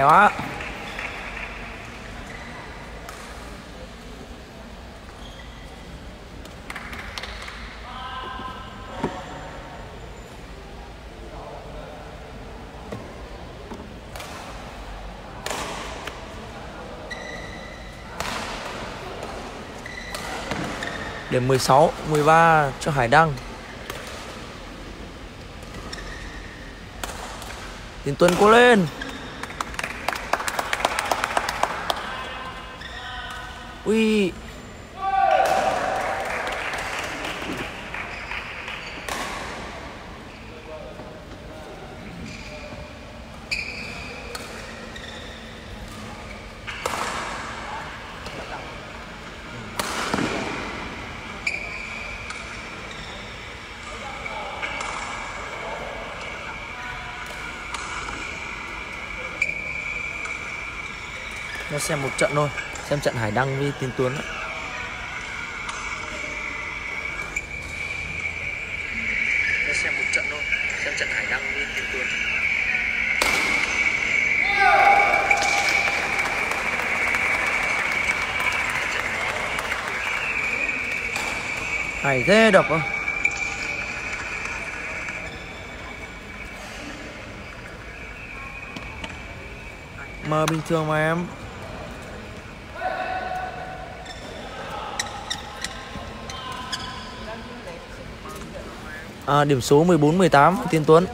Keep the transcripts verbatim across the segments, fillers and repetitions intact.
Hay quá. Điểm mười sáu, mười ba cho Hải Đăng. Tiến Tuấn cố lên. Ui. Nó xem một trận thôi, xem trận Hải Đăng với Tiến Tuấn. Nó xem một trận thôi, xem trận Hải Đăng với Tiến Tuấn. Hay thế đập không? Mà bình thường mà em. À, điểm số mười bốn mười tám Tiến Tuấn.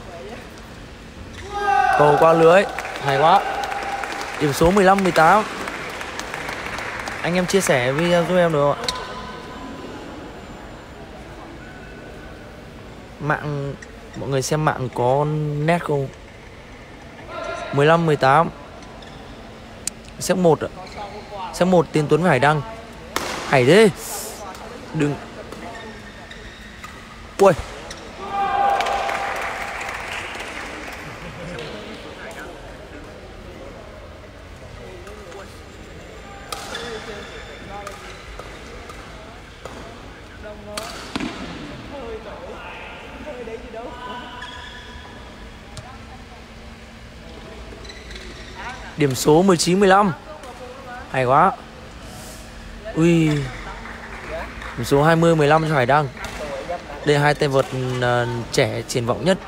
Cầu qua lưới. Hay quá. Điểm số mười lăm mười tám. Anh em chia sẻ video giúp em được không ạ? Mạng, mọi người xem mạng có nét không? mười lăm mười tám. Set một ạ. Set một Tiến Tuấn và Hải Đăng. Hay thế. Đừng. Ui. Điểm số mười chín mười lăm. Hay quá. Ui. Điểm số hai mươi mười lăm cho Hải Đăng. Đây là hai tay vợt uh, trẻ triển vọng nhất.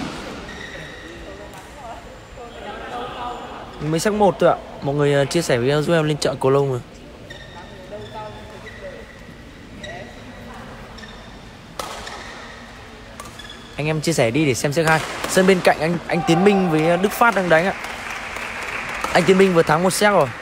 Mới sắc một thôi ạ. Mọi người uh, chia sẻ video giúp em lên chợ cầu lông rồi. Anh em chia sẻ đi để xem set hai. Sân bên cạnh anh anh Tiến Minh với Đức Phát đang đánh ạ. Anh Tiến Minh vừa thắng một set rồi.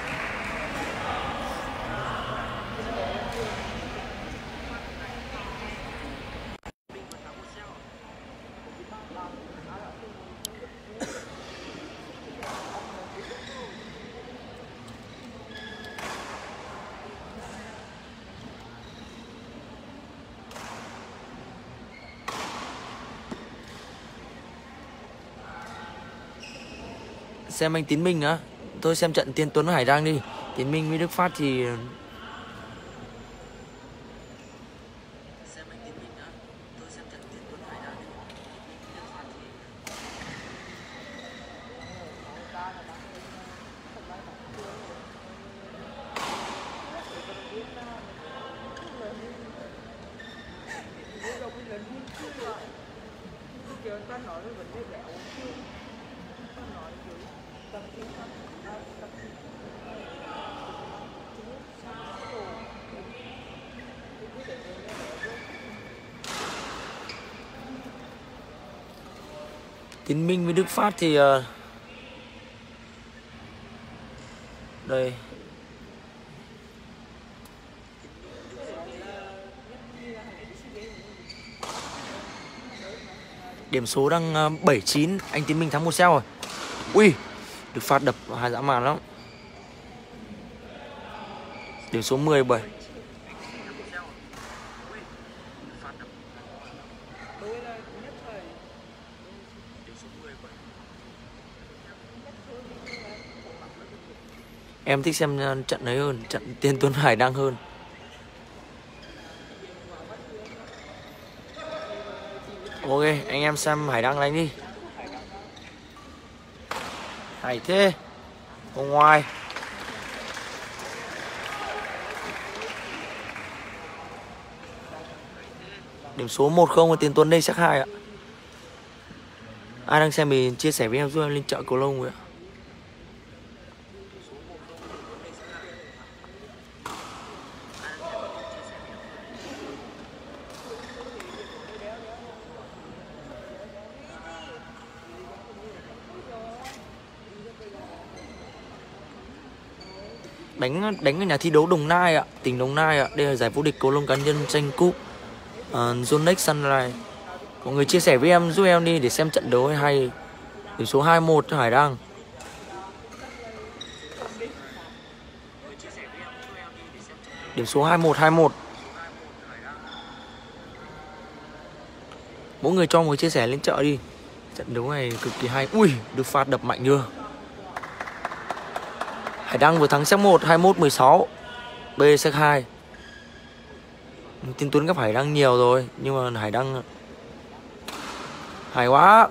Xem anh Tiến Minh nữa. Tôi xem trận Tiến Tuấn và Hải Đăng đi. Tiến Minh với Đức Phát thì xem anh Tiến Minh nữa. Tôi xem trận Tiến Tuấn và Hải Đăng đi. Đức Phát Tiến Minh với Đức Phát thì uh, đây điểm số đang uh, bảy chín. Anh Tiến Minh thắng một set rồi. Ui, Đức Phát đập hai dã man lắm. Điểm số mười bảy. Em thích xem trận ấy hơn, trận Tiến Tuấn Hải Đăng hơn. Ok, anh em xem Hải Đăng đánh đi. Hay thế. Ở ngoài. Điểm số một không của Tiến Tuấn đây, sắc hai ạ. Ai đang xem mình chia sẻ với em giúp em lên chợ cầu lông rồi ạ. Đánh đánh ở nhà thi đấu Đồng Nai ạ, tỉnh Đồng Nai ạ. Đây là giải vô địch cầu lông cá nhân tranh cúp uh, Yonex Sunrise. Mọi người chia sẻ với em giúp em đi để xem trận đấu hay. Điểm số hai một cho Hải Đăng. Điểm số hai một hai một. Mỗi người cho một người chia sẻ lên chợ đi. Trận đấu này cực kỳ hay. Ui, được phạt đập mạnh chưa. Hải Đăng vừa thắng set một hai mốt mười sáu. B set hai. Tiến Tuấn gặp Hải Đăng nhiều rồi, nhưng mà Hải Đăng hay quá.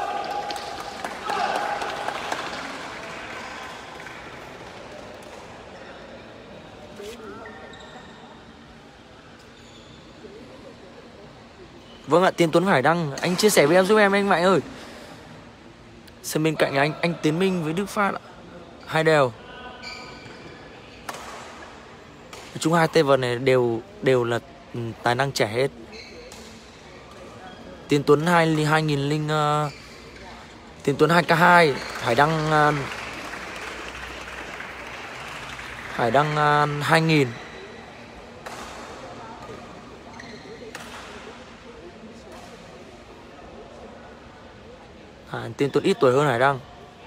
Vâng ạ, Tiến Tuấn Hải Đăng. Anh chia sẻ với em giúp em anh Mạnh ơi. Sân bên cạnh anh anh Tiến Minh với Đức Phát ạ. Hai đều. Chúng hai tay vợt này đều đều là tài năng trẻ hết. Tiến Tuấn hai hai nghìn linh uh, Tiến Tuấn hai k hai, Hải Đăng uh, Hải Đăng uh, hai nghìn. À, Tiến Tuấn ít tuổi hơn Hải Đăng.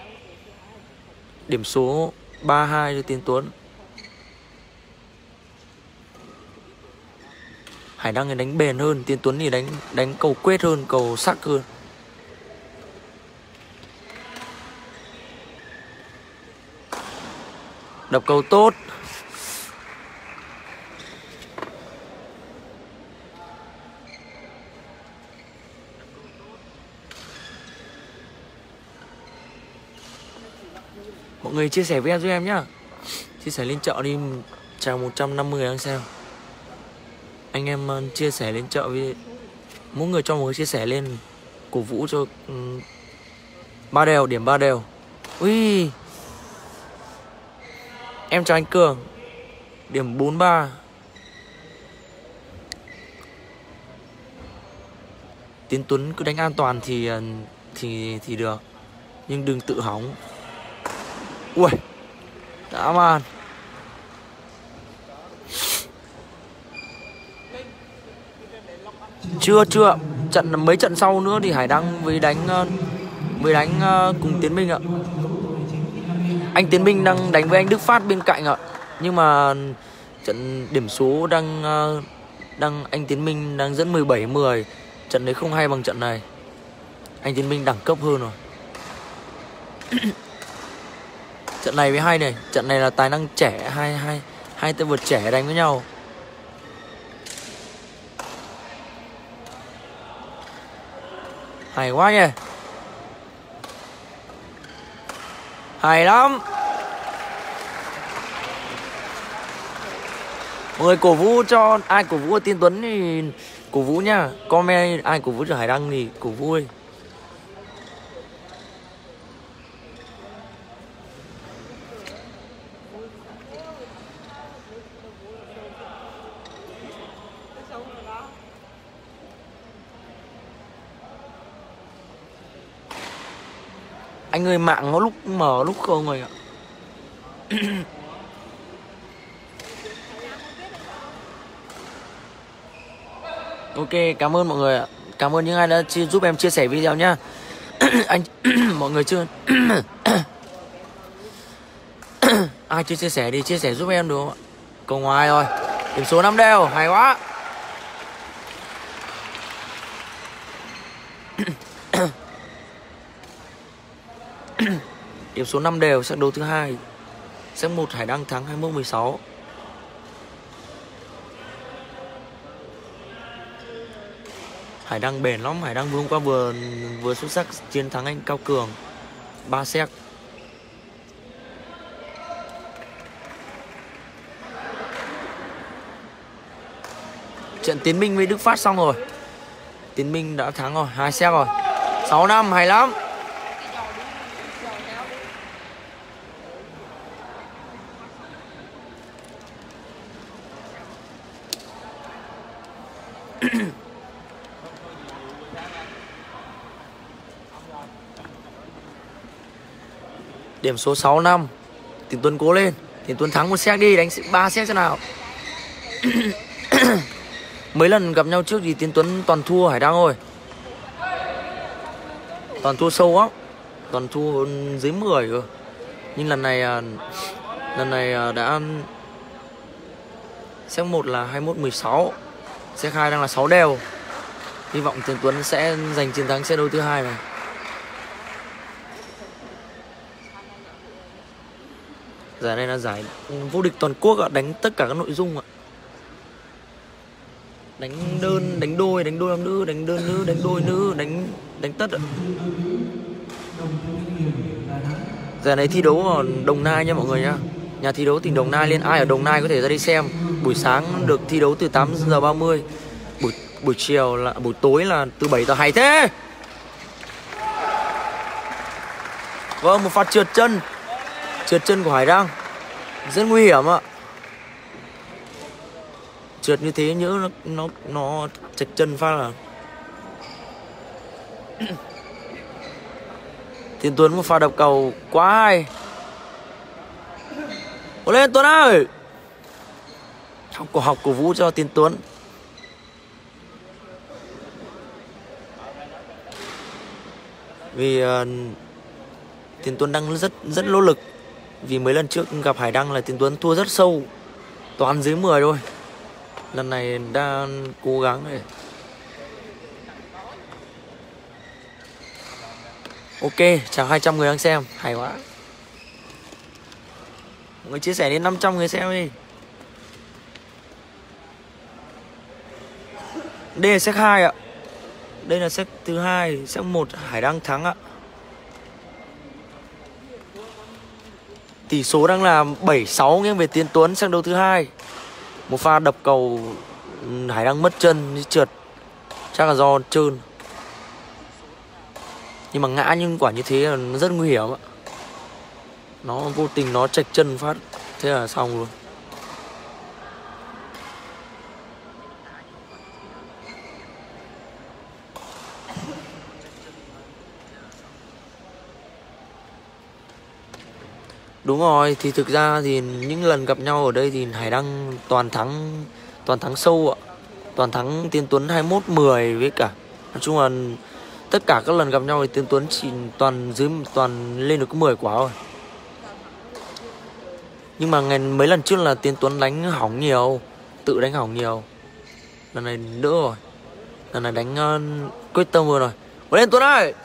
Điểm số ba hai cho Tiến Tuấn. Hải Đăng thì đánh bền hơn, Tiến Tuấn thì đánh đánh cầu quét hơn, cầu sắc hơn. Đập cầu tốt. Mọi người chia sẻ với em giúp em nhá. Chia sẻ lên chợ đi, chào một trăm năm mươi người đang xem. Anh em chia sẻ lên chợ với mỗi người cho một người chia sẻ lên, cổ vũ cho um, ba đều, điểm ba đều. Ui, em chào anh Cường, điểm bốn ba. Tiến Tuấn cứ đánh an toàn thì thì thì được, nhưng đừng tự hỏng. Ui, dã man. Chưa chưa, trận mấy trận sau nữa thì Hải Đăng với đánh với đánh cùng Tiến Minh ạ. Anh Tiến Minh đang đánh với anh Đức Phát bên cạnh ạ. Nhưng mà trận điểm số đang đang anh Tiến Minh đang dẫn mười bảy mười. Trận đấy không hay bằng trận này. Anh Tiến Minh đẳng cấp hơn rồi. Trận này mới hay này, trận này là tài năng trẻ, hai hai hai tay vợt trẻ đánh với nhau. Hay quá nhỉ. Hay lắm. Mọi người cổ vũ cho ai cổ vũ cho Tiến Tuấn thì cổ vũ nha. Comment ai cổ vũ cho Hải Đăng thì cổ vũ ơi. Anh ơi, mạng nó lúc mở lúc không rồi ạ. Ok, cảm ơn mọi người ạ. Cảm ơn những ai đã giúp em chia sẻ video nhá. Anh mọi người chưa ai chưa chia sẻ thì chia sẻ giúp em được không ạ? Cầu ngoài rồi. Điểm số năm đều, hay quá. Điểm số năm đều, set đấu thứ hai. Set một Hải Đăng thắng hai mốt mười sáu. Hải Đăng bền lắm, Hải Đăng hôm qua vừa vừa xuất sắc chiến thắng anh Cao Cường ba set. Trận Tiến Minh với Đức Phát xong rồi. Tiến Minh đã thắng rồi, hai set rồi. sáu năm hay lắm. Điểm số sáu năm. Tiến Tuấn cố lên. Tiến Tuấn thắng một set đi, đánh ba set thế nào. Mấy lần gặp nhau trước thì Tiến Tuấn toàn thua Hải Đăng thôi. Toàn thua sâu á. Toàn thua dưới mười cơ. Nhưng lần này Lần này đã set một là hai mươi mốt mười sáu. Set hai đang là sáu đều. Hy vọng Tiến Tuấn sẽ giành chiến thắng set đấu thứ hai này. Giải này là giải vô địch toàn quốc ạ, đánh tất cả các nội dung ạ. Đánh đơn, đánh đôi, đánh đôi nam nữ, đánh đơn nữ, đánh đôi nữ, đánh đánh tất ạ. Giải này thi đấu ở Đồng Nai nha mọi người nhá. Nhà thi đấu tỉnh Đồng Nai, lên ai ở Đồng Nai có thể ra đi xem. Buổi sáng được thi đấu từ tám giờ ba mươi. Buổi buổi chiều là buổi tối là từ bảy giờ. Hay thế. Vâng, một pha trượt chân. Trượt chân của Hải Đăng rất nguy hiểm ạ. Trượt như thế nhớ nó nó nó chạch chân phát là. Tiến Tuấn một pha đập cầu quá hay. Cố lên Tuấn ơi. Học cổ học cổ vũ cho Tiến Tuấn. Vì uh, Tiến Tuấn đang rất rất nỗ lực. Vì mấy lần trước gặp Hải Đăng là Tiến Tuấn thua rất sâu, toàn dưới mười thôi. Lần này đang cố gắng này. Ok, chào hai trăm người đang xem, hay quá. Mọi người chia sẻ đến năm trăm người xem đi. Đây là set hai ạ. Đây là set thứ hai, set một Hải Đăng thắng ạ. Tỷ số đang là bảy sáu nghiêng về Tiến Tuấn sang đấu thứ hai. Một pha đập cầu Hải Đăng mất chân, trượt. Chắc là do trơn. Nhưng mà ngã nhưng quả như thế là nó rất nguy hiểm ạ. Nó vô tình nó chạch chân phát. Thế là xong luôn. Đúng rồi, thì thực ra thì những lần gặp nhau ở đây thì Hải Đăng toàn thắng toàn thắng sâu ạ. Toàn thắng Tiến Tuấn hai mươi mốt mười với cả. Nói chung là tất cả các lần gặp nhau thì Tiến Tuấn chỉ toàn dưới toàn lên được có mười quả thôi. Nhưng mà ngày mấy lần trước là Tiến Tuấn đánh hỏng nhiều, tự đánh hỏng nhiều. Lần này đỡ rồi. Lần này đánh uh, quyết tâm vừa rồi. Có lên Tuấn ơi.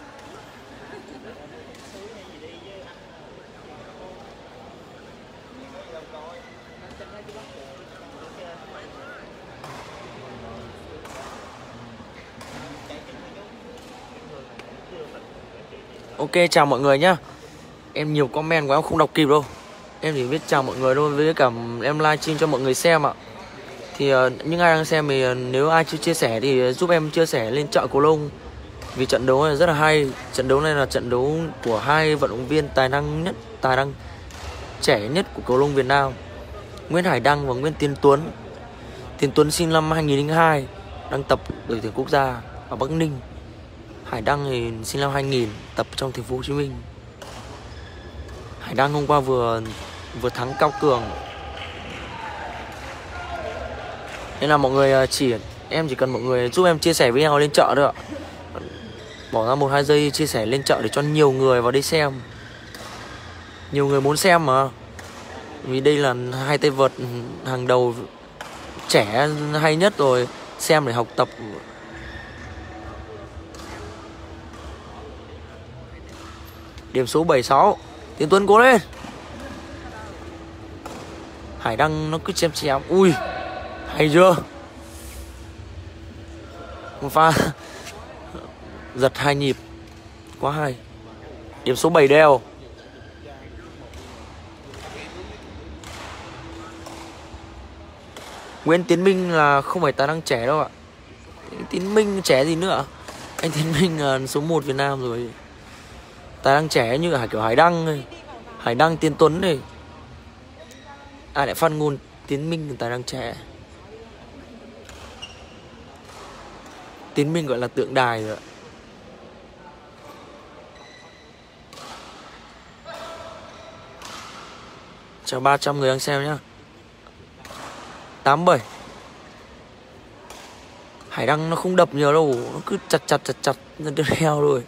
Ok, chào mọi người nhá. Em nhiều comment quá em không đọc kịp đâu. Em chỉ biết chào mọi người thôi, với cả em livestream cho mọi người xem ạ. Thì uh, những ai đang xem thì uh, nếu ai chưa chia sẻ thì giúp em chia sẻ lên chợ Cầu Lông. Vì trận đấu này rất là hay. Trận đấu này là trận đấu của hai vận động viên tài năng nhất, tài năng trẻ nhất của cầu lông Việt Nam, Nguyễn Hải Đăng và Nguyễn Tiến Tuấn. Tiến Tuấn sinh năm hai nghìn không trăm lẻ hai, đang tập đội tuyển quốc gia ở Bắc Ninh. Hải Đăng thì sinh năm hai nghìn, tập trong thành phố Hồ Chí Minh. Hải Đăng hôm qua vừa vừa thắng Cao Cường. Nên là mọi người chỉ em chỉ cần mọi người giúp em chia sẻ video lên chợ thôi ạ. Bỏ ra một hai giây chia sẻ lên chợ để cho nhiều người vào đây xem. Nhiều người muốn xem mà. Vì đây là hai tay vợt hàng đầu trẻ hay nhất rồi, xem để học tập. Điểm số bảy sáu. Tiến Tuấn cố lên. Hải Đăng nó cứ chém chém. Ui, hay chưa? Một pha giật hai nhịp, quá hay. Điểm số bảy đều. Nguyễn Tiến Minh là không phải tài năng trẻ đâu ạ. Tiến Minh trẻ gì nữa. Anh Tiến Minh là số một Việt Nam rồi. Tài năng trẻ như Hải kiểu Hải Đăng này, Hải Đăng Tiến Tuấn này. Ai lại phát ngôn Tiến Minh là tài năng trẻ. Tiến Minh gọi là tượng đài rồi ạ. Chào ba trăm người đang xem nhá. Tám bảy. Hải Đăng nó không đập nhiều đâu, nó cứ chặt chặt chặt chặt nó đưa heo rồi.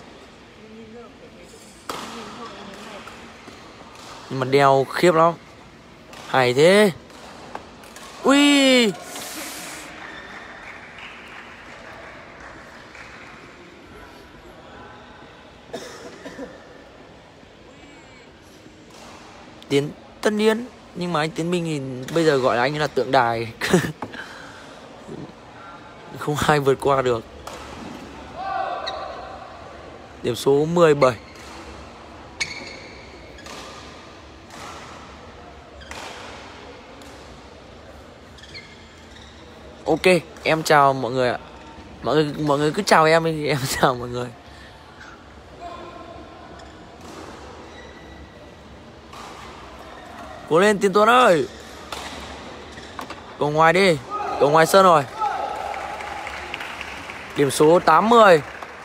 Nhưng mà đeo khiếp lắm. Hay thế. Ui. Tiến Tân Niên. Nhưng mà anh Tiến Minh thì bây giờ gọi là anh là tượng đài. Không ai vượt qua được. Điểm số mười bảy. Ok, em chào mọi người ạ. Mọi người mọi người cứ chào em đi, em chào mọi người. Cố lên Tiến Tuấn ơi. Cầu ngoài đi. Cầu ngoài sân rồi. Điểm số tám mươi.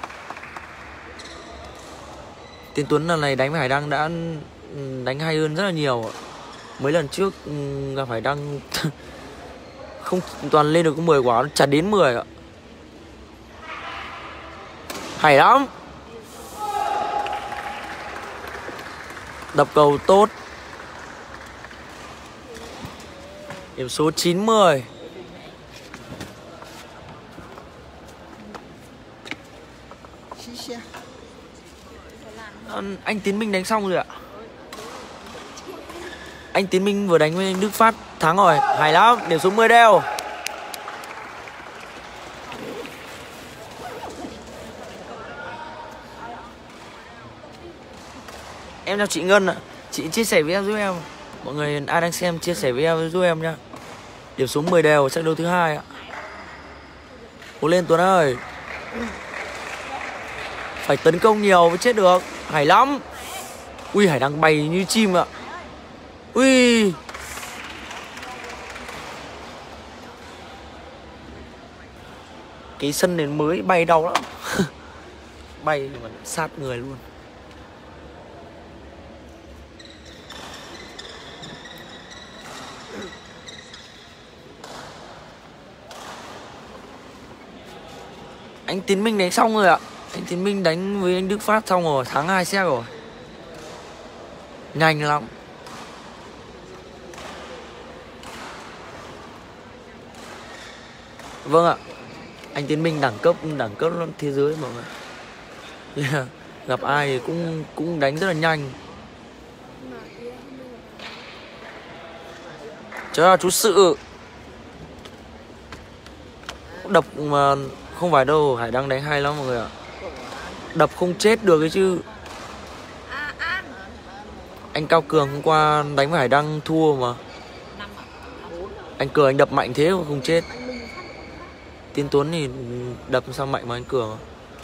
Tiến Tuấn lần này đánh với Hải Đăng đã đánh hay hơn rất là nhiều. Mấy lần trước gặp Hải Đăng không toàn lên được có mười quả, nó chả đến mười ạ. Hay lắm. Đập cầu tốt. Điểm số chín mươi. Anh Tiến Minh đánh xong rồi ạ. Anh Tiến Minh vừa đánh với anh Đức Phát thắng rồi. Hay lắm. Điểm số mười đều. Em chào chị Ngân ạ. Chị chia sẻ với em giúp em. Mọi người ai đang xem chia sẻ với em giúp em nhá. Điểm số mười đều trận đấu thứ hai ạ. Cố lên Tuấn ơi. Phải tấn công nhiều mới chết được. Hay lắm. Ui Hải đang bay như chim ạ. Ui. Cái sân nền mới bay đau lắm. Bay mà sát người luôn. Anh Tiến Minh đánh xong rồi ạ. Anh Tiến Minh đánh với anh Đức Phát xong rồi. Thắng hai set rồi. Nhanh lắm. Vâng ạ. Anh Tiến Minh đẳng cấp đẳng cấp thế giới mọi người. Yeah. Gặp ai thì cũng cũng đánh rất là nhanh. Chào chú Sự. Đập mà không phải đâu. Hải đang đánh hay lắm mọi người ạ. Đập không chết được ấy chứ. Anh Cao Cường hôm qua đánh với Hải Đăng thua mà. Anh Cường anh đập mạnh thế mà không chết. Tiến Tuấn thì đập sao mạnh mà anh Cường.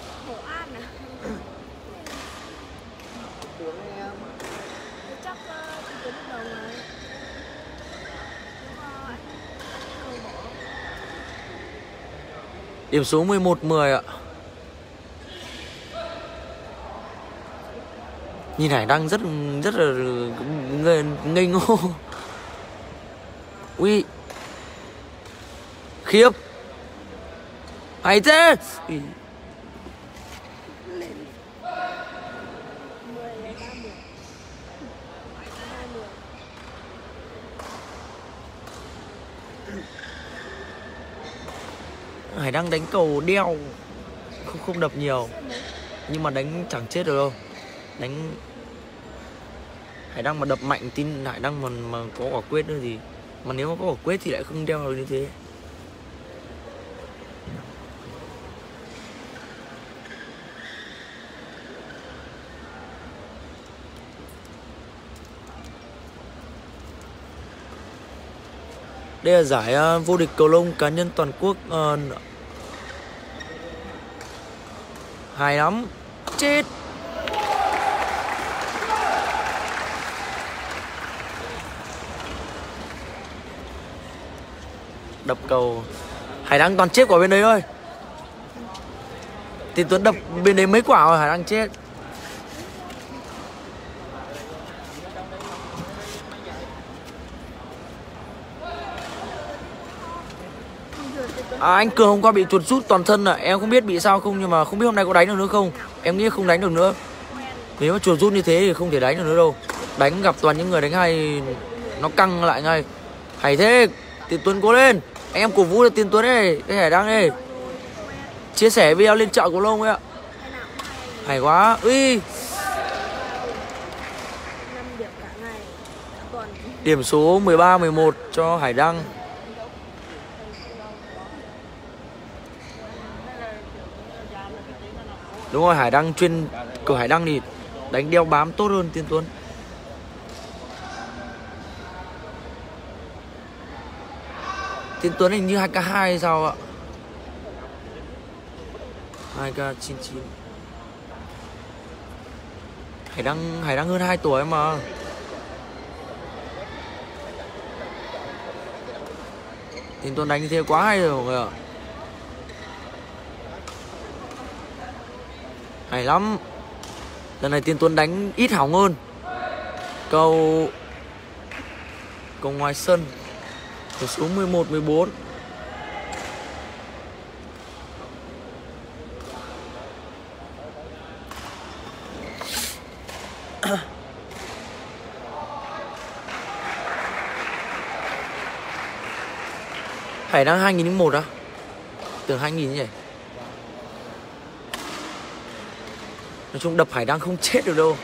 Điểm số mười một mười ạ. Nhìn Hải Đăng rất rất là ngây, ngây ngô. Ui. Khiếp. Hay thế. Ui. Hải Đăng đánh cầu đeo. Không không đập nhiều. Nhưng mà đánh chẳng chết được đâu. Đánh Hải Đăng mà đập mạnh tin Hải Đăng mà, mà có quả quyết nữa gì. Mà nếu mà có quả quyết thì lại không đeo được như thế. Đây là giải uh, vô địch cầu lông cá nhân toàn quốc. uh, Hay lắm. Chết. Đập cầu. Hải Đăng toàn chết quả bên đấy ơi. Tiến Tuấn đập bên đấy mấy quả rồi Hải Đăng chết. À, anh Cường hôm qua bị chuột rút toàn thân à. Em không biết bị sao không, nhưng mà không biết hôm nay có đánh được nữa không. Em nghĩ không đánh được nữa. Nếu mà chuột rút như thế thì không thể đánh được nữa đâu. Đánh gặp toàn những người đánh hay nó căng lại ngay. Hay thế. Tiến Tuấn cố lên. Anh em cổ vũ cho Tiến Tuấn đây. Cái Hải Đăng đây. Chia sẻ video lên chợ của Long ấy ạ. Hay quá. Ui. Điểm số mười ba mười một cho Hải Đăng. Đúng rồi, Hải Đăng chuyên cầu Hải Đăng thì đánh đeo bám tốt hơn Tiến Tuấn. Tiến Tuấn hình như hai k hai hay sao ạ? hai k chín chín. Hải Đăng Hải Đăng hơn hai tuổi mà. Tiến Tuấn đánh như thế quá hay rồi mọi người ạ. Hay lắm. Lần này Tiến Tuấn đánh ít hỏng hơn. Cầu Cầu ngoài sân. Cầu số mười một mười bốn. Hải Đăng hai nghìn không trăm lẻ một á? Tưởng hai nghìn nhỉ. Nói chung đập Hải Đăng không chết được đâu.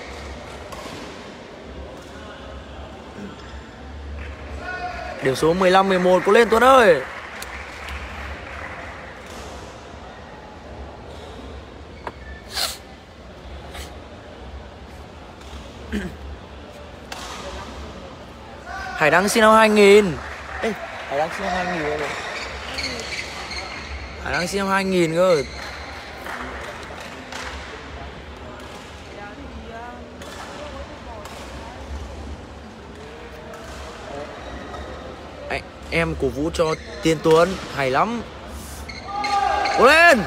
Điểm số mười lăm mười một. Cố lên Tuấn ơi. Hải Đăng sinh năm hai nghìn. Ê, Hải Đăng sinh năm hai nghìn rồi. Hải Đăng sinh năm hai nghìn cơ. Anh, em cổ vũ cho Tiến Tuấn. Hay lắm. Cố lên.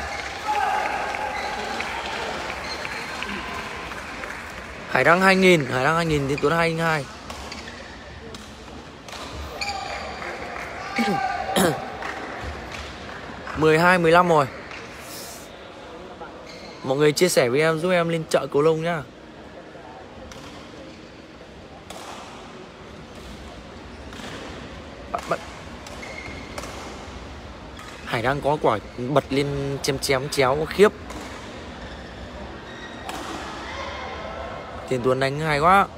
Hải Đăng hai nghìn. Hải Đăng hai nghìn, Tiến Tuấn hai nghìn hai. mười hai mười lăm rồi. Mọi người chia sẻ với em, giúp em lên chợ cầu lông nhá. Hải Đăng có quả bật lên chém chém chéo khiếp. Tiến Tuấn đánh hay quá.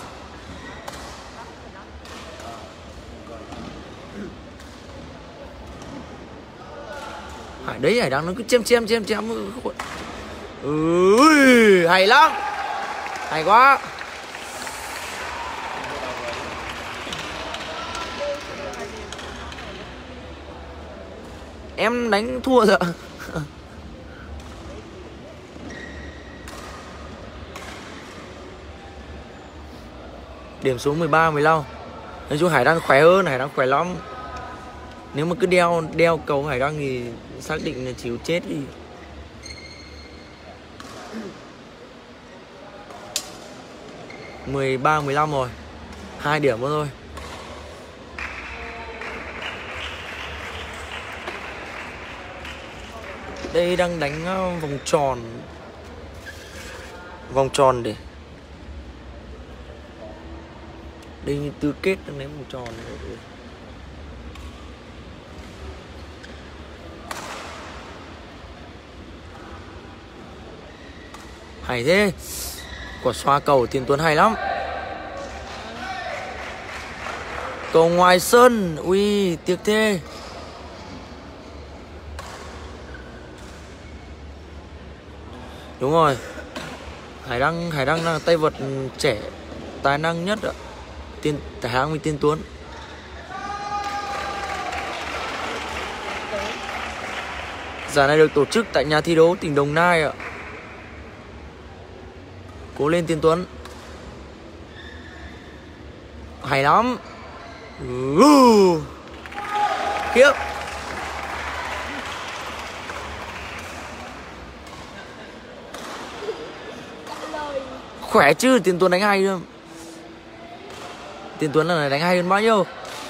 Hải đấy, Hải Đăng nó cứ chém chém chém chém. Ui, hay lắm. Hay quá. Em đánh thua rồi. Điểm số mười ba mười lăm. Nói chung Hải Đăng khỏe hơn, Hải Đăng khỏe lắm. Nếu mà cứ đeo đeo cầu Hải Đăng thì xác định là chịu chết đi. mười ba mười lăm rồi. Hai điểm nữa thôi. Đây đang đánh vòng tròn. Vòng tròn để. Đây như tứ kết đang đánh vòng tròn này. Hay thế. Quả xoa cầu Tiến Tuấn hay lắm. Cầu ngoài sân. Ui, tiếc thế. Đúng rồi. Hải Đăng Hải Đăng là tay vợt trẻ tài năng nhất ạ. Tiên Hải Đăng với Tiến Tuấn. Giải này được tổ chức tại nhà thi đấu tỉnh Đồng Nai ạ. Cố lên Tiến Tuấn. Hay lắm. Uh. Khiếp. Khỏe chứ, Tiến Tuấn đánh hay luôn. Tiến Tuấn lần này đánh hay hơn bao nhiêu.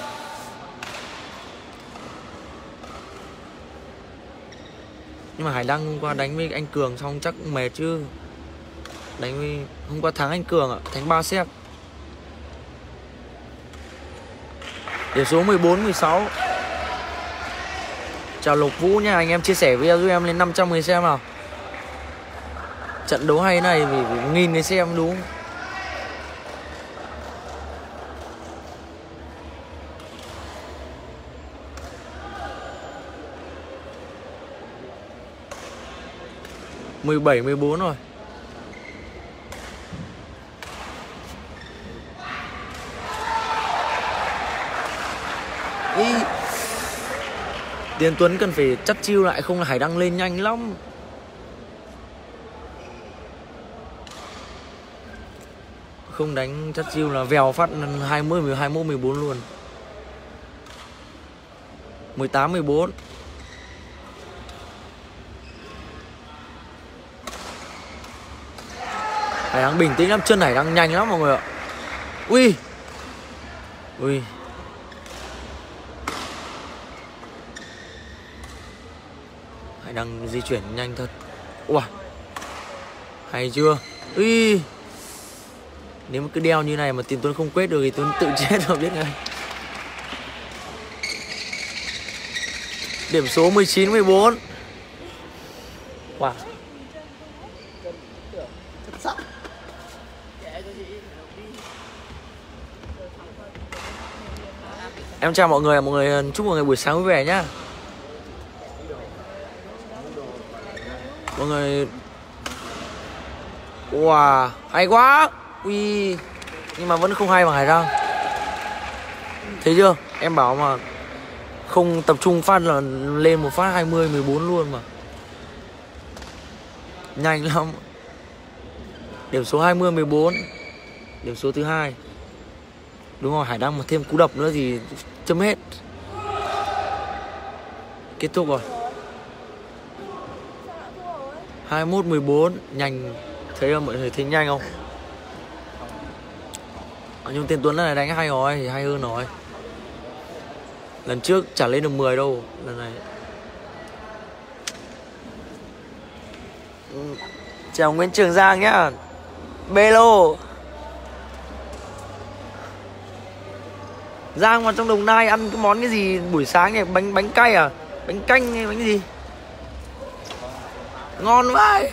Nhưng mà Hải Đăng hôm qua đánh với anh Cường xong chắc mệt chứ. Đánh với... hôm qua thắng anh Cường ạ, thắng ba set. Điểm số mười bốn mười sáu. Chào Lộc Vũ nha, anh em chia sẻ video giúp em lên năm trăm người xem nào. Trận đấu hay này vì, vì nghìn người xem đúng. mười bảy mười bốn rồi. Ý. Tiến Tuấn cần phải chắt chiêu lại, không là Hải Đăng lên nhanh lắm. Không đánh chắt chiêu là vèo phát hai mươi, hai mươi mốt, mười bốn luôn. mười tám mười bốn. Hải Đăng bình tĩnh lắm, chân Hải Đăng nhanh lắm mọi người ạ. Ui. Ui. Hải Đăng di chuyển nhanh thật. Ui. Hay chưa? Ui. Nếu mà cứ đeo như này mà Tiến Tuấn không quét được thì Tuấn tự chết rồi biết ngay. Điểm số mười chín mười bốn. Wow. Em chào mọi người, mọi người chúc mọi người buổi sáng vui vẻ nhá. Mọi người. Wow, hay quá. Ui. Nhưng mà vẫn không hay bằng Hải Đăng. Thấy chưa? Em bảo mà không tập trung phát là lên một phát hai mươi mười bốn luôn mà. Nhanh lắm. Điểm số hai mươi mười bốn. Điểm số thứ hai. Đúng rồi, Hải Đăng mà thêm cú đập nữa thì chấm hết. Kết thúc rồi. hai mươi mốt mười bốn. Nhanh. Thấy không? Mọi người thấy nhanh không? Nhưng Tiến Tuấn lần này đánh hay rồi, thì hay hơn rồi. Lần trước chả lên được mười đâu. Lần này. Chào Nguyễn Trường Giang nhá. Belo. Giang vào trong Đồng Nai ăn cái món cái gì buổi sáng này? Bánh bánh cay à? Bánh canh hay bánh cái gì? Ngon vậy.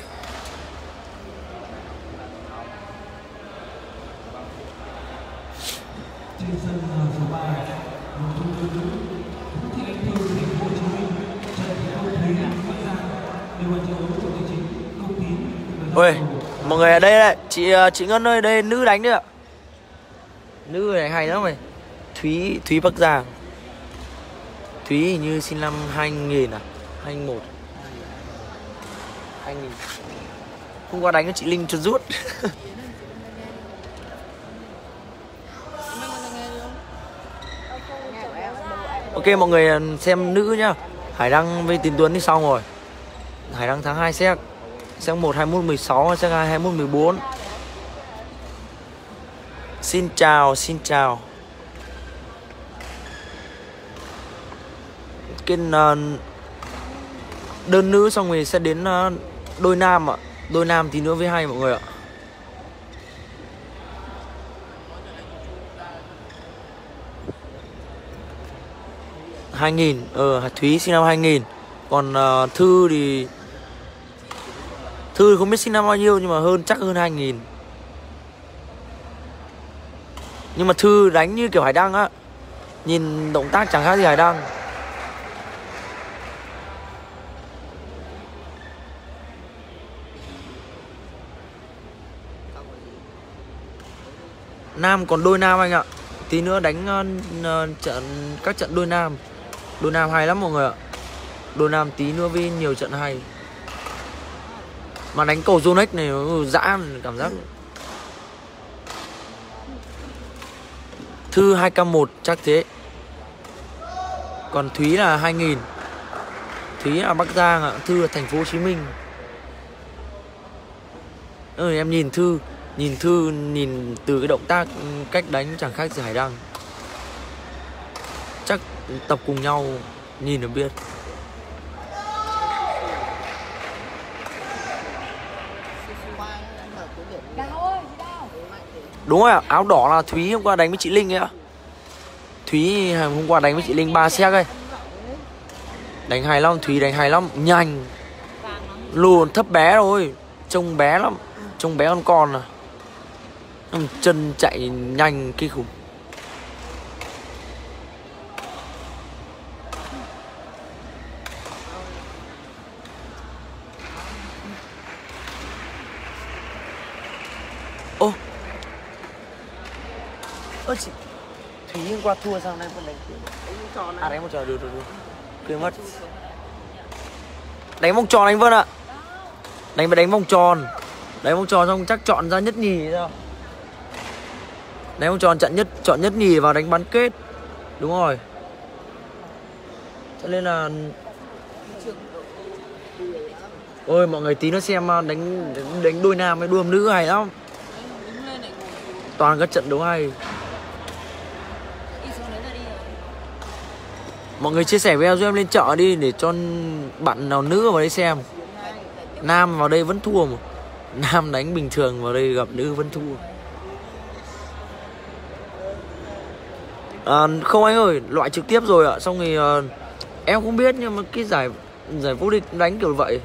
Ôi, mọi người ở đây đây, chị chị Ngân ơi, đây nữ đánh đấy ạ. Nữ này hay lắm này. Thúy Thúy Bắc Giang. Thúy hình như sinh năm hai nghìn à? hai nghìn một. hai nghìn. Hôm qua đánh với chị Linh cho rút. Ok mọi người xem nữ nhá. Hải Đăng với Tiến Tuấn thì xong rồi. Hải Đăng thắng hai set. Set một hai mươi mốt mười sáu, set hai hai mươi mốt mười bốn. Xin chào, xin chào. Cái uh, đơn nữ xong rồi sẽ đến uh, đôi nam ạ. Đôi nam tí nữa với hai mọi người ạ. hai nghìn. Ờ, Thúy sinh năm hai nghìn. Còn uh, Thư thì Thư thì không biết sinh năm bao nhiêu, nhưng mà hơn chắc hơn hai nghìn. Nhưng mà Thư đánh như kiểu Hải Đăng á. Nhìn động tác chẳng khác gì Hải Đăng. Nam còn đôi nam anh ạ. Tí nữa đánh uh, trận các trận đôi nam. Đôi nam hay lắm mọi người ạ. Đôi nam tí nữa với nhiều trận hay. Mà đánh cầu Yonex này nó dã cảm giác. Thư hai k một chắc thế. Còn Thúy là hai nghìn. Thúy là Bắc Giang ạ, Thư là thành phố Hồ Chí Minh. Ừ, em nhìn Thư, nhìn Thư nhìn từ cái động tác cách đánh chẳng khác gì Hải Đăng. Chắc tập cùng nhau nhìn được biết. Đúng rồi ạ, áo đỏ là Thúy hôm qua đánh với chị Linh ấy ạ. Thúy hôm qua đánh với chị Linh ba set ấy. Đánh hay lắm, Thúy đánh hay lắm, nhanh. Luôn thấp bé rồi, trông bé lắm, trông bé con con à. Chân chạy nhanh kinh khủng. Ô Ơ chị Thúy hôm qua thua sao nay vẫn đánh tròn. À đánh một tròn được được được. Quên mất. Đánh vòng tròn anh Vân ạ. Đánh phải đánh vòng tròn. Đánh vòng tròn xong chắc chọn ra nhất nhì sao. Đánh vòng tròn chặn nhất, chọn nhất nhì vào đánh bán kết. Đúng rồi. Cho nên là ôi mọi người tí nó xem đánh đánh đôi nam với đôi nữ hay lắm. Toàn các trận đấu hay. Mọi người chia sẻ video giúp em lên chợ đi để cho bạn nào nữ vào đây xem. Nam vào đây vẫn thua mà. Nam đánh bình thường vào đây gặp nữ vẫn thua. À, không anh ơi, loại trực tiếp rồi ạ. Xong thì uh, em không biết nhưng mà cái giải giải vô địch đánh kiểu vậy.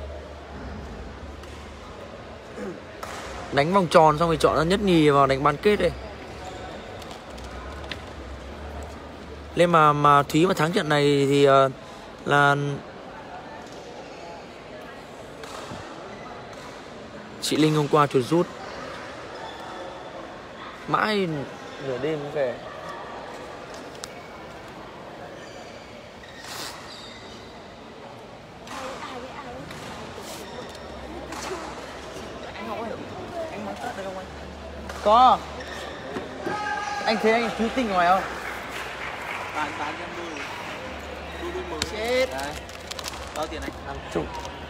Đánh vòng tròn xong rồi chọn ra nhất nhì vào đánh bán kết đây. Nên mà mà Thúy mà thắng trận này thì uh, là chị Linh hôm qua chuột rút. Mãi nửa đêm mới về. Có. Anh thấy anh Thúy Tinh ngoài không? Tán tán em đu đu đu mới. Chết. Đấy. Bao tiền anh? năm chục.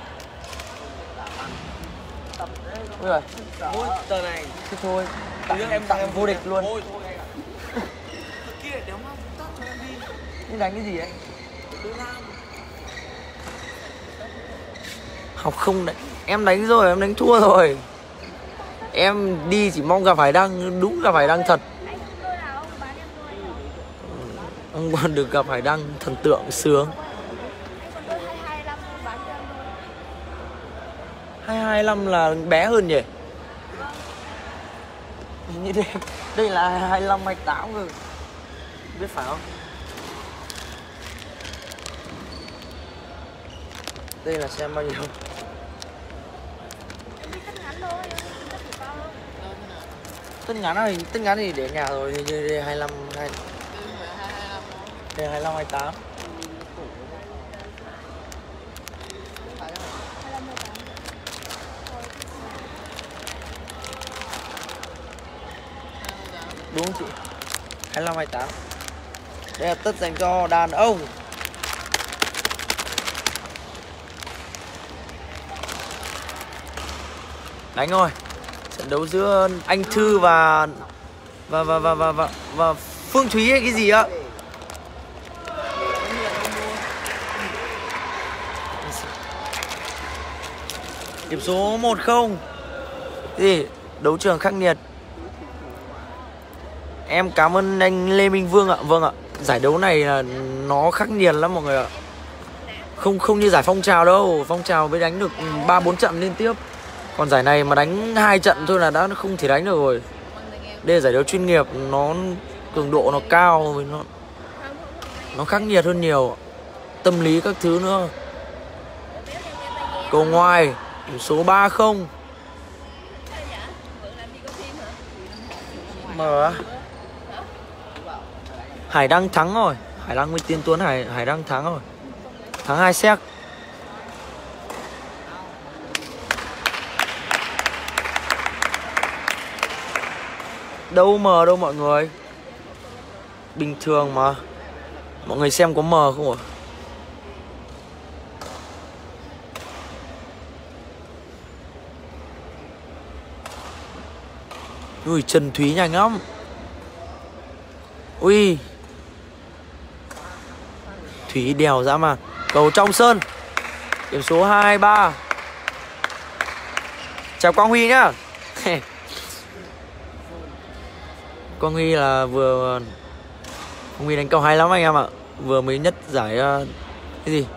Ui giời. Ôi, tờ này. Thế thôi. Tặng em tặng em vô địch luôn. Thôi thôi anh ạ. Kia nếu mà tắt cho em đi. Đi đánh cái gì ấy? Đôi nam. Học không đấy. Em đánh rồi, em đánh thua rồi. Em đi chỉ mong gặp Hải Đăng, đúng gặp Hải Đăng thật. Ông còn được gặp Hải Đăng thần tượng sướng. hai hai lăm là bé hơn nhỉ? Như đây, đây là hai hai lăm hai tám rồi. Biết phải không? Đây là xem bao nhiêu. Tất ngắn này, tất ngắn thì để nhà rồi, như đây hai lăm hai. Đây hai lăm hai tám. Đúng không chị? hai lăm hai tám. Đây là tất dành cho đàn ông. Đánh rồi. Trận đấu giữa anh Thư và và và và và và, và Phương Thúy hay cái gì á? Điểm số một không. Gì? Đấu trường khắc nghiệt. Em cảm ơn anh Lê Minh Vương ạ. Vâng ạ. Giải đấu này là nó khắc nghiệt lắm mọi người ạ. Không không như giải phong trào đâu. Phong trào mới đánh được ba bốn trận liên tiếp. Còn giải này mà đánh hai trận thôi là đã không thể đánh được rồi. Đây là giải đấu chuyên nghiệp, nó cường độ nó cao, nó nó khắc nghiệt hơn nhiều. Tâm lý các thứ nữa. Cầu ngoài, điểm số ba không. Mở. Hải Đăng thắng rồi. Hải Đăng với Tiến Tuấn Hải Hải Đăng thắng rồi. Thắng hai set. Đâu mờ đâu mọi người. Bình thường mà. Mọi người xem có mờ không ạ? Ui, Trần Thúy nhanh lắm. Ui, Thúy đèo dã mà. Cầu Trong Sơn. Điểm số hai ba. Chào Quang Huy nhá. Quang Huy là vừa Quang Huy đánh cầu hay lắm anh em ạ. Vừa mới nhất giải uh, cái gì?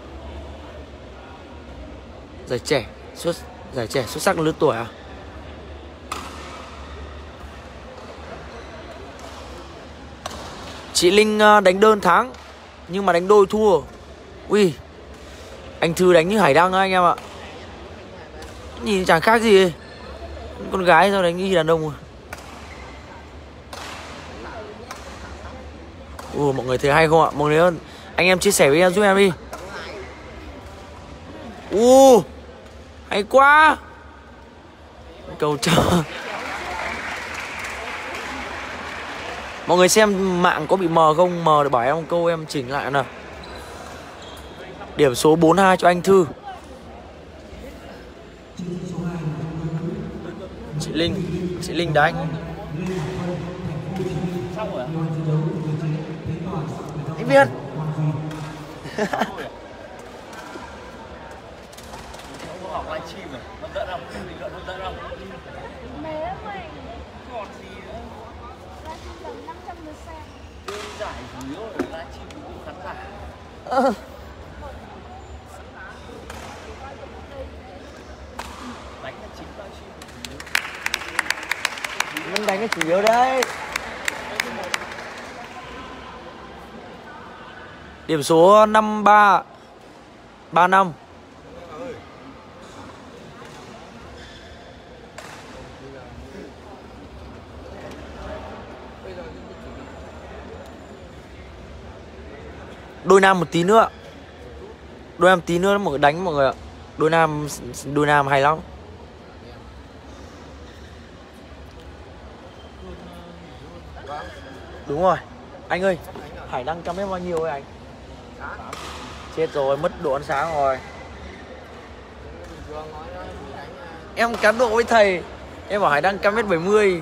Giải trẻ xuất giải trẻ xuất sắc lứa tuổi à? Chị Linh uh, đánh đơn thắng nhưng mà đánh đôi thua. Ui, anh Thư đánh như hải đăng anh em ạ. Nhìn chẳng khác gì ấy. Con gái sao đánh như đàn ông à? Ủa, mọi người thấy hay không ạ? Mọi người ơn, anh em chia sẻ với em giúp em đi. Ủa, hay quá. Cầu cho. Mọi người xem mạng có bị mờ không? Mờ để bảo em một câu em chỉnh lại nào. Điểm số bốn hai cho anh Thư. Chị Linh, chị Linh đánh. Anh Việt. Học livestream rồi, hấp dẫn không? Bình luận hấp dẫn không? Mẹ mày. Còn gì nữa? Livestream tầm năm trăm lượt xem. Đơn giải chủ yếu là livestream của khán giả. Ờ. Đánh là chính livestream. Mình đánh cái chủ yếu đấy. Điểm số năm ba ba năm. Đôi nam một tí nữa. Đôi nam tí nữa mọi người đánh mọi người ạ. Đôi nam đôi nam hay lắm. Đúng rồi. Anh ơi, Hải Đăng trăm mét bao nhiêu ấy anh? Chết rồi, mất độ ăn sáng rồi. Em cán độ với thầy. Em bảo Hải Đăng trăm mét bảy mươi.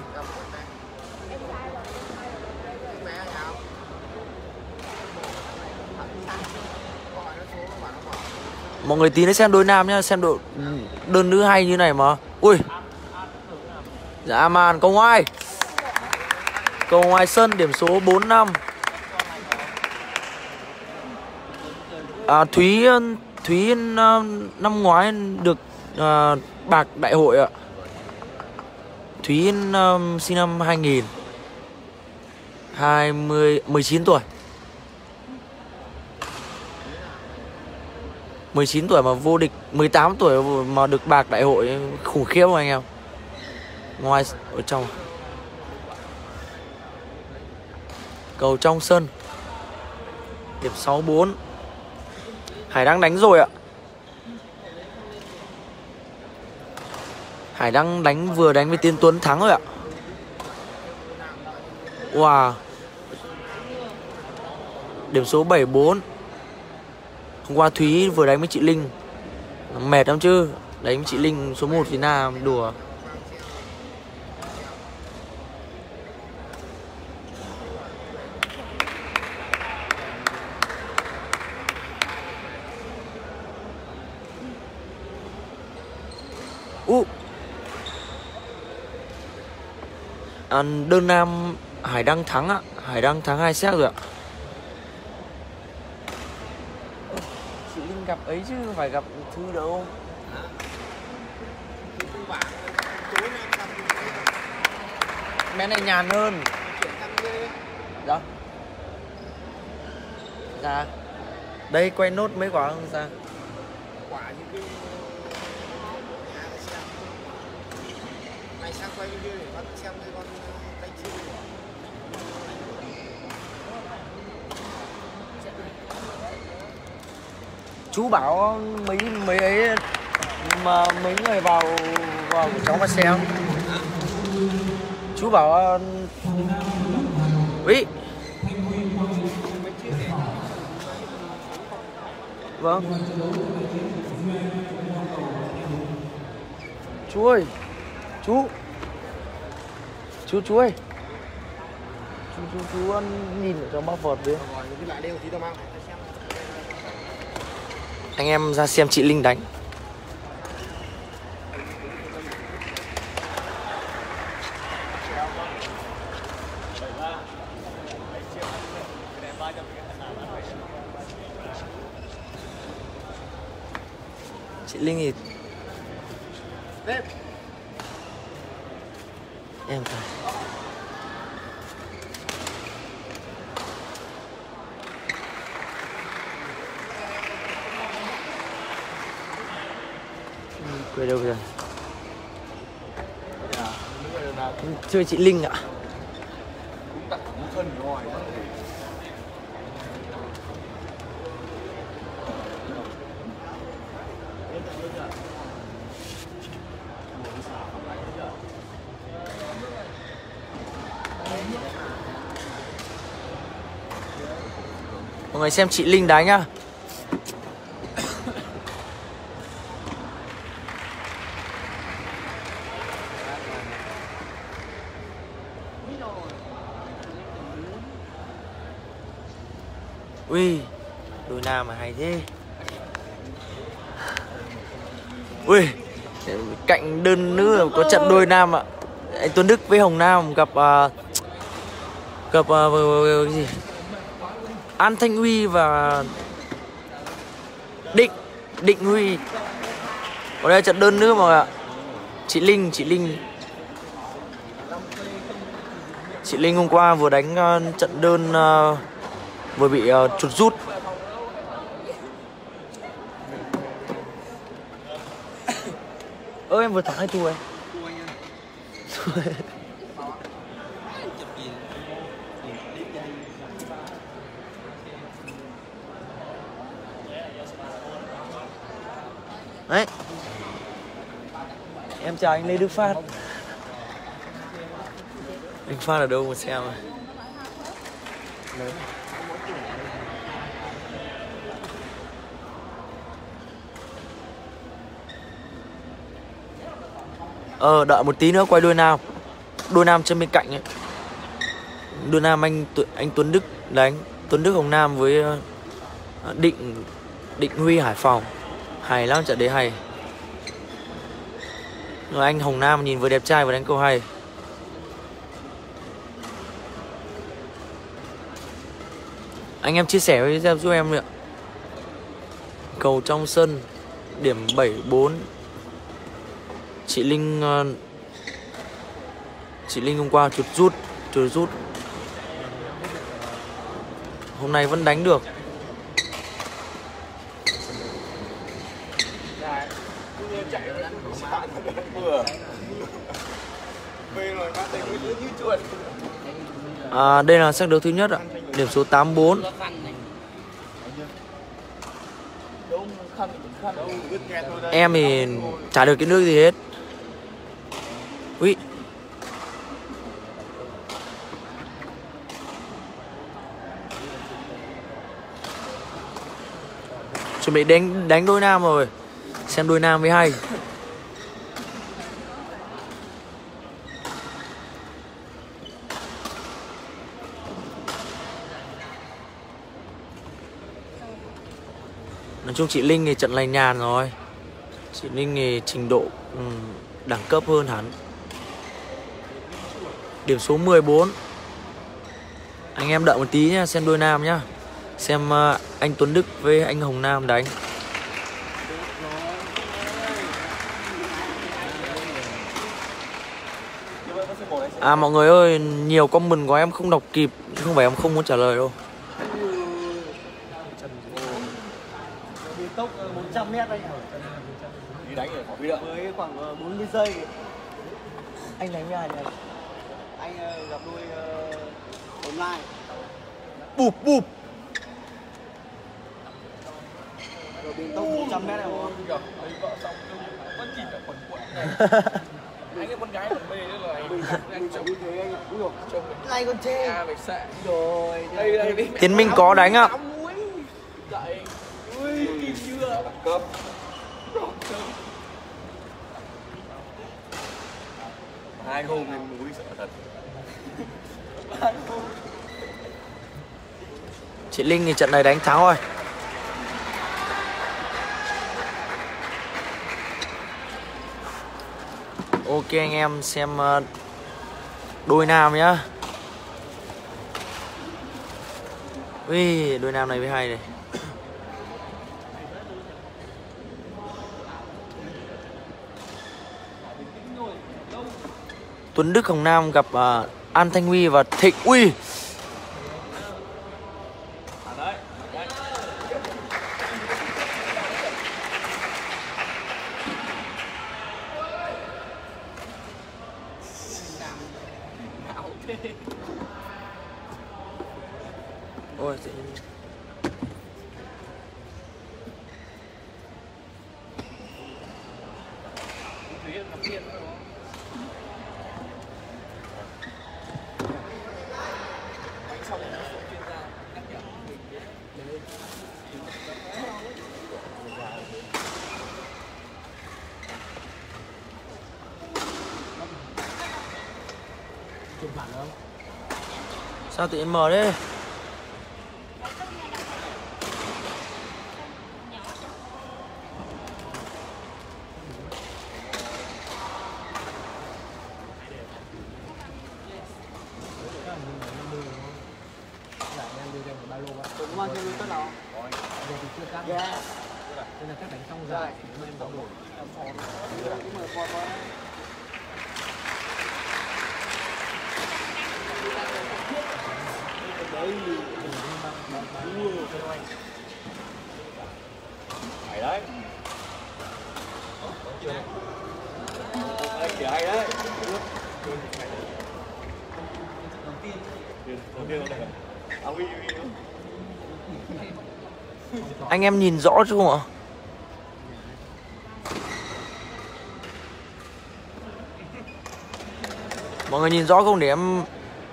Mọi người tí nữa xem đôi nam nhá. Xem độ đơn nữ hay như này mà. Ui, dạ màn cầu ngoài. Cầu ngoài sân điểm số bốn năm. À, Thúy Thúy năm ngoái được uh, bạc đại hội ạ. Thúy um, sinh năm hai nghìn, hai mươi, mười chín tuổi. mười chín tuổi mà vô địch, mười tám tuổi mà được bạc đại hội, khủng khiếp không anh em? Ngoài ở trong. Cầu Trong Sân. Điểm sáu bốn. Hải Đăng đánh rồi ạ. Hải Đăng đánh vừa đánh với Tiến Tuấn thắng rồi ạ. Wow. Điểm số bảy bốn. Hôm qua Thúy vừa đánh với chị Linh. Mệt lắm chứ. Đánh với chị Linh số một Việt Nam đùa. Uh. À, đơn nam Hải Đăng thắng ạ. Hải Đăng thắng hai set rồi ạ. Chị Linh gặp ấy chứ không phải gặp Thư đâu. Bé này nhàn hơn. Dạ. Dạ. Đây quay nốt mấy quả không ra. Mày sang quay video để con xem cái con tay chim. Chú bảo mấy mấy ấy mà mấy người vào vào của cháu mà xem. Chú bảo Úy. Vâng. Chú ơi. Chú. Chú chú ơi. Chú chú chú nhìn ở trong bác vợt đi. Anh em ra xem chị Linh đánh. Chị Linh thì em thấy quay đâu rồi? Chơi chị Linh ạ. Mọi người xem chị Linh đánh nhá. Ui, đôi nam mà hay thế. Ui, cạnh đơn nữ có trận đôi nam ạ. Anh Tuấn Đức với Hồng Nam gặp uh, gặp uh, cái gì? An Thanh Huy và Định Định Huy. Ở đây trận đơn nữ mà ạ. Chị Linh, chị Linh Chị Linh hôm qua vừa đánh uh, trận đơn uh, vừa bị uh, chuột rút. Ơ em vừa thắng hay thua em? Đấy. Em chào anh Lê Đức Phát. Anh Phát ở đâu mà xem à? Ờ đợi một tí nữa quay đôi nam. Đôi nam chân bên cạnh ấy. Đôi nam anh anh Tuấn Đức đánh. Tuấn Đức Hồng Nam với uh, Định Định Huy Hải Phòng. Hay lắm, trận đấy hay. Rồi anh Hồng Nam nhìn vừa đẹp trai vừa đánh câu hay. Anh em chia sẻ với em giúp em nữa. Cầu trong sân điểm bảy bốn. Chị Linh uh, Chị Linh hôm qua chuột rút Chuột rút hôm nay vẫn đánh được. À, đây là set đấu thứ nhất ạ. Điểm số tám bốn. Em thì chả được cái nước gì hết. Ui. Chuẩn bị đánh đánh đôi nam rồi. Xem đôi nam mới hay. Nói chung chị Linh thì trận này nhàn rồi. Chị Linh thì trình độ um, đẳng cấp hơn hẳn. Điểm số mười bốn. Anh em đợi một tí nha, xem đôi nam nhá. Xem uh, anh Tuấn Đức với anh Hồng Nam đánh. À mọi người ơi, nhiều comment của em không đọc kịp. Không phải em không muốn trả lời đâu. Tốc bốn trăm mét anh. Đi đánh ở khoảng với khoảng bốn mươi giây. Anh đánh với ai nhỉ? Anh uh, gặp đôi uh, online. Bụp bụp. Rồi biến tốc một trăm mét này không? Anh cái con gái còn mê nữa rồi. Mình mình chẳng như thế anh. Úi dồi, trông Này con chê. à phải xạ. Rồi, đây đây đi. Tiến Minh có đánh ạ. Dậy. Ui, kìm chưa? Cấp. Hai hôm em mũi sợ thật. Chị Linh thì trận này đánh thắng rồi. Ok anh em xem đôi nam nhá. Ui, đôi nam này mới hay này. Tuấn Đức Hồng Nam gặp uh, An Thanh Huy và Thịnh. Ui. Ôi, tự nhiên... Sao tự nhiên mở đấy? Cũng mang theo tất nào? Giờ thì chưa cắt. Yeah. Nên là các đánh xong rồi thì em đóng đổi. Cũng mở phòn quá. Đấy. Phải đấy. Đây kìa hay đấy. Anh em nhìn rõ chứ không ạ? Mọi người nhìn rõ không để em...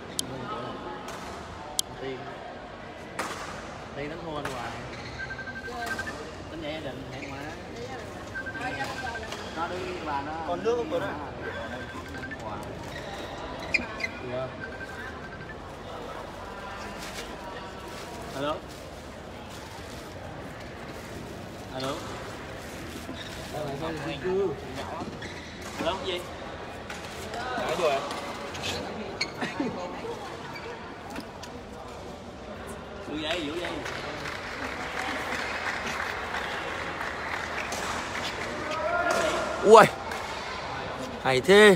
Đây nó thua rồi. Tính nhẹ định hẹn má. Nó đứng và nó... Còn nước không Tuấn ạ? Alo. Alo. Đâu là sao di cư? Alo gì? Cái rồi. Giữ dây, giữ dây. Ui, hay thế.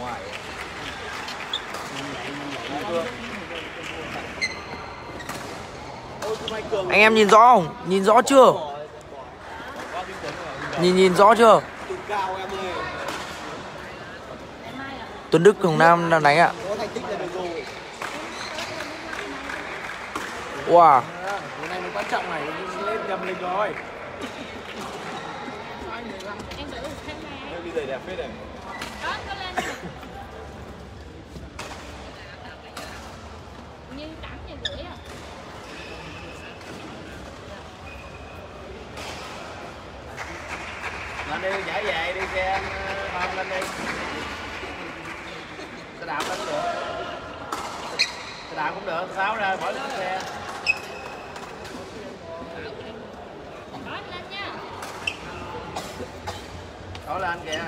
Anh em nhìn rõ không? Nhìn rõ chưa? Nhìn nhìn rõ chưa? Tuấn Đức Hồng Nam đang đánh ạ. Wow. Cái này mới quan trọng này, lên nhầm lịch rồi. Bây giờ đẹp phết này. Như tám giờ rưỡi à. Lên đi, nhảy về đi xe ôm lên đi. Xe đạp lên cũng được. Xe đạp cũng được, sáu ra khỏi lên xe. Có lên nha. Có lên kìa.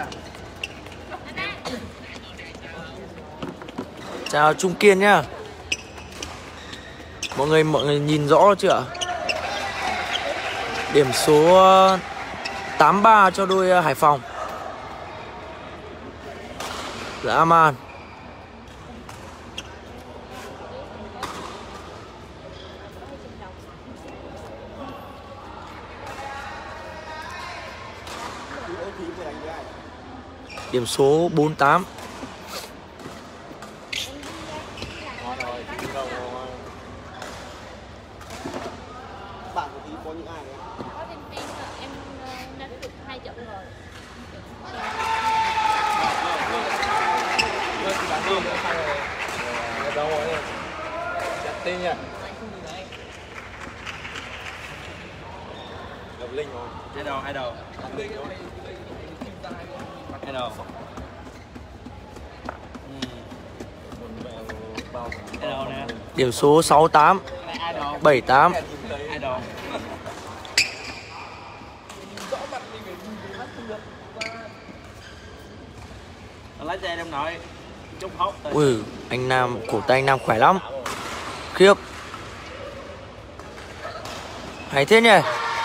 Chào Trung Kiên nhá. Mọi người mọi người nhìn rõ chưa ạ? Điểm số tám ba cho đôi Hải Phòng. Dã man. Điểm số bốn tám. Bạn của tí có những ai đấy? Có thêm em em đánh được hai trận rồi. tên nhỉ? Đập linh rồi. Hai đầu, hai đầu. Hai đầu. Hai đầu nè. Điểm số sáu tám, bảy tám. Hai đầu. Lái xe em nội. Chút hốc. Ui, anh Nam, cổ tay anh Nam khỏe lắm. Khiếp. Hay thế nhỉ?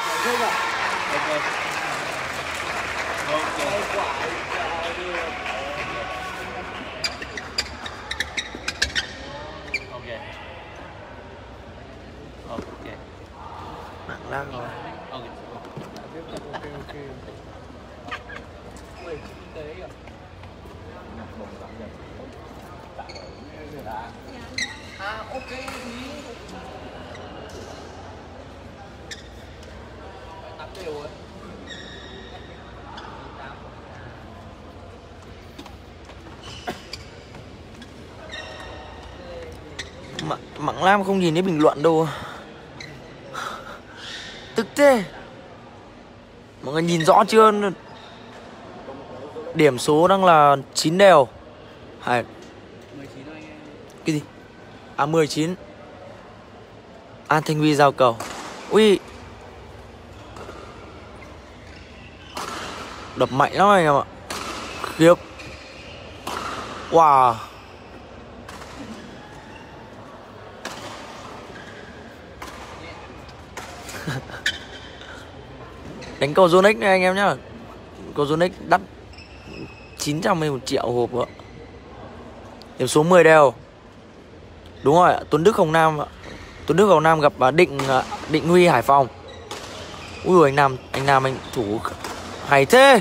Nặng lắm rồi. À ok thì tám đều rồi. Mặng, Mặng Lam không nhìn thấy bình luận đâu. Tức thế. Mọi người nhìn rõ chưa? Điểm số đang là chín đều. Hay cái gì? À mười chín. An Thanh Huy giao cầu. Ui. Đập mạnh lắm anh em ạ. Khiếp. Wow. Đánh cầu Zonic này anh em nhá. Cầu Zonic đắt chín trăm một triệu hộp ạ. Điểm số mười đều. Đúng rồi, Tuấn Đức Hồng Nam. Tuấn Đức Hồng Nam gặp Định Định Huy Hải Phòng. Ui anh Nam, anh Nam anh thủ hay thế.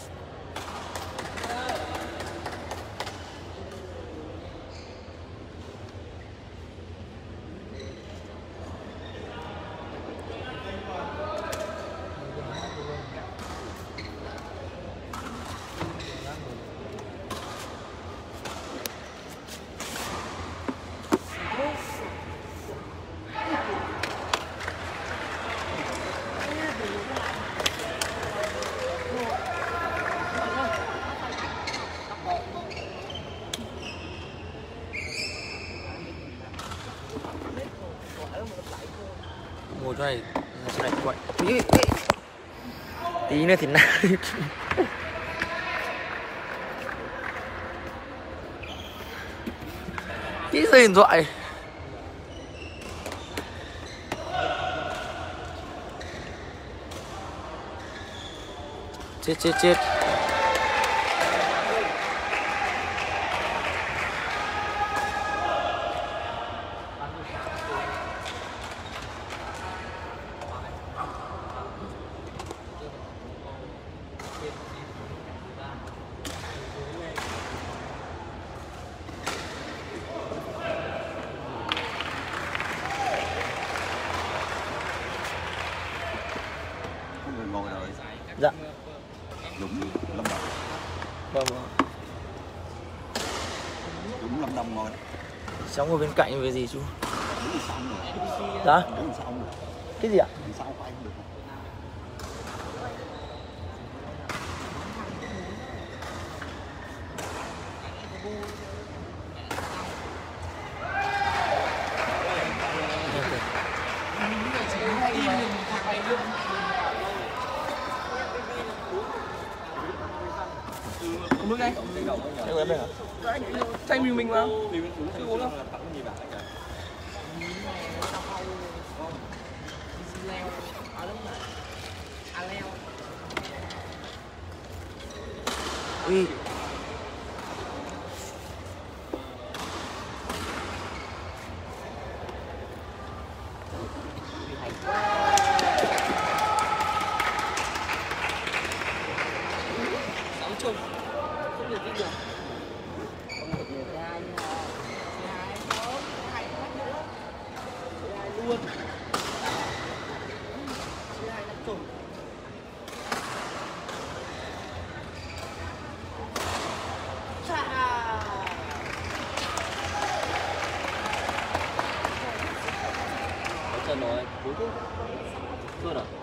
Ngồi cho này, cho này quậy. Tí nữa thì nào. Cái gì điện thoại. Chết chết chết. Ngồi rồi. Dạ. Dũng Lâm Đồng. Vâng vâng. Dũng Lâm Đồng ngồi. Cháu ngồi bên cạnh về gì chú? Đứng sau rồi. Dạ? Đứng sau rồi. Cái gì ạ? Đứng sau quay không được. Uống nước anh. Em uống đây hả? Chanh mình mình mà. Chưa uống đâu. Ui. Luôn à?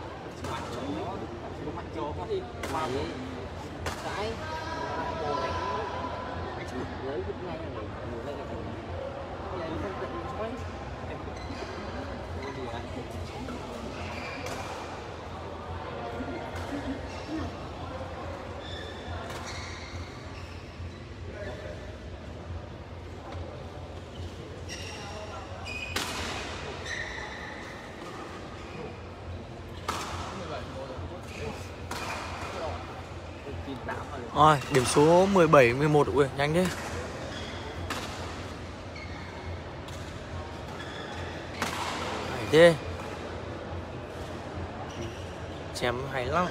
Rồi, điểm số mười bảy mười một. Ui, nhanh thế. Hay thế. Chém hay lắm.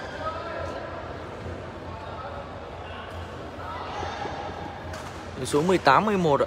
Điểm số mười tám mười một ạ.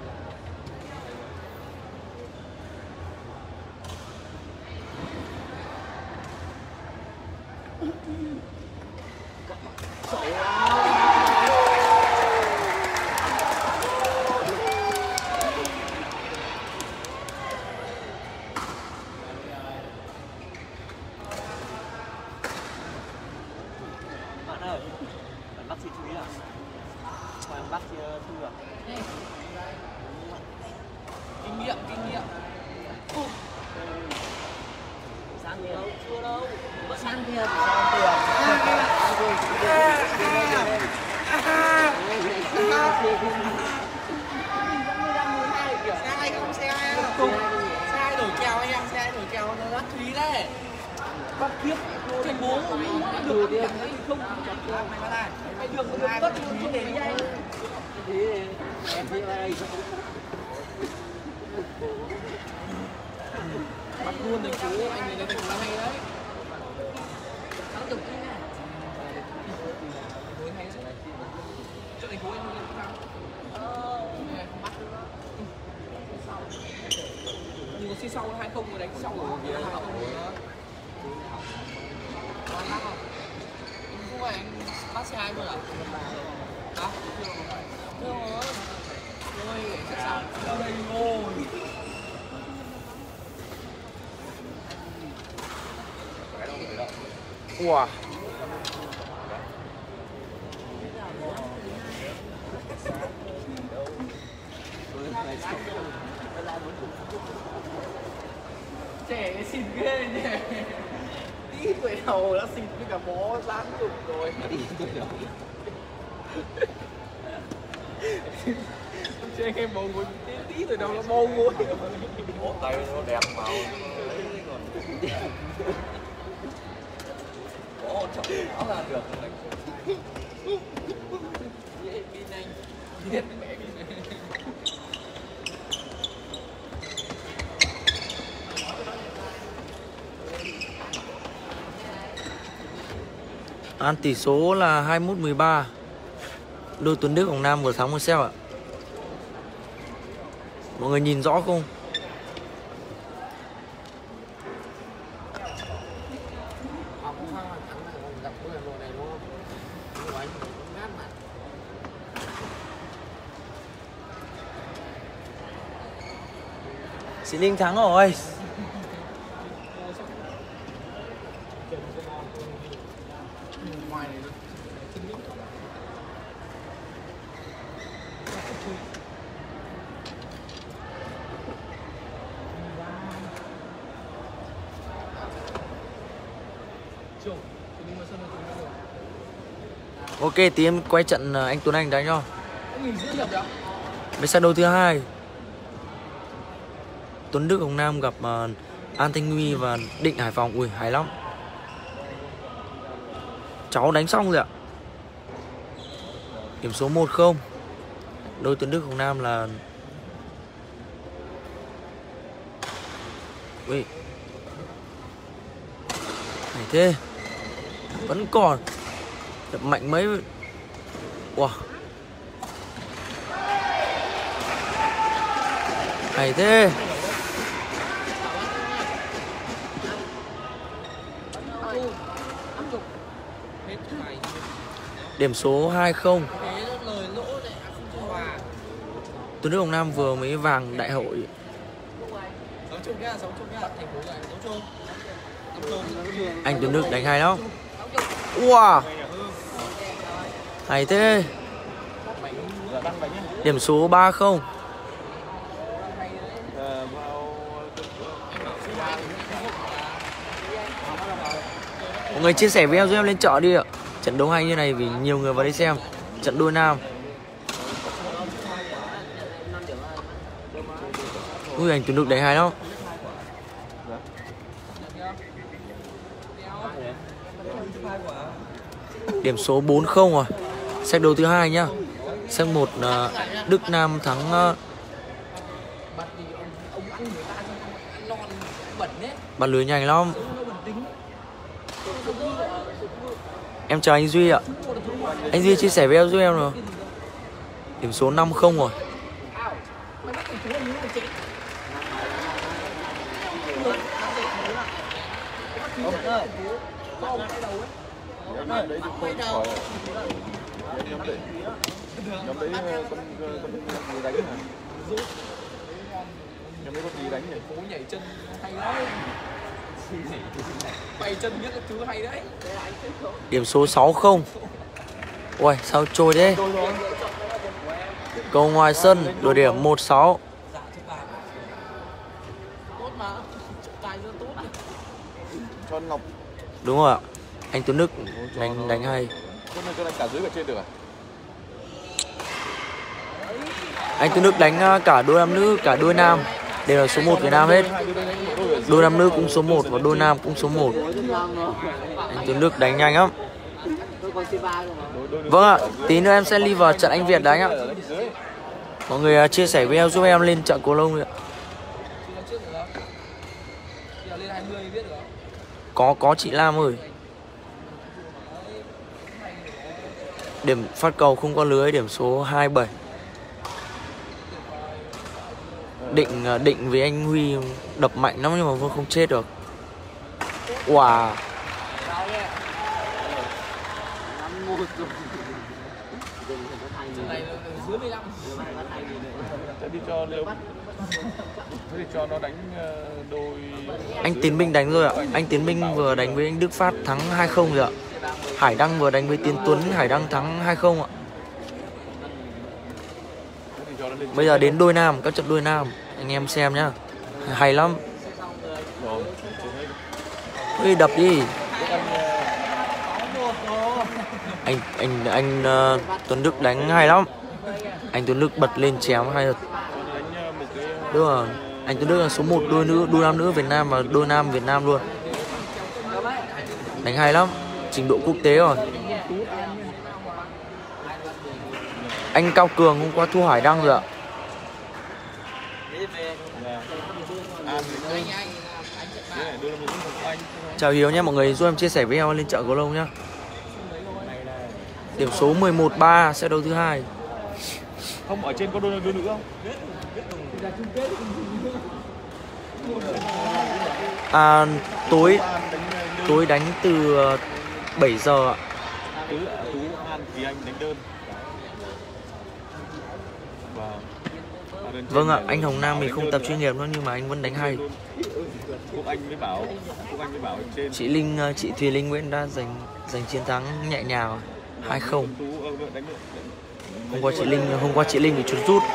Bạn ơi, bạn bắt chị Thúy à? Bạn bắt chị Thư à? Kinh nghiệm, kinh nghiệm. Sang tiền đâu? Chưa đâu. Có sang tiền, sang tiền. Xe ai không? Xe ai không? Xe ai đổi kèo anh em? Xe ai đổi kèo nó bắt Thúy đấy. Bắt kiếp, trên bố không được tiền đấy không. Mày bắt ai? Mày đường có được bắt không để đi anh. Thế em đi đây. Bắt luôn thành phố, anh này là thành phố hay đấy. Sáu chục đấy nha. Cho thành phố anh không sao. Không bắt nữa. Nhưng có xe sau hai không rồi đánh sau rồi kìa. Không phải anh bắt xe hai rồi à? Hả? Được rồi. Rồi, xe sau. Đây rồi. Wow. Trẻ xịt ghê nhỉ. Tí tuổi đầu đã xịt với cả bó dán chụp rồi. Tí tuổi đầu. Chơi cái bầu ngồi tí, tí tuổi đầu nó bầu ngồi. Bộ tay nó đẹp màu. Ồ, chọc áo là được. Dễ pin anh. Thiết mẹ pin anh. An tỷ số là hai mươi mốt mười ba. Đôi Tuấn Đức Hồng Nam vừa thắng một xeo ạ. Mọi người nhìn rõ không? Sĩ Linh thắng rồi. Ok, tí em quay trận anh Tuấn Anh đánh cho. Với set đấu thứ hai, Tuấn Đức Hồng Nam gặp uh, An Thanh Nguy và Định Hải Phòng. Ui, hay lắm. Cháu đánh xong rồi ạ. Điểm số một không. Đôi Tuấn Đức Hồng Nam là ui, hay thế. Vẫn còn đập mạnh mấy. Wow, hay thế. Điểm số hai không. Tuấn Đức Hồng Nam vừa mới vàng đại hội. chục nhá, sáu chục nhá, thành phố này sáu chục. Anh Tuấn Đức đánh hay lắm. Wow, hay thế. Điểm số ba không. Mọi người chia sẻ với em giúp em lên chợ đi ạ. Trận đấu hay như này vì nhiều người vào đây xem. Trận đôi nam. Ui, anh Tuấn Đức đánh hay lắm. Điểm số bốn không rồi. Set đấu thứ hai nhá. Set một uh, Đức Nam thắng uh, bắn lưới nhanh lắm. Em chào anh Duy ạ. Anh Duy chia sẻ với em giúp em rồi. Điểm số năm không rồi. Nhóm đấy thì không khỏi. Nhóm đấy Nhóm đấy con con đánh hả? Nhóm đấy có gì đánh nhỉ? Phố nhảy chân hay lắm. Bay chân nhất là thứ hay đấy. Điểm số sáu không. Ui, sao trôi thế? Cầu ngoài sân đổi điểm một sáu. Tốt mà. Tài rất tốt. Cho Ngọc. Đúng rồi ạ. Anh Tuấn Đức đánh đánh hay. Cho nên cho đánh cả dưới cả trên được à? Anh Tuấn Đức đánh cả đôi nam nữ, cả đôi nam đều là số một Việt Nam hết. Đôi nam nữ cũng số một và đôi nam cũng số một. Anh Tuấn Đức đánh nhanh lắm. Vâng ạ, tí nữa em sẽ đi vào trận anh Việt đánh ạ. Mọi người chia sẻ với em giúp em lên trận cầu lông đi ạ. Có có chị Lam ơi. Điểm phát cầu không có lưới, điểm số hai bảy. Định định với anh Huy đập mạnh lắm nhưng mà vẫn không chết được. Wow. Thế đi cho Lê Thế thì cho nó đánh đôi. Anh Tiến Minh đánh rồi ạ. Anh Tiến Minh vừa đánh với anh Đức Phát thắng hai không rồi ạ. Hải Đăng vừa đánh với Tiến Tuấn, Hải Đăng thắng hai không ạ. Bây giờ đến đôi nam, các trận đôi nam anh em xem nhá. Hay lắm. Ui, đập đi. Anh anh anh uh, Tuấn Đức đánh hay lắm. Anh Tuấn Đức bật lên chém hay thật. Đúng rồi. Anh Tuấn Đức là số một đôi nữ, đôi nam nữ Việt Nam và đôi nam Việt Nam luôn. Đánh hay lắm. Trình độ quốc tế rồi. Anh Cao Cường hôm qua thua Hải Đăng rồi ạ. Chào Hiếu nhé, mọi người giúp em chia sẻ với em lên chợ cầu lông nhá. Điểm số mười một ba set đấu thứ hai. Không, ở trên có đôi đôi nữ không? À, tối tối đánh từ bảy giờ ạ. Tú An thì anh đánh đơn. Vâng ạ, anh Hồng Nam mình không tập chuyên nghiệp nữa nhưng mà anh vẫn đánh hay. Quốc Anh mới bảo, Quốc Anh mới bảo trên. Chị Linh, chị Thùy Linh Nguyễn đã giành giành chiến thắng nhẹ nhàng hai không. Hôm qua chị Linh, hôm qua chị Linh bị chuột rút.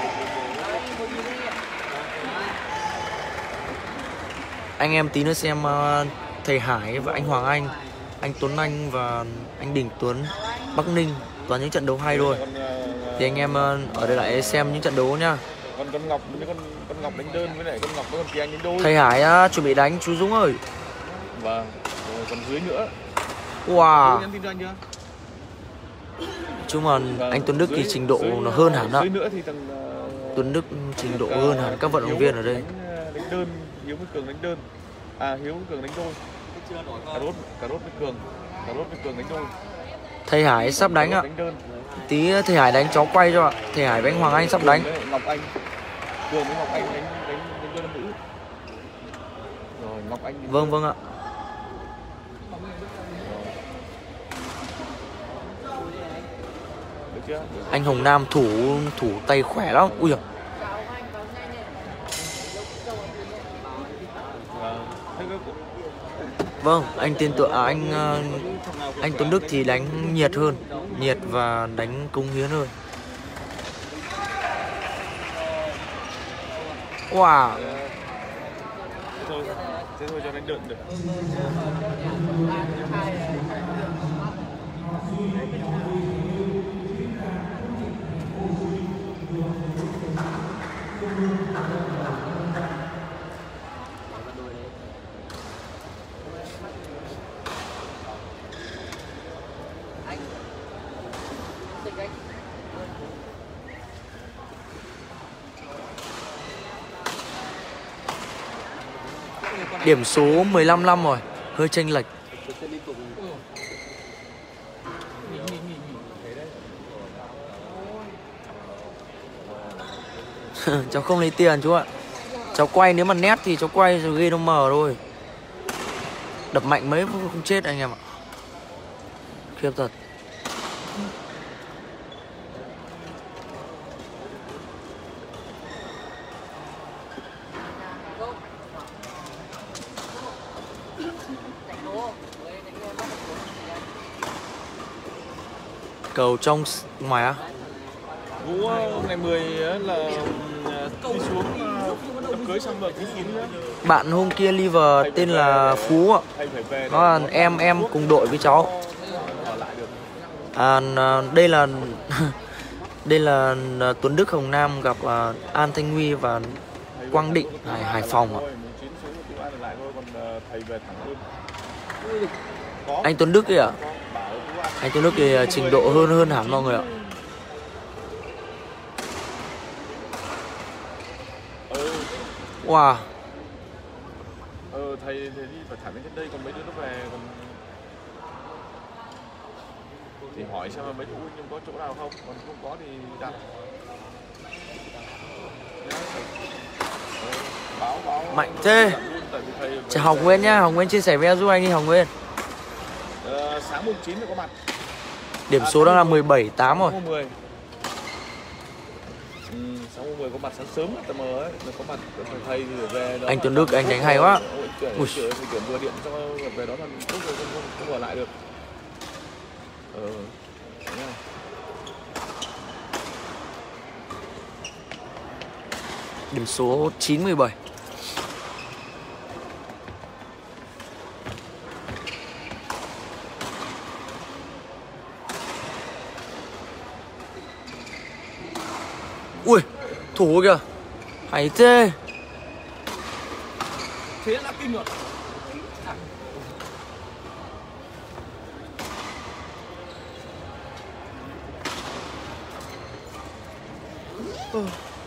Anh em tí nữa xem uh, thầy Hải và anh Hoàng Anh, anh Tuấn Anh và anh Đình Tuấn, Bắc Ninh toàn những trận đấu hay rồi. Thì anh em uh, ở đây lại xem những trận đấu nhá. Còn con Ngọc với con con Ngọc đánh đơn với lại con Ngọc với con Kỳ Anh đánh đôi. Thầy Hải uh, chuẩn bị đánh chú Dũng ơi. Vâng. Rồi còn dưới nữa. Wow. Nhắn tin cho anh chưa? Chứ mà vâng. Anh Tuấn Đức dưới, thì trình độ dưới, nó hơn hẳn ạ. Dưới nữa thì thằng uh, Tuấn Đức trình độ hơn hẳn các vận động viên ở đây. Đánh, đánh đơn, Hiếu với Cường đánh đơn. À, Hiếu với Cường đánh đôi. Cà rốt, cà rốt với Cường, cà rốt với Cường đánh đôi. Thầy Hải sắp đánh ạ. Tí thầy Hải đánh cháu quay cho ạ. Thầy Hải với anh Hoàng Anh sắp đánh. Ngọc Anh, Cường với Ngọc Anh đánh đánh đánh đôi nam nữ. Rồi Ngọc Anh. Vâng vâng ạ. Được chưa? Được. Anh Hồng Nam thủ thủ tay khỏe lắm. Ui giời. Vâng, anh tên Tuấn à, anh uh, anh Tuấn Đức thì đánh nhiệt hơn, nhiệt và đánh cống hiến hơn. Wow. Thế thôi, thế thôi cho đánh đợt được. Điểm số mười lăm năm rồi, hơi chênh lệch. Cháu không lấy tiền chú ạ. Cháu quay nếu mà nét thì cháu quay rồi ghi nó mờ thôi. Đập mạnh mấy không chết anh em ạ. Khiếp thật. Cầu trong ngoài á? Vũ ngày mười là đi xuống đám cưới xong rồi ký kín nữa. Bạn hôm kia liver tên là Phú ạ. Nó là em em cùng đội với cháu. À, đây là đây là Tuấn Đức Hồng Nam gặp uh, An Thanh Huy và Quang Định Hải, Hải Phòng ạ. Anh Tuấn Đức ấy ạ? Anh Tuấn Đức thì trình độ hơn hơn hẳn mọi người ạ. Wow. Ờ thầy thầy đi phải thả bên trên đây còn mấy đứa nó về còn thì hỏi xem là mấy đứa nhưng có chỗ nào không, còn không có thì đặt. Báo báo. Mạnh thế. Chào Hồng Nguyên nhá, Hồng Nguyên chia sẻ video giúp anh đi Hồng Nguyên. Ờ, sáng mùng chín mới có mặt. Điểm số đang là mười bảy tám rồi. mười. Ừ, sáng mùng mười có mặt sáng sớm tầm mờ ấy, nó có mặt thầy thì về đó. Anh Tuấn Đức anh đánh hay quá. Ui giời, tuyển vừa điện cho về đó là lúc rồi không, không, không ở lại được. Ờ. Điểm số chín mười bảy. Ui, thủ kìa. Hay thế. Thế là kinh rồi. Ừ.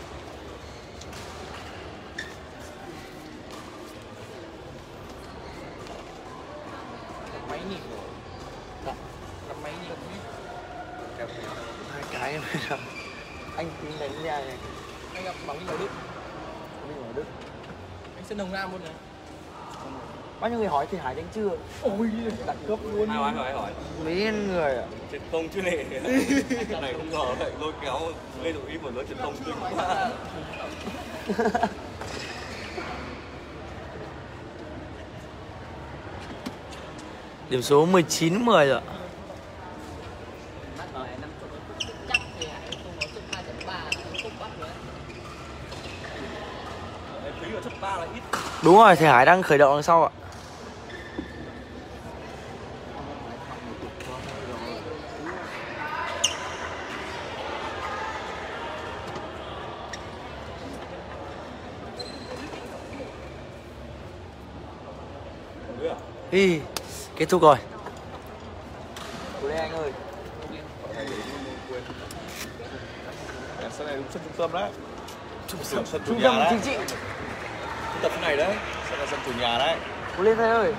Máy nhỉ? Dạ. Cầm máy nhỉ? Hai cái này là anh tính đánh ra này. Anh gặp bóng Minh Đức. Minh ở Đức. Anh Sơn Hồng Nam luôn này. Bao nhiêu người hỏi thì Hải đánh chưa? Ôi, đẳng cấp luôn. Ai hỏi hỏi hỏi. Mấy người ạ. Truyền thông chứ này. Cái này không ngờ lại lôi kéo gây đủ ý của nó truyền thông kinh quá. Điểm số mười chín mười rồi. Chắc thì Hải không có chục hai chấm ba không bắt nữa. Phí vào chấp ba là ít. Đúng rồi, thì Hải đang khởi động đằng sau ạ. Hi, kết thúc rồi. Của đây anh ơi. Sân này đúng sân trung tâm đấy. Trung Sân chủ trung nhà tâm đấy. chính trị. Tập này đấy, sân là sân chủ nhà đấy. Cố lên thầy ơi.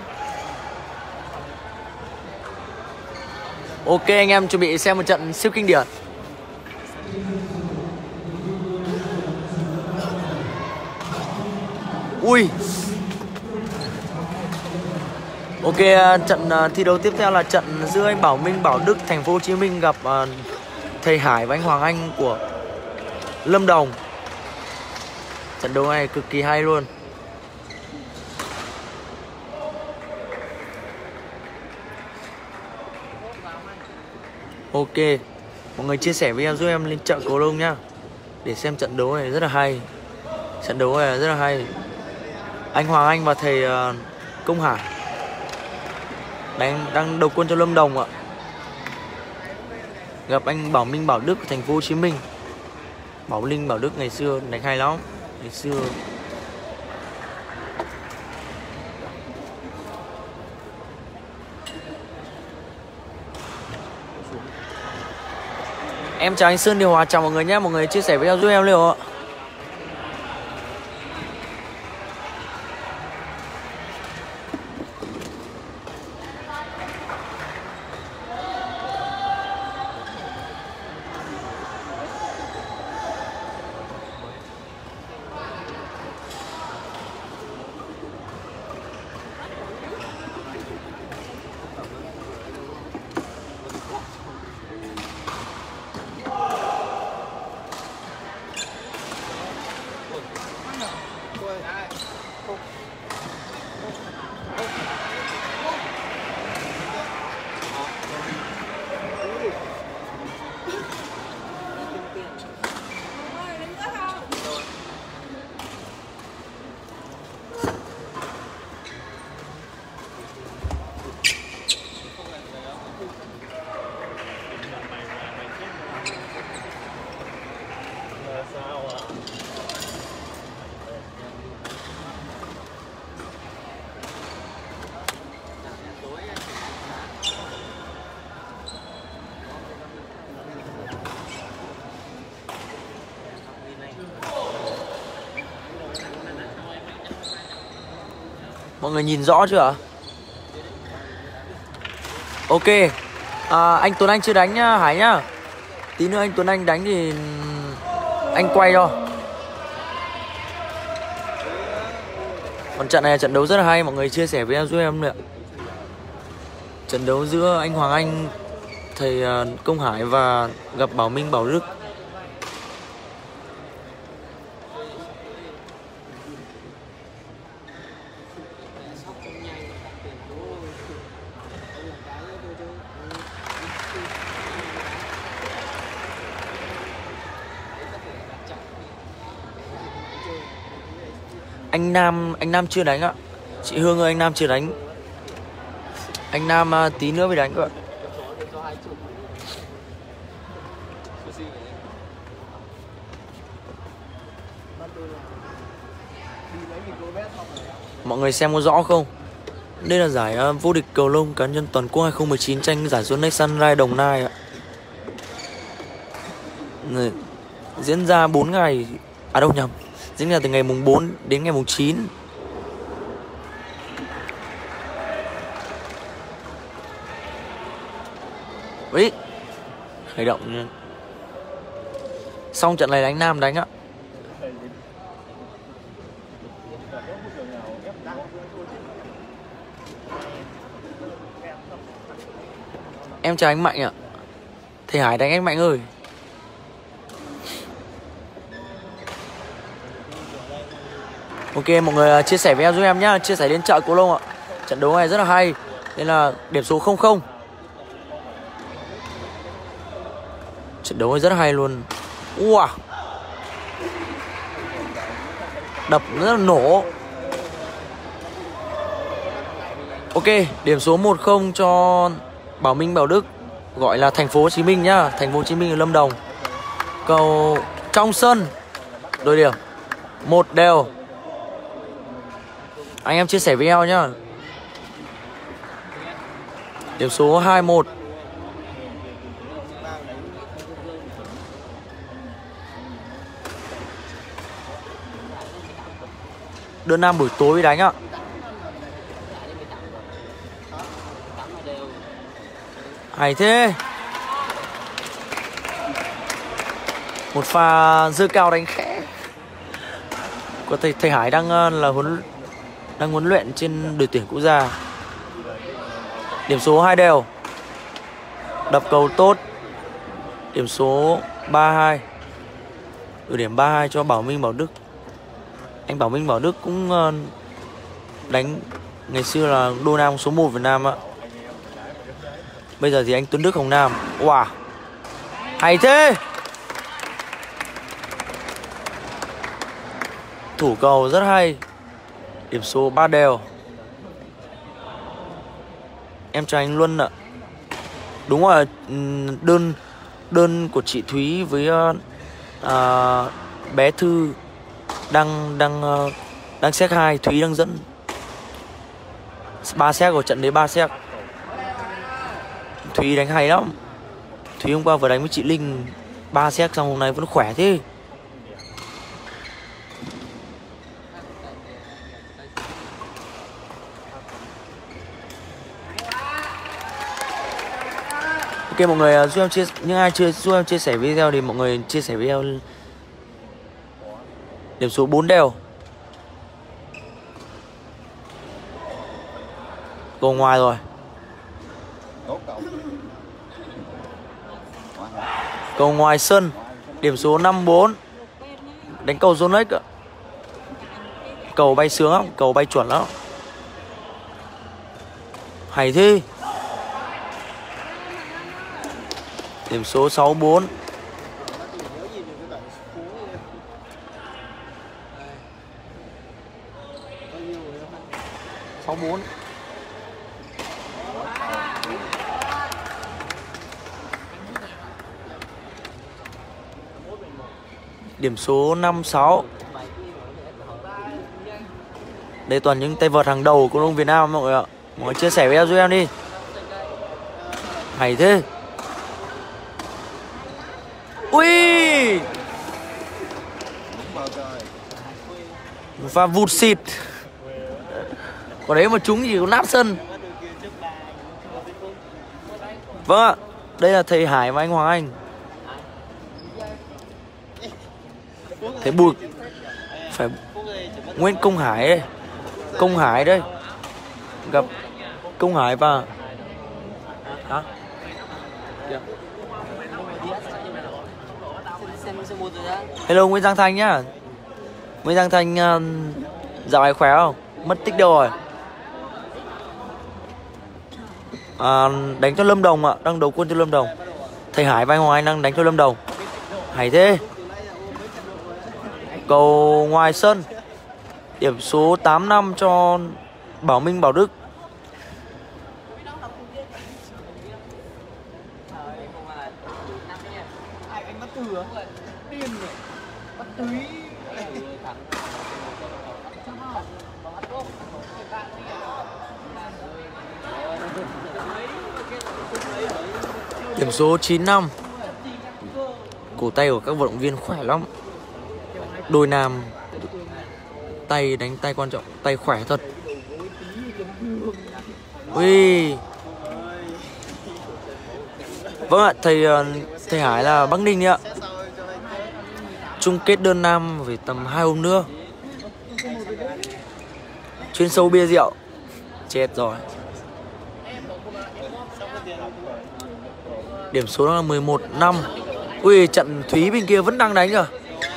Ok anh em chuẩn bị xem một trận siêu kinh điển. Ui. Ok, trận thi đấu tiếp theo là trận giữa anh Bảo Minh Bảo Đức Thành phố Hồ Chí Minh gặp uh, thầy Hải và anh Hoàng Anh của Lâm Đồng. Trận đấu này cực kỳ hay luôn. Ok, mọi người chia sẻ video giúp em lên chợ cầu lông nhá, để xem trận đấu này rất là hay. Trận đấu này rất là hay. Anh Hoàng Anh và thầy uh, Công Hải đánh đang đầu quân cho Lâm Đồng ạ. Gặp anh Bảo Minh Bảo Đức của thành phố Hồ Chí Minh. Bảo Linh Bảo Đức ngày xưa đánh hay lắm. Ngày xưa em chào anh Sơn Điều Hòa, chào mọi người nhé. Mọi người chia sẻ video giúp em liệu ạ. Mọi người nhìn rõ chưa ạ? Ok, à, anh Tuấn Anh chưa đánh nhá, Hải nhá. Tí nữa anh Tuấn Anh đánh thì anh quay cho. Còn trận này là trận đấu rất là hay, mọi người chia sẻ với em giúp em nữa. Trận đấu giữa anh Hoàng Anh, thầy Công Hải và gặp Bảo Minh Bảo Đức. Anh Nam, anh Nam chưa đánh ạ. Chị Hương ơi, anh Nam chưa đánh. Anh Nam uh, tí nữa mới đánh các bạn. Mọi người xem có rõ không? Đây là giải uh, vô địch cầu lông cá nhân toàn quốc hai không một chín tranh giải Sunday Sunrise Đồng Nai ạ. Này, diễn ra bốn ngày. À đâu nhầm. Diễn ra từ ngày mùng bốn đến ngày mùng chín. Ý, khởi động. Xong trận này đánh Nam đánh ạ. Em chào anh Mạnh ạ. Thầy Hải đánh anh Mạnh ơi. Ok, mọi người chia sẻ video giúp em nhá, chia sẻ đến chợ cầu lông ạ. Trận đấu này rất là hay. Nên là điểm số không không. Trận đấu này rất là hay luôn. Wow. Đập rất là nổ. Ok, điểm số một không cho Bảo Minh Bảo Đức, gọi là thành phố Hồ Chí Minh nhá, thành phố Hồ Chí Minh ở Lâm Đồng. Cầu trong sân. Đôi điểm một đều. Anh em chia sẻ video nhá. Điểm số hai một. Đơn Nam buổi tối đánh ạ. Hay thế. Một pha dơ cao đánh khẽ. Có thầy, thầy Hải đang là huấn đang huấn luyện trên đội tuyển quốc gia. Điểm số hai đều. Đập cầu tốt. Điểm số ba hai. Ở điểm ba hai cho Bảo Minh Bảo Đức. Anh Bảo Minh Bảo Đức cũng đánh ngày xưa là đô nam số một Việt Nam ạ. Bây giờ thì anh Tuấn Đức Hồng Nam. Wow. Hay thế. Thủ cầu rất hay. Điểm số ba đều. Em chào anh Luân ạ. Đúng rồi, đơn đơn của chị Thúy với uh, uh, bé Thư đang đang uh, đang set hai, Thúy đang dẫn ba set của trận đấy, ba set. Thúy đánh hay lắm. Thúy hôm qua vừa đánh với chị Linh ba set xong, hôm nay vẫn khỏe thế. Ok mọi người, giúp em chia những ai chưa giúp em chia sẻ video thì mọi người chia sẻ video. Điểm số bốn đều. Cầu ngoài rồi. Cầu ngoài sân. Điểm số năm bốn. Đánh cầu zone ếch ạ. Cầu bay sướng lắm, cầu bay chuẩn lắm. Hay thế. Điểm số sáu bốn. sáu bốn. Điểm số năm sáu. Đây toàn những tay vợt hàng đầu của ông Việt Nam mọi người ạ. Mọi người chia sẻ video giúp em đi. Hay thế. Ui, một pha vụt xịt. Có đấy mà chúng chỉ có nát sân. Vâng ạ, đây là thầy Hải và anh Hoàng Anh. Thầy Bùi phải Nguyễn Công Hải đây. Công Hải đây. Gặp Công Hải và hả? Hello Nguyễn Giang Thanh nhá. Nguyễn Giang Thanh uh, dạo này khỏe không? Mất tích đâu rồi? À, đánh cho Lâm Đồng ạ, à, đang đầu quân cho Lâm Đồng. Thầy Hải và anh Hoàng Anh đang đánh cho Lâm Đồng. Hay thế. Cầu ngoài sân. Điểm số tám năm cho Bảo Minh Bảo Đức. Điểm số chín năm. Cổ tay của các vận động viên khỏe lắm. Đôi nam tay đánh tay quan trọng, tay khỏe thật. Ui. Vâng ạ, thầy thầy Hải là Bắc Ninh ạ. Chung kết đơn nam về tầm hai hôm nữa. Chuyên sâu bia rượu. Chết rồi. Điểm số đó là mười một năm. Ui, trận Thúy bên kia vẫn đang đánh à?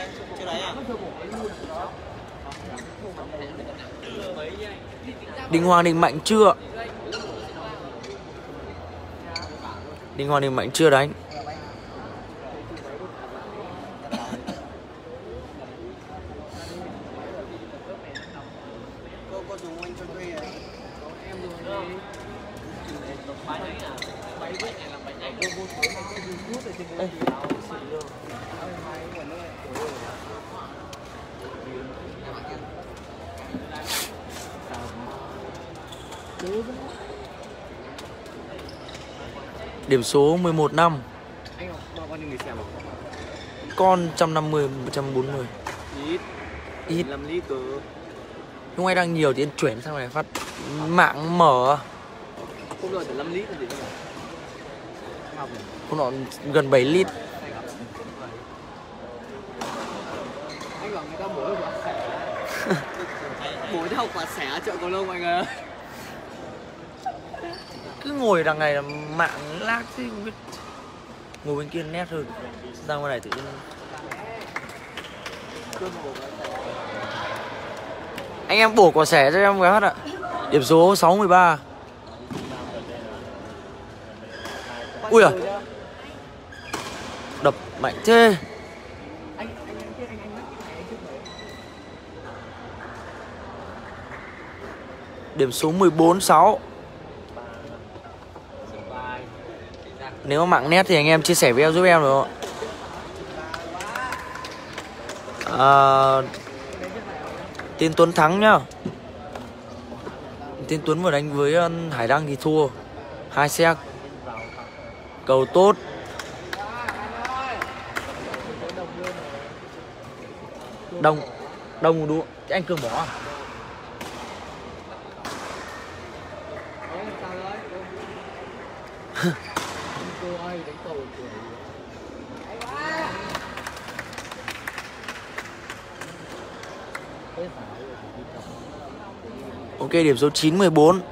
Đinh Hoàng Đình Mạnh chưa? Đinh Hoàng Đình Mạnh chưa đánh. Điểm số mười một năm. Con một trăm năm mươi, một trăm bốn mươi. Ít. Ít. năm lít cơ. Lúc này đang nhiều thì anh chuyển sang này phát mạng mở. Không rồi, năm lít là gì? Không nó gần bảy lít. Anh bảo người ta bổ quả xẻ. Bổ theo quả xẻ ở chợ Cầu Long anh ơi. Cứ ngồi đằng này là mạng lag chứ không biết. Ngồi bên kia nét hơn. Ra ngoài này tự nhiên. Anh em bổ quả xẻ cho em cái hát ạ. Điểm số sáu mươi ba. Ui à. Mạnh thế. Điểm số mười bốn sáu. Nếu mà mạng nét thì anh em chia sẻ video giúp em được không? À, Tiên Tuấn thắng nhá. Tiên Tuấn vừa đánh với Hải Đăng thì thua hai set. Cầu tốt. Đông Đông đúng. Cái anh Cường bỏ à? Ok, điểm số chín mười bốn.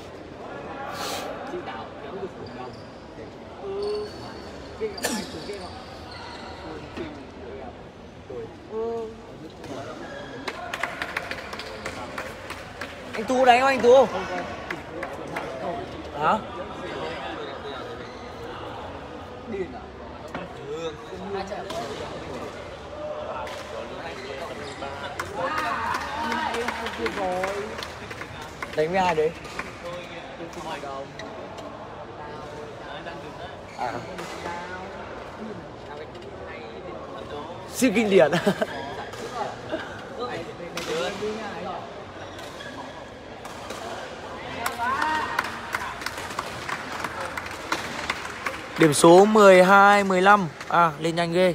Anh Tú đánh không anh Tú? Hả? Đánh với ai đấy? À. Siêu kinh điển. Điểm số mười hai mười lăm. À, lên nhanh ghê.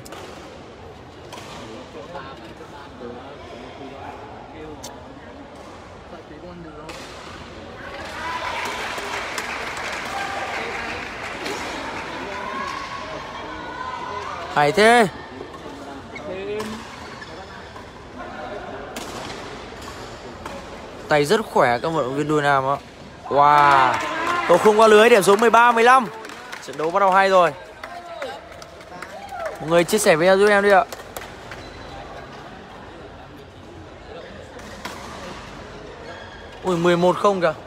Hay thế. Tay rất khỏe các vận động viên đôi nam á. Wow. Cầu không qua lưới, điểm số mười ba mười lăm. Trận đấu bắt đầu hay rồi. Một người chia sẻ video giúp em đi ạ. Ui, mười một không kìa.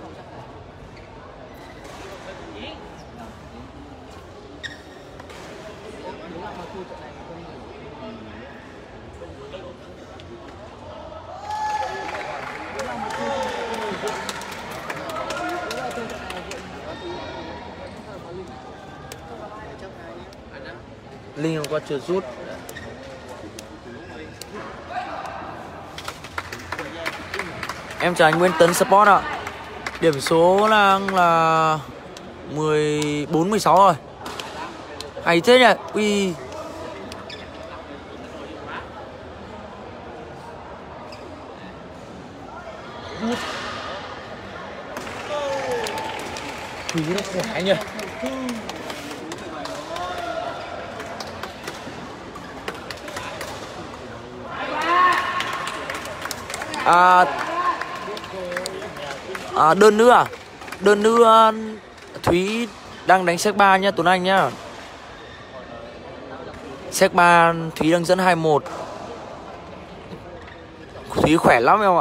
Linh hôm qua chưa rút. Em chào anh Nguyễn Tấn Sport ạ. Điểm số đang là mười bốn mười sáu rồi. Hay thế nhỉ. Ui. Thúy nó khỏe anh ơi. À, à, đơn nữ à? Đơn nữ uh, Thúy đang đánh set ba nhá Tuấn Anh nhá. Set ba Thúy đang dẫn hai một. Thúy khỏe lắm em ạ.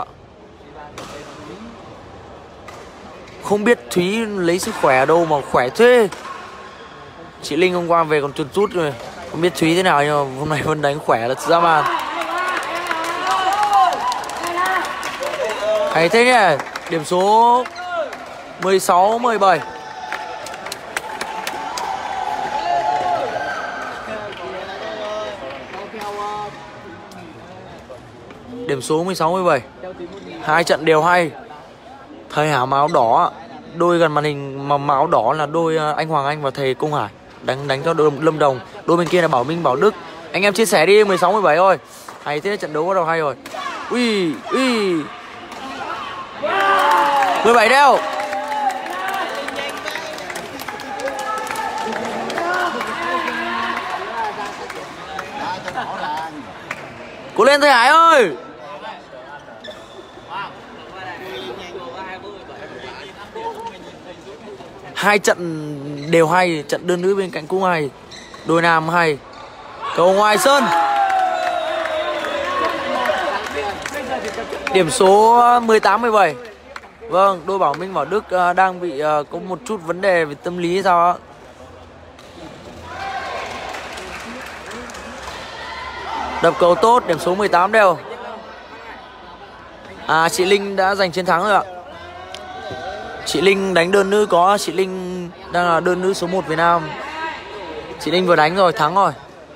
Không biết Thúy lấy sức khỏe ở đâu mà khỏe thế. Chị Linh hôm qua về còn chuột rút rồi. Không biết Thúy thế nào nhưng mà hôm nay vẫn đánh khỏe là ra màn. Hay thế nhỉ. Điểm số mười sáu mười bảy. Điểm số mười sáu mười bảy. Hai trận đều hay. Thầy Hảo máu đỏ. Đôi gần màn hình mà máu đỏ là đôi anh Hoàng Anh và thầy Công Hải. Đánh đánh cho đôi Lâm Đồng. Đôi bên kia là Bảo Minh Bảo Đức. Anh em chia sẻ đi. Mười sáu mười bảy thôi. Hay thế, trận đấu bắt đầu hay rồi. Ui ui. mười bảy đeo. Cố lên thầy Hải ơi. Hai trận đều hay. Trận đơn nữ bên cạnh cũng hay. Đôi nam hay. Cầu Ngoài Sơn. Điểm số mười tám mười bảy. Vâng, đôi Bảo Minh Bảo Đức uh, đang bị uh, có một chút vấn đề về tâm lý hay sao á. Đập cầu tốt, điểm số mười tám đều. À, chị Linh đã giành chiến thắng rồi ạ. Chị Linh đánh đơn nữ có, chị Linh đang là đơn nữ số một Việt Nam. Chị Linh vừa đánh rồi, thắng rồi.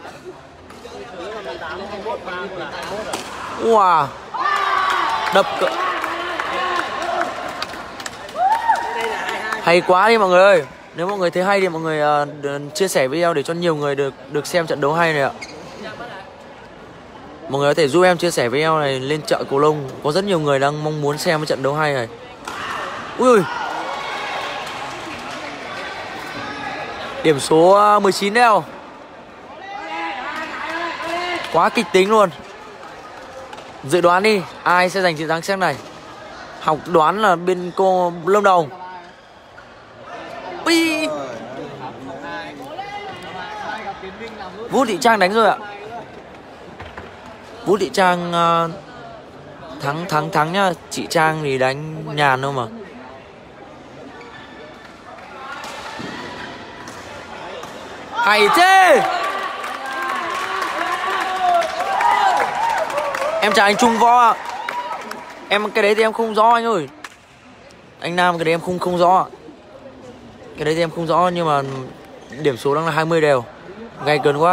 Wow. Đập cỡ... hay quá đi mọi người ơi. Nếu mọi người thấy hay thì mọi người uh, chia sẻ video để cho nhiều người được được xem trận đấu hay này ạ. Mọi người có thể giúp em chia sẻ video này lên chợ Cầu Lông. Có rất nhiều người đang mong muốn xem cái trận đấu hay này. Ui ui. Điểm số mười chín đều. Quá kịch tính luôn. Dự đoán đi, ai sẽ giành chiến thắng set này? Học đoán là bên cô Lâm Đồng. Ui. Vũ Thị Trang đánh rồi ạ. Vũ Thị Trang uh, thắng thắng thắng nhá. Chị Trang thì đánh nhàn thôi mà. Hay thế. Em chào anh Trung Võ ạ. Em cái đấy thì em không rõ anh ơi. Anh Nam cái đấy em không không rõ. Cái đấy thì em không rõ nhưng mà điểm số đang là hai mươi đều. Gay cấn quá.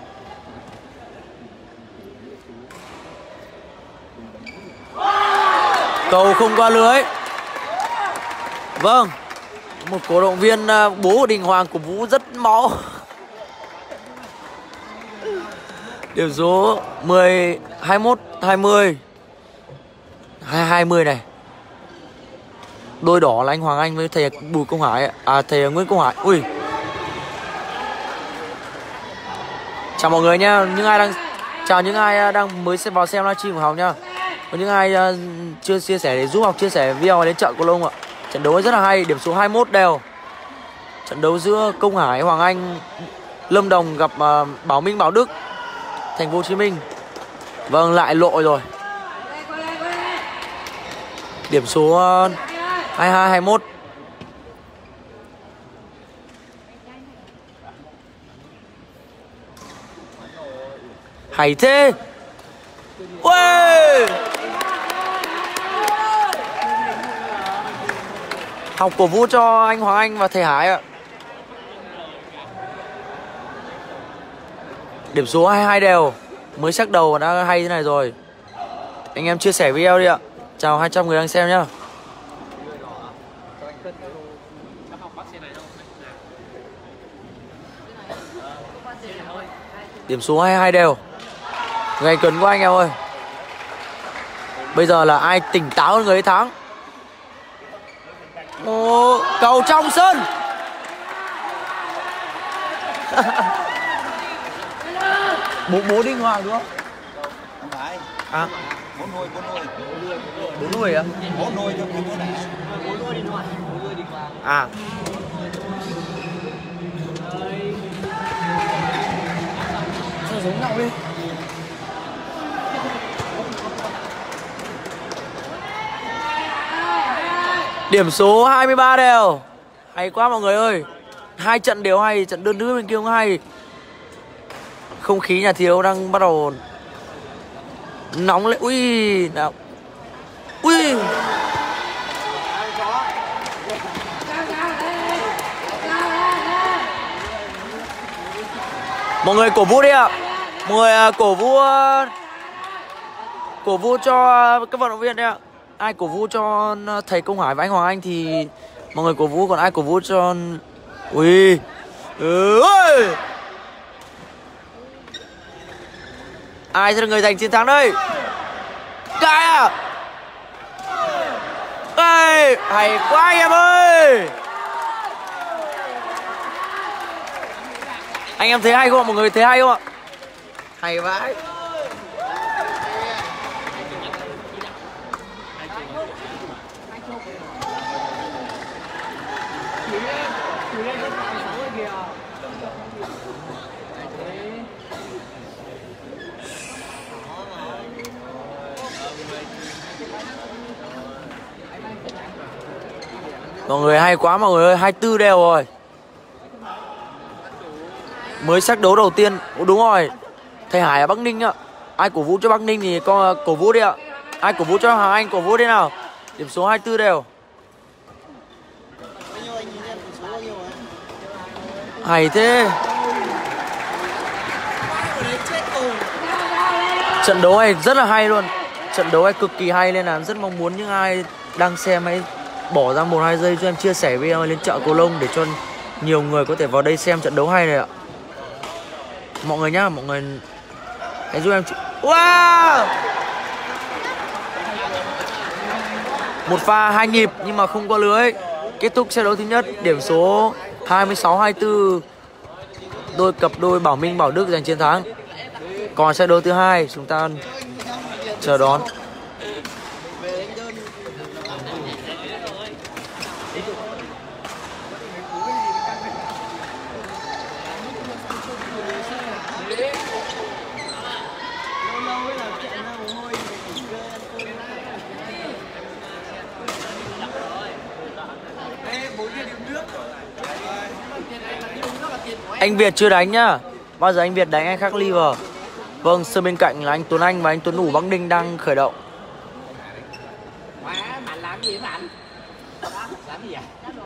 Cầu không qua lưới. Vâng. Một cổ động viên bố của Đình Hoàng của Vũ rất máu. Điểm số mười, hai mươi mốt, hai mươi. hai mươi này. Đôi đỏ là anh Hoàng Anh với thầy Bùi Công Hải. À thầy Nguyễn Công Hải. Ui. Chào mọi người nhá. Những ai đang chào những ai đang mới vào xem livestream của Học nhá. Có những ai uh, chưa chia sẻ để giúp Học chia sẻ video đến chợ Cầu Lông ạ. Trận đấu rất là hay, điểm số hai mươi mốt đều. Trận đấu giữa Công Hải, Hoàng Anh, Lâm Đồng gặp uh, Bảo Minh, Bảo Đức, Thành phố Hồ Chí Minh. Vâng, lại lội rồi. Điểm số uh, hai mươi hai, hai mươi mốt. Hay thế. Ui. Học cổ vũ cho anh Hoàng Anh và thầy Hải ạ. Điểm số hai mươi hai đều. Mới sắc đầu đã hay thế này rồi. Anh em chia sẻ video đi ạ. Chào hai trăm người đang xem nhá. Điểm số hai mươi hai đều. Gay cấn của anh em ơi. Bây giờ là ai tỉnh táo hơn người ấy thắng. Ồ, cầu trong sân. Bố bố Đinh Hoàng đúng không? Không phải. À, Bố nuôi, bố nuôi. bố nuôi á? Bố nuôi cho cái bố này. Bố nuôi Đinh Hoàng. Bố nuôi Đinh Hoàng. À. Sao giống nhau đi. Điểm số hai mươi ba đều. Hay quá mọi người ơi. Hai trận đều hay, trận đơn nữ bên kia cũng hay. Không khí nhà thi đấu đang bắt đầu nóng lên. Ui, nào. Ui. Mọi người cổ vũ đi ạ. Mọi người cổ vũ cổ vũ cho các vận động viên đấy ạ. Ai cổ vũ cho thầy Công Hải và anh Hoàng Anh thì mọi người cổ vũ, còn ai cổ vũ cho ui. Ừ ơi. Ai sẽ là người giành chiến thắng đây? Cái à. Ê, hay quá anh em ơi. Anh em thấy hay không ạ? Mọi người thấy hay không ạ? Hay vãi. Mọi người hay quá mọi người ơi, hai mươi tư đều rồi. Mới sắc đấu đầu tiên. Ủa, đúng rồi. Thầy Hải ở Bắc Ninh ạ. Ai cổ vũ cho Bắc Ninh thì có cổ vũ đi ạ. Ai cổ vũ cho Hoàng Anh cổ vũ đi nào. Điểm số hai mươi tư đều. Hay thế. Trận đấu này rất là hay luôn. Trận đấu này cực kỳ hay nên là rất mong muốn những ai đang xem hãy bỏ ra một hai giây cho em chia sẻ video lên chợ Cầu Lông để cho nhiều người có thể vào đây xem trận đấu hay này ạ. Mọi người nhá, mọi người hãy giúp em. Wow! Một pha hai nhịp nhưng mà không có lưới. Kết thúc set đấu thứ nhất, điểm số hai mươi sáu hai mươi tư. Đôi cặp đôi Bảo Minh Bảo Đức giành chiến thắng. Còn set đấu thứ hai chúng ta chờ đón. Anh Việt chưa đánh nhá. Bao giờ anh Việt đánh anh khác liver. Vâng, sân bên cạnh là anh Tuấn Anh và anh Tuấn Ủ Bắc Ninh đang khởi động. Bạn làm gì vậy bạn? Làm gì vậy?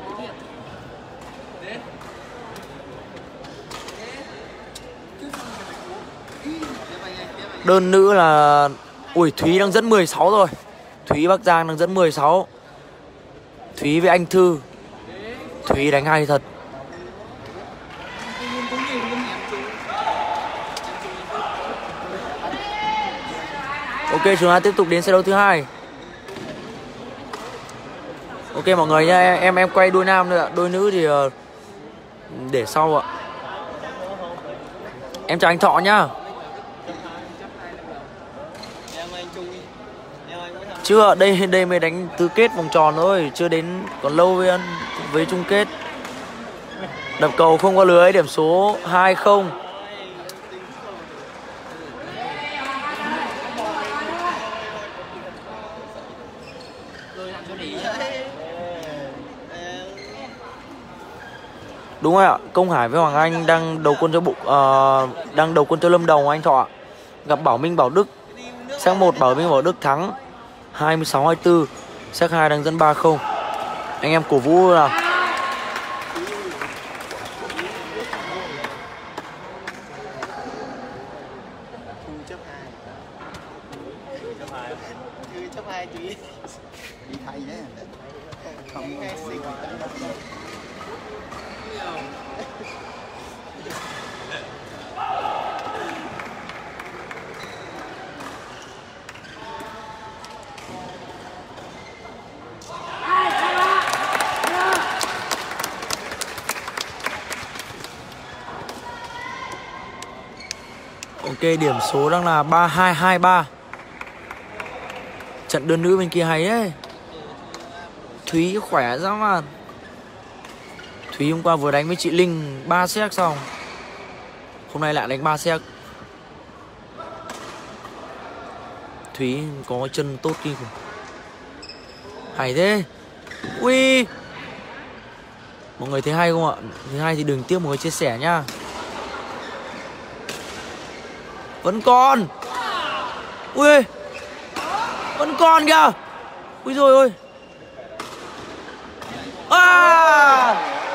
Đơn nữ là ui Thúy đang dẫn mười sáu rồi. Thúy Bắc Giang đang dẫn mười sáu. Thúy với anh Thư. Thúy đánh hay thật. Ok, chúng ta tiếp tục đến set đấu thứ hai. Ok mọi người nha, em em quay đôi nam nữa ạ, đôi nữ thì uh, để sau ạ. Em chào anh Thọ nhá. Chưa, đây đây mới đánh tứ kết vòng tròn thôi, chưa đến, còn lâu với với chung kết. Đập cầu không có lưới, điểm số hai không. Đúng rồi ạ, Công Hải với Hoàng Anh đang đầu quân cho bụng uh, đang đầu quân cho Lâm Đồng anh Thọ. Gặp Bảo Minh Bảo Đức. Set một Bảo Minh Bảo Đức thắng hai mươi sáu hai mươi tư. Set hai đang dẫn ba không. Anh em cổ vũ nào. Ok, điểm số đang là ba hai hai ba. Trận đơn nữ bên kia hay ấy. Thúy khỏe ra mà. Thúy hôm qua vừa đánh với chị Linh ba set xong. Hôm nay lại đánh ba set. Thúy có chân tốt kinh khủng. Hay thế. Ui. Mọi người thấy hay không ạ? Thấy hay thì đừng tiếc mọi người chia sẻ nhá. Vẫn còn. Ui. Vẫn còn kìa. Ui rồi ôi. À.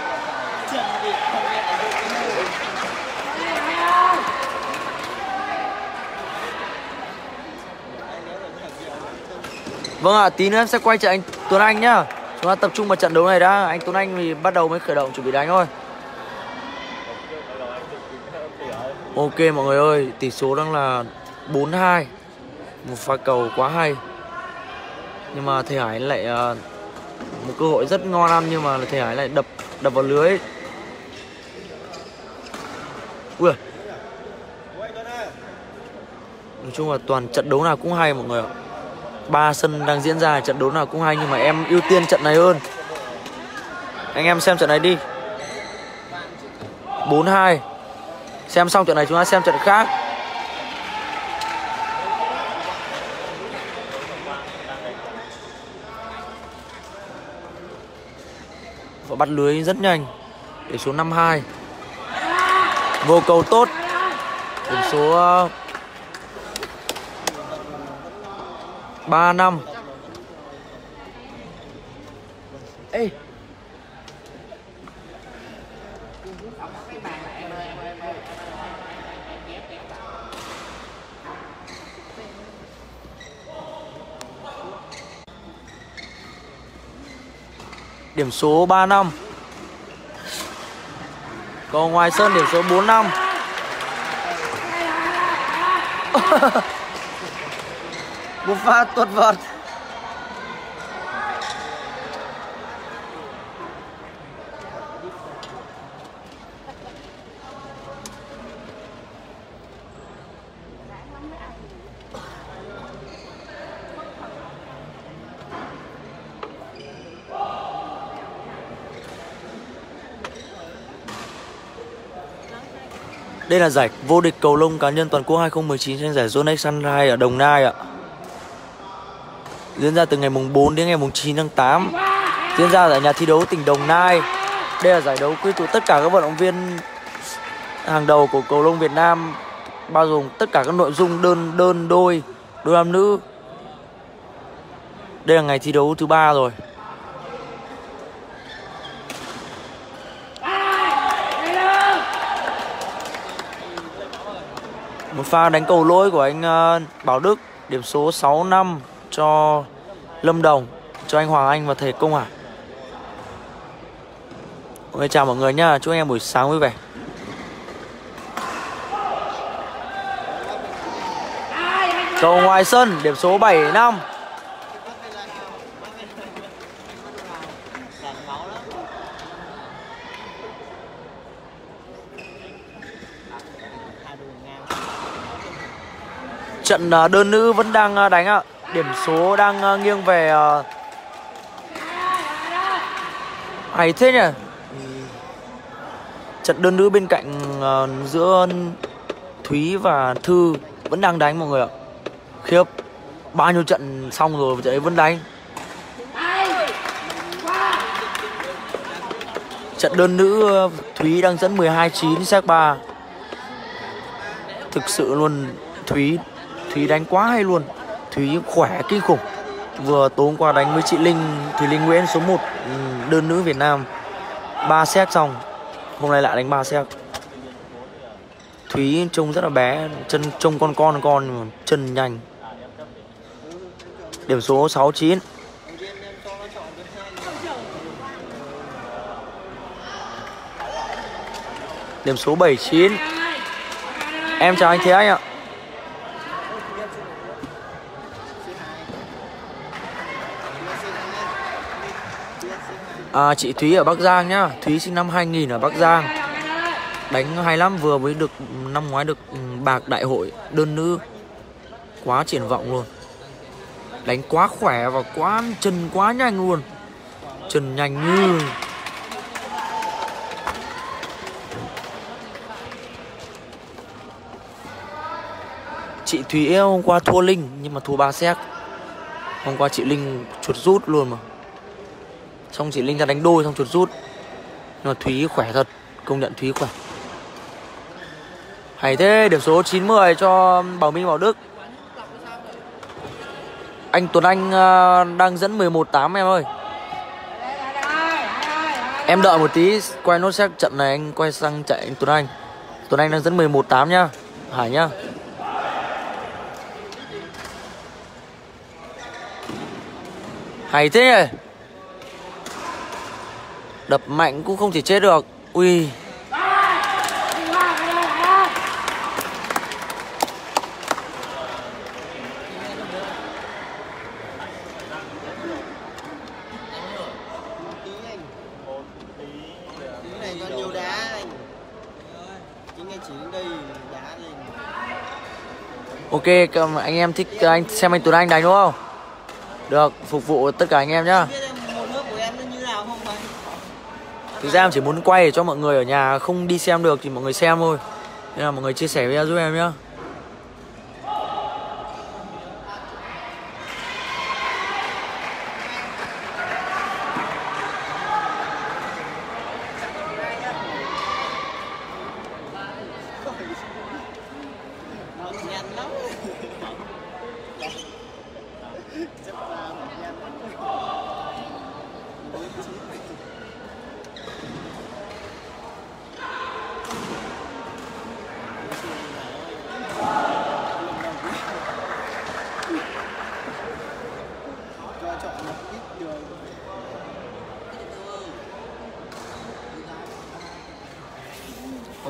Vâng ạ, à, tí nữa em sẽ quay trận anh Tuấn Anh nhá. Chúng ta tập trung vào trận đấu này đã. Anh Tuấn Anh thì bắt đầu mới khởi động chuẩn bị đánh thôi. Ok mọi người ơi, tỷ số đang là bốn hai. Một pha cầu quá hay. Nhưng mà thầy Hải lại uh, một cơ hội rất ngon ăn nhưng mà thầy Hải lại đập đập vào lưới. Ui. Nói chung là toàn trận đấu nào cũng hay mọi người ạ. Ba sân đang diễn ra, trận đấu nào cũng hay nhưng mà em ưu tiên trận này hơn. Anh em xem trận này đi. bốn hai. Xem xong trận này chúng ta xem trận khác. Và bắt lưới rất nhanh. Điểm số năm hai. Vô cầu tốt. Điểm số ba năm. Ê. Điểm số ba năm. Còn ngoài sân điểm số bốn năm. Một pha tuột vợt. Đây là giải vô địch cầu lông cá nhân toàn quốc hai không một chín trên giải Yonex Sunrise ở Đồng Nai ạ. Diễn ra từ ngày mùng bốn đến ngày mùng chín tháng tám. Diễn ra tại nhà thi đấu tỉnh Đồng Nai. Đây là giải đấu quy tụ tất cả các vận động viên hàng đầu của cầu lông Việt Nam, bao gồm tất cả các nội dung đơn, đơn, đôi, đôi nam nữ. Đây là ngày thi đấu thứ ba rồi. Một pha đánh cầu lỗi của anh uh, Bảo Đức. Điểm số sáu năm cho Lâm Đồng, cho anh Hoàng Anh và thầy Công Hải. Ok, chào mọi người nhá. Chúc anh em buổi sáng vui vẻ. Cầu ngoài sân. Điểm số bảy năm. Trận đơn nữ vẫn đang đánh ạ. Điểm số đang nghiêng về uh... hay thế nhỉ. Trận đơn nữ bên cạnh uh, giữa Thúy và Thư vẫn đang đánh mọi người ạ. Khiếp. Bao nhiêu trận xong rồi trận ấy vẫn đánh. Trận đơn nữ Thúy đang dẫn mười hai chín set ba. Thực sự luôn. Thúy Thúy đánh quá hay luôn. Thúy khỏe kinh khủng. Vừa tối hôm qua đánh với chị Linh, thì Linh Nguyễn số một đơn nữ Việt Nam, ba set xong. Hôm nay lại đánh ba set. Thúy trông rất là bé, chân trông con con con nhưng mà chân nhanh. Điểm số sáu chín. Điểm số bảy chín. Em chào anh Thế Anh ạ. À, chị Thúy ở Bắc Giang nhá. Thúy sinh năm hai nghìn ở Bắc Giang. Đánh hay lắm, vừa mới được năm ngoái được bạc đại hội đơn nữ. Quá triển vọng luôn. Đánh quá khỏe và quá chân quá nhanh luôn. Chân nhanh như. Chị Thúy hôm qua thua Linh nhưng mà thua ba set. Hôm qua chị Linh chuột rút luôn mà. Xong chị Linh ra đánh đôi xong chuột rút. Nhưng mà Thúy khỏe thật. Công nhận Thúy khỏe. Hay thế. Điểm số chín mười cho Bảo Minh Bảo Đức. Anh Tuấn Anh uh, đang dẫn mười một tám em ơi. Em đợi một tí. Quay nốt set trận này anh quay sang chạy anh Tuấn Anh. Tuấn Anh đang dẫn mười một tám nhá. Hải nhá. Hay thế nhỉ. Đập mạnh cũng không thể chết được. Ui. Ok, anh em thích anh xem anh Tuấn Anh đánh đúng không? Được, phục vụ tất cả anh em nhá. Thực ra em chỉ muốn quay để cho mọi người ở nhà không đi xem được thì mọi người xem thôi. Nên là mọi người chia sẻ video giúp em nhá.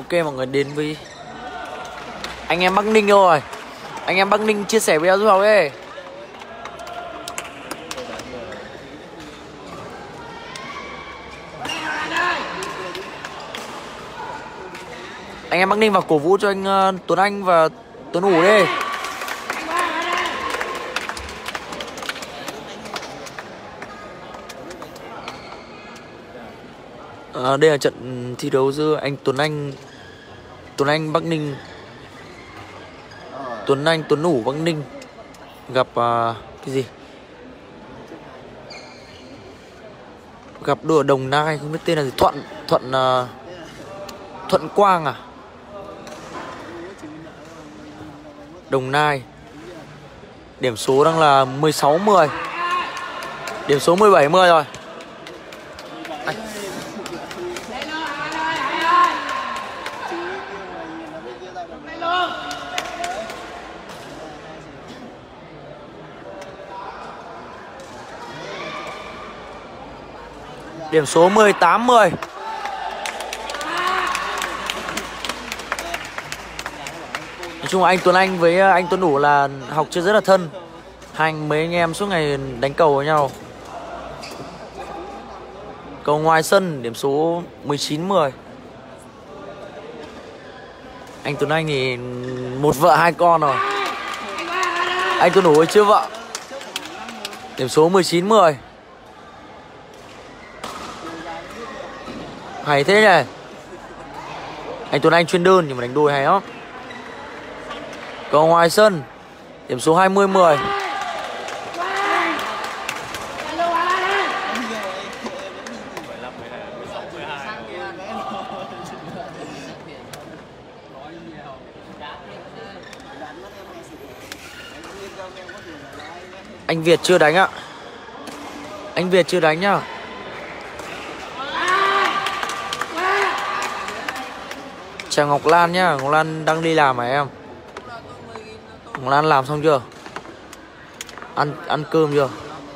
Ok mọi người, đến với anh em Bắc Ninh rồi. Anh em Bắc Ninh chia sẻ video giúp Hậu ơi. Anh em Bắc Ninh vào cổ vũ cho anh uh, Tuấn Anh và Tuấn Ủ đi. À, đây là trận thi đấu giữa anh Tuấn Anh Tuấn Anh Bắc Ninh, Tuấn Anh Tuấn Ủ Bắc Ninh gặp uh, cái gì? Gặp đội ở Đồng Nai, không biết tên là gì. Thuận Thuận uh, Thuận Quang à? Đồng Nai. Điểm số đang là mười sáu mười. Điểm số mười bảy mười rồi. Anh. Điểm số mười tám mười. Nói chung là anh Tuấn Anh với anh Tuấn Ủ là học chơi rất là thân. Hai anh mấy anh em suốt ngày đánh cầu với nhau. Cầu ngoài sân, điểm số mười chín mười. Anh Tuấn Anh thì một vợ hai con rồi. Anh Tuấn Ủ chưa vợ. Điểm số mười chín mười. Hay thế nhỉ. Anh Tuấn Anh chuyên đơn nhưng mà đánh đôi hay lắm. Cầu ngoài sân, điểm số hai mươi mười. Anh Việt chưa đánh ạ. Anh Việt chưa đánh nhá. Chào Ngọc Lan nhá. Ngọc Lan đang đi làm hả em? Ngọc Lan làm xong chưa? Ăn ăn cơm chưa?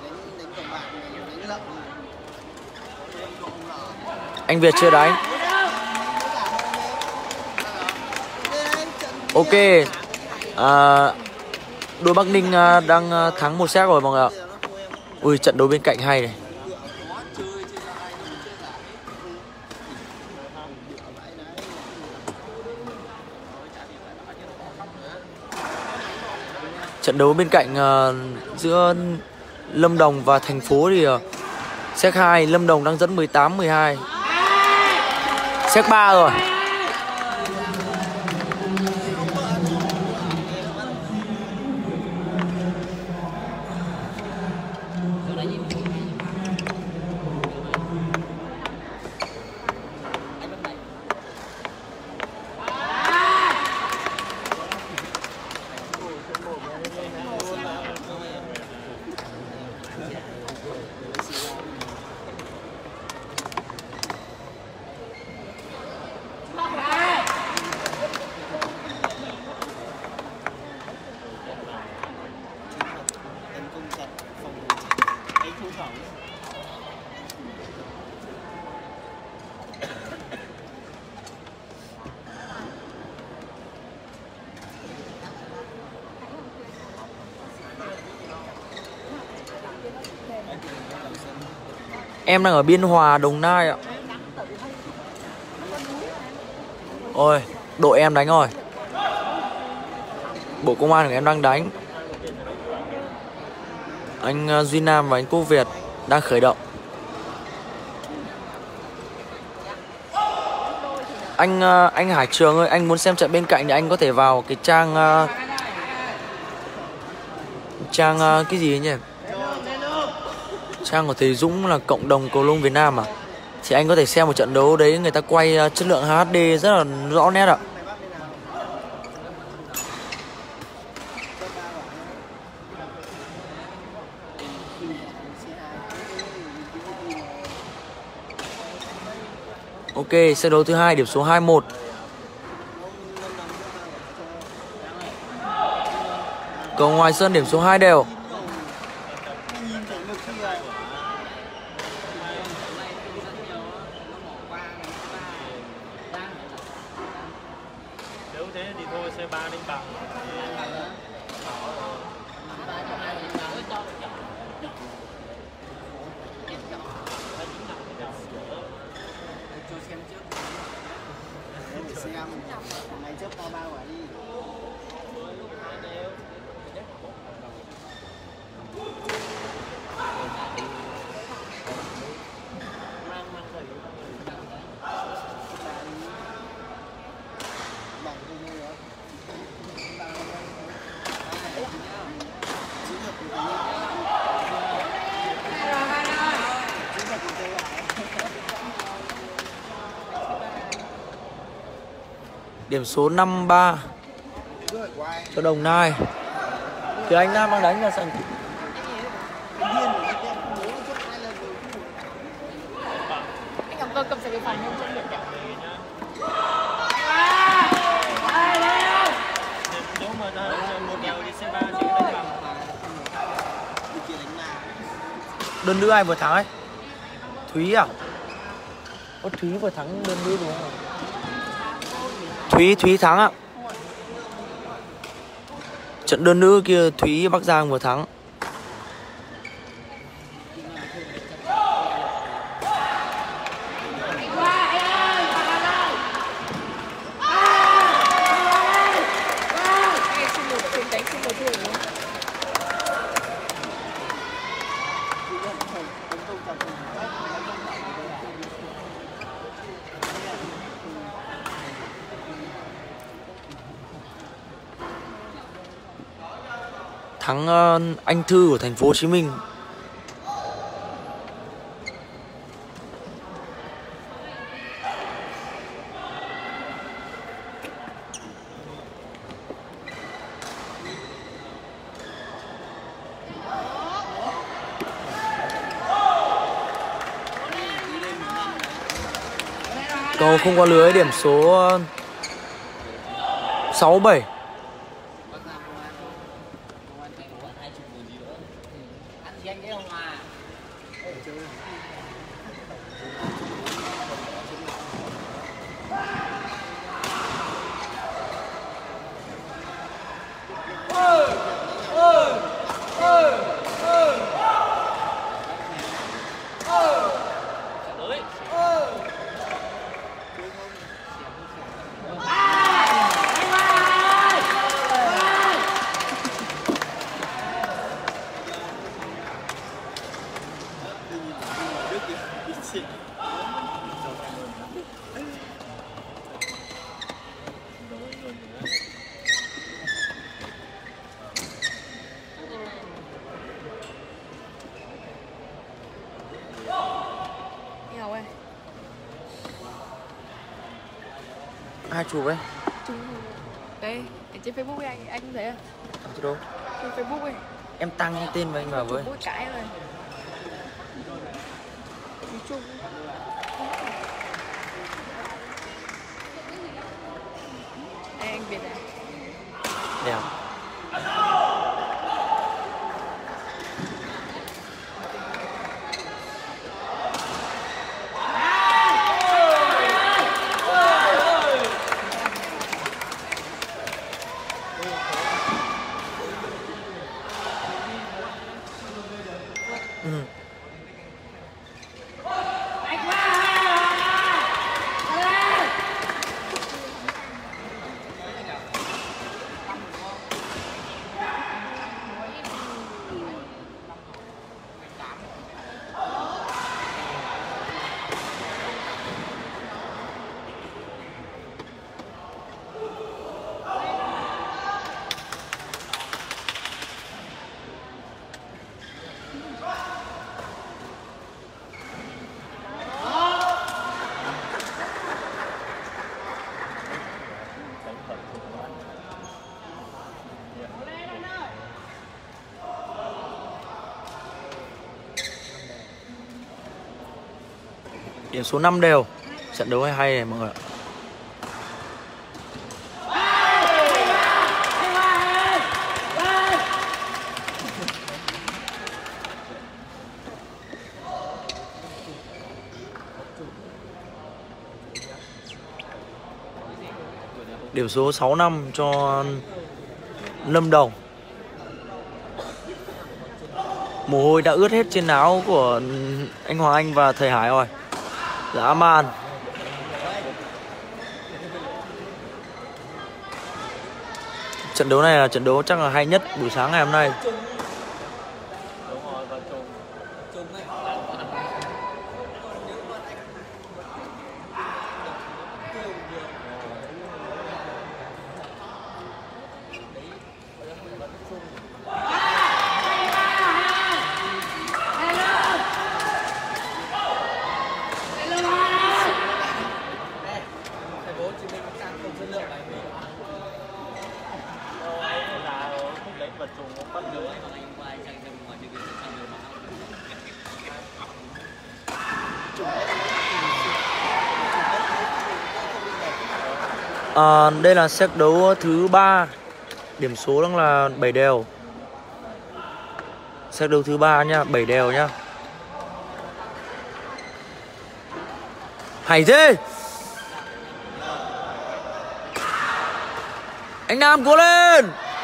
Anh Việt chưa đánh. Ok. À, đội Bắc Ninh đang thắng một set rồi mọi người ạ. Ui, trận đấu bên cạnh hay này. Trận đấu bên cạnh uh, giữa Lâm Đồng và thành phố thì uh, set hai Lâm Đồng đang dẫn mười tám mười hai. Set ba rồi. Em đang ở Biên Hòa, Đồng Nai ạ. Ôi, đội em đánh rồi. Bộ công an của em đang đánh. Anh Duy Nam và anh Quốc Việt đang khởi động. Anh anh Hải Trường ơi, anh muốn xem trận bên cạnh thì anh có thể vào cái trang trang cái gì ấy nhỉ? Trang của thầy Dũng là cộng đồng cầu lông Việt Nam à? Thì anh có thể xem một trận đấu đấy, người ta quay chất lượng hát đê rất là rõ nét ạ. Ok, set đấu thứ hai, điểm số hai một. Cầu ngoài sân, điểm số hai đều. Điểm số năm ba cho Đồng Nai. Thì anh Nam đang đánh là sân. Anh cầm cầm sợi phòng em trong điện kìa. Nếu mà một đều đi xe ba thì đánh bằng. Đơn nữ ai vừa thắng ấy? Thúy à? Ô, Thúy vừa thắng đơn nữ đúng không? Thúy, Thúy thắng ạ. Trận đơn nữ kia Thúy Bắc Giang vừa thắng. Thắng uh, anh Thư của thành phố Hồ Chí Minh. Cầu không qua lưới, điểm số uh, sáu bảy. Hai chụp ấy. Đây, ở trên Facebook anh, anh không thấy à? Ở đâu? Trên Facebook ấy. Em tăng tên và anh vào với. Mỗi cái rồi. Nói chung. Đây anh Việt này. Đẹp. Ừ. Điểm số năm đều. Trận đấu hay hay này mọi người ạ. Điểm số sáu năm cho Lâm Đồng. Mồ hôi đã ướt hết trên áo của anh Hoàng Anh và thầy Hải rồi. Dã man. Trận đấu này là trận đấu chắc là hay nhất buổi sáng ngày hôm nay. Thành phố Hồ Chí Minh sang không chất lượng này. À, đây là set đấu thứ ba, điểm số đang là bảy đều. Set đấu thứ ba nhá, bảy đều nhá. Hay thế. Anh Nam cố lên.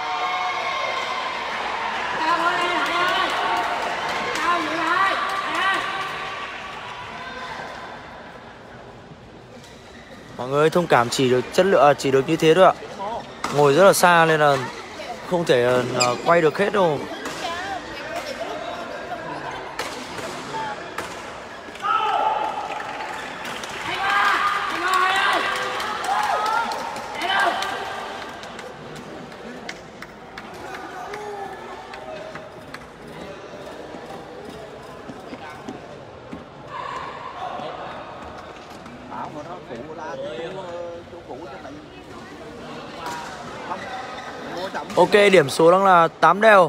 Mọi người thông cảm chỉ được chất lượng, chỉ được như thế thôi ạ. Ngồi rất là xa nên là không thể uh, quay được hết đâu. Ok, điểm số đang là tám đều.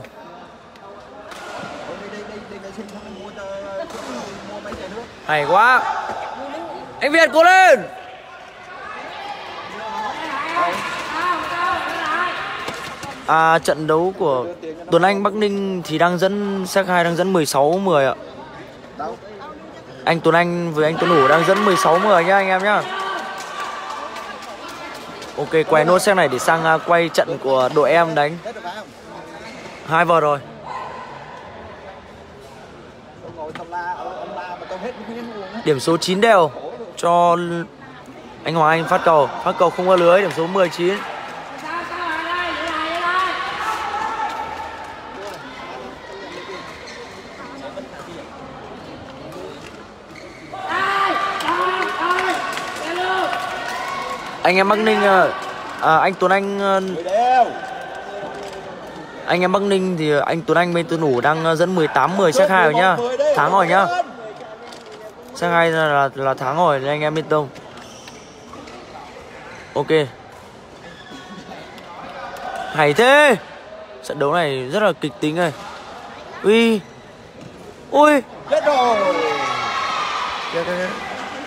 Hay quá. Anh Việt cố lên. À, trận đấu của Tuấn Anh Bắc Ninh thì đang dẫn set hai đang dẫn mười sáu mười ạ. Anh Tuấn Anh với anh Tuấn Hủ đang dẫn mười sáu mười nhá anh em nhá. Ok, quay nốt set này để sang quay trận của đội em đánh. Hai vào rồi. Điểm số chín đều cho anh Hoàng Anh phát cầu. Phát cầu không qua lưới, điểm số mười chín. Anh em Bắc Ninh, à, anh Tuấn Anh, anh em Bắc Ninh thì anh Tuấn Anh bên Tuấn Hủ đang dẫn mười tám mười set hai rồi nhá. Thắng rồi nhá. Set hai là, là, là thắng rồi nên anh em yên tâm. Ok. Hay thế. Trận đấu này rất là kịch tính này. Ui. Ui. Chết rồi. Kìa, kìa, kìa.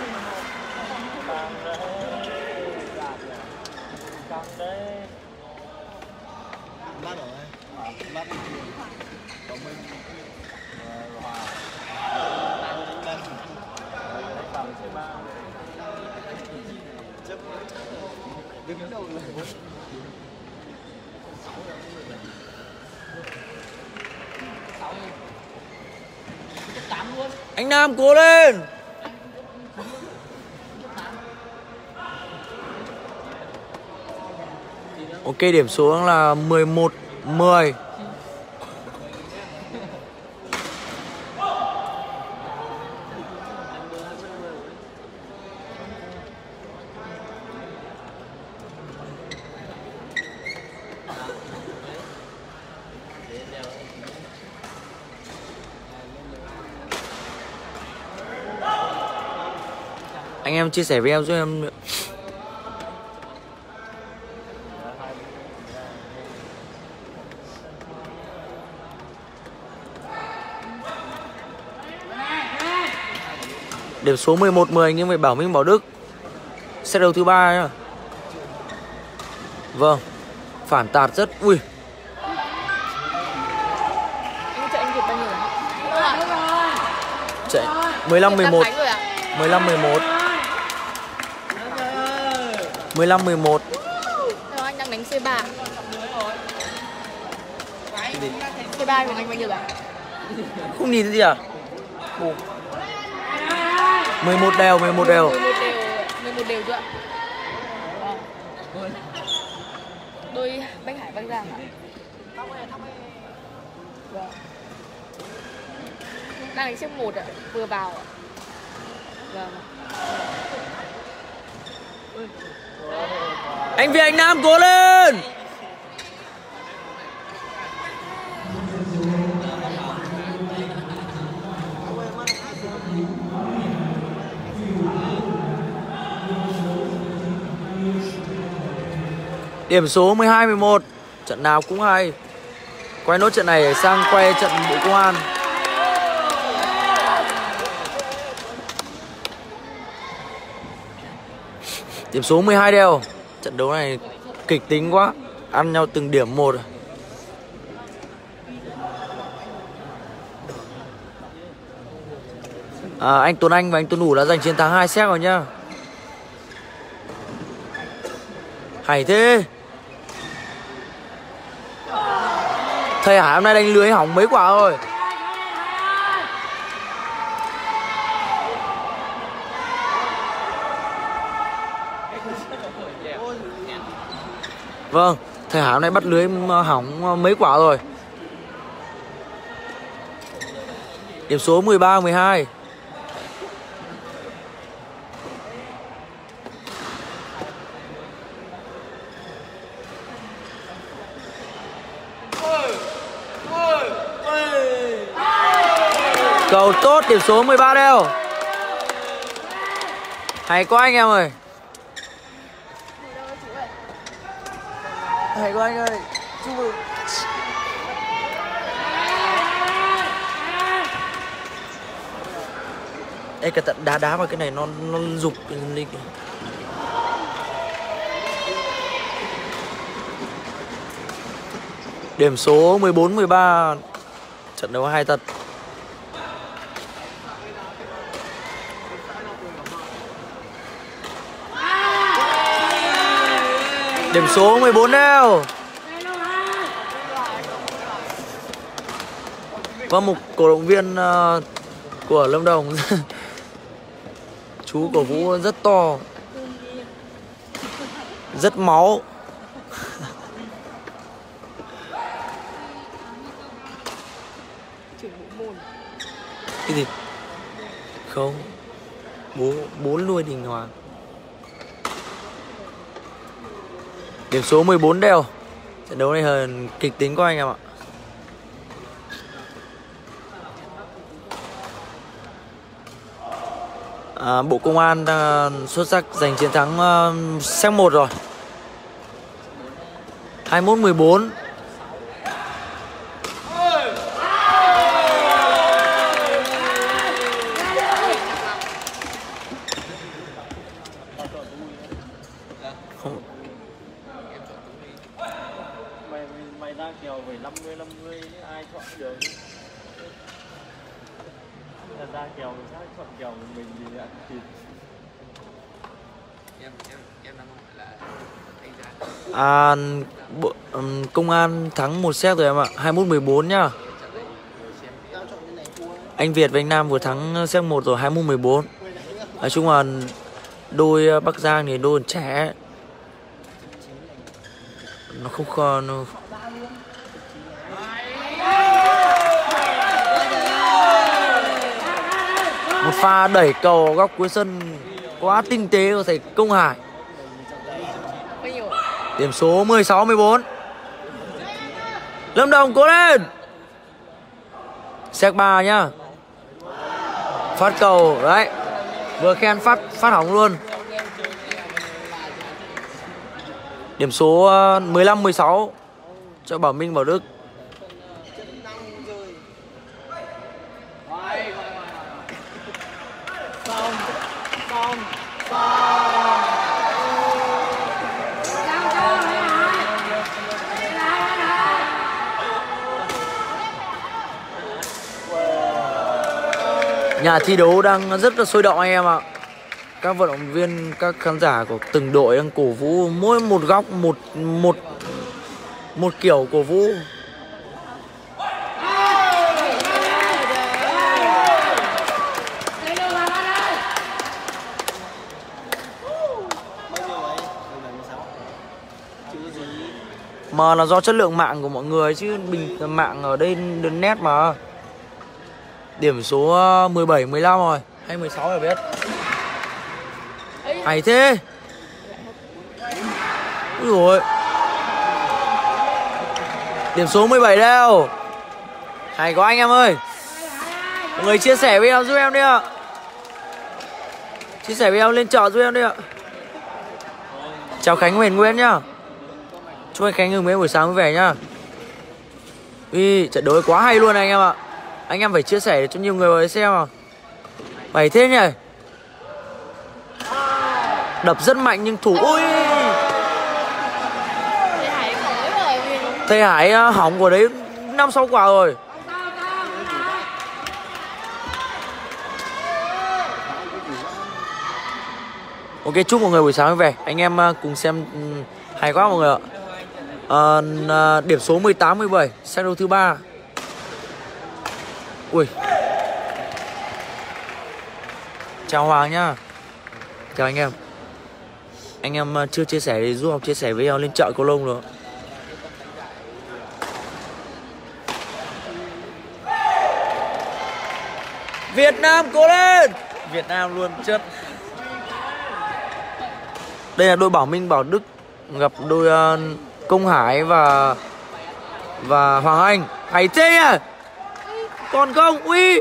Anh Nam cố lên. Ok, điểm số là mười một mười. Anh em chia sẻ với em giúp em. Điểm số mười một mười nhưng về Bảo Minh Bảo Đức. Set đấu thứ ba nhá. Vâng. Phản tạt rất. Ui. Anh chạy anh Việt bao nhiêu rồi? Chạy mười lăm mười một. mười lăm mười một. mười lăm mười một. Đâu anh đang đánh xê ba. xê ba Việt Anh bao nhiêu rồi? Không nhìn thấy gì à? mười một đều, mười một đều. mười một đều, mười một đều chưa ạ? Đôi Bách Hải Bắc Giang ạ. Vâng. Đang đánh xếp một ạ, vừa vào ạ. Vâng. Anh Việt, anh Nam cố lên. Điểm số mười hai mười một. Trận nào cũng hay. Quay nốt trận này để sang quay trận Bộ Công an. Điểm số mười hai đều. Trận đấu này kịch tính quá, ăn nhau từng điểm một. À, anh Tuấn Anh và anh Tuấn Đủ đã giành chiến thắng hai set rồi nhá. Hay thế. Thầy Hải hôm nay đánh lưới hỏng mấy quả rồi. Vâng, thầy Hải hôm nay bắt lưới hỏng mấy quả rồi. Điểm số mười ba mười hai. Cầu tốt, điểm số mười ba đều. Hay quá anh em ơi. Hay quá anh ơi. Chúc mừng. Ê, cái tận đá đá vào cái này nó nó rục lên. Điểm số mười bốn mười ba. Trận đấu hay thật. Điểm số mười bốn đều. Và một cổ động viên uh, của Lâm Đồng chú cổ vũ rất to, rất máu. Cái gì? Không. Bố bố nuôi Đình Hoàng. Điểm số mười bốn đều. Trận đấu này hơi kịch tính quá anh em ạ. À, Bộ Công an uh, xuất sắc giành chiến thắng uh, set một rồi. hai mươi mốt mười bốn. Không. Mày mày ra kèo về năm mươi năm mươi ai chọn được. Ra kèo người khác chọn kèo của mình thì ăn thịt. Em em em đang hỏi là anh ra. À, bộ, um, Công an thắng một set rồi em ạ. hai mươi mốt mười bốn nhá. Anh Việt và anh Nam vừa thắng set một rồi, hai mươi mốt mười bốn. Nói chung là đôi Bắc Giang thì đôi trẻ. Nó không còn nó... Một pha đẩy cầu góc cuối sân quá tinh tế của thầy Công Hải. Điểm số mười sáu mười bốn. Lâm Đồng cố lên. Set ba nhá. Phát cầu đấy. Vừa khen phát phát hỏng luôn. Điểm số mười lăm mười sáu cho Bảo Minh Bảo Đức. Nhà thi đấu đang rất là sôi động anh em ạ. Các vận động viên, các khán giả của từng đội đang cổ vũ mỗi một góc một một một kiểu cổ vũ. Mà là do chất lượng mạng của mọi người chứ bình mạng ở đây đến nét mà. Điểm số mười bảy mười lăm rồi, hay mười sáu rồi biết. Hay thế. Úi dồi. Điểm số mười bảy đâu. Hay quá anh em ơi. Mọi người chia sẻ video giúp em đi ạ. Chia sẻ video lên chợ giúp em đi ạ. Chào Khánh Huyền Nguyễn nhá. Chúc anh Khánh Huyền Nguyễn buổi sáng vui vẻ nhá. Ui, trận đấu ấy quá hay luôn anh em ạ. Anh em phải chia sẻ cho nhiều người xem à. Phải thế nhỉ. Đập rất mạnh nhưng thủ ui. Thầy Hải mới rồi vì Thầy Hải uh, hỏng của đấy năm sáu quả rồi. Ok, chúc mọi người buổi sáng vui vẻ. Anh em uh, cùng xem um, hay quá mọi người ạ. Uh, uh, điểm số mười tám mười bảy, set đấu thứ ba. Ui. Chào Hoàng nhá. Chào anh em. Anh em uh, chưa chia sẻ thì giúp học chia sẻ với nhau lên chợ Cầu Lông rồi. Việt Nam cố lên. Việt Nam luôn chất. Đây là đôi Bảo Minh Bảo Đức gặp đôi uh, Công Hải và và Hoàng Anh. Hay thế à. Còn không, ui.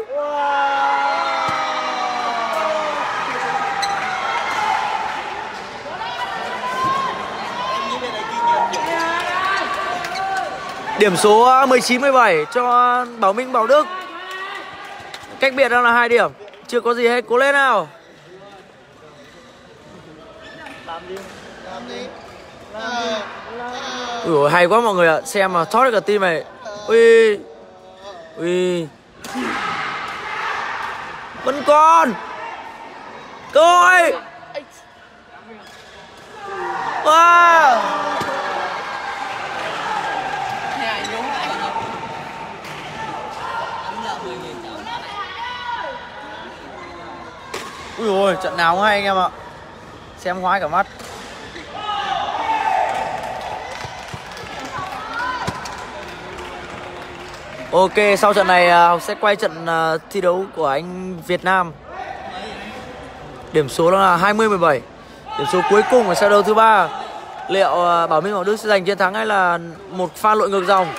Điểm số mười chín mười bảy cho Bảo Minh Bảo Đức. Cách biệt đang là hai điểm. Chưa có gì hết, cố lên nào. Ui dồi, hay quá mọi người ạ. Xem mà thoát được cả team này. Ui. Ui. Vẫn còn. Coi. Wow. Ui ôi, trận nào cũng hay anh em ạ. Xem ngoái cả mắt. Ok, sau trận này học sẽ quay trận uh, thi đấu của anh Việt Nam. Điểm số đó là hai mươi mười bảy. Điểm số cuối cùng ở set đấu thứ ba. Liệu uh, Bảo Minh Bảo Đức sẽ giành chiến thắng hay là một pha lội ngược dòng?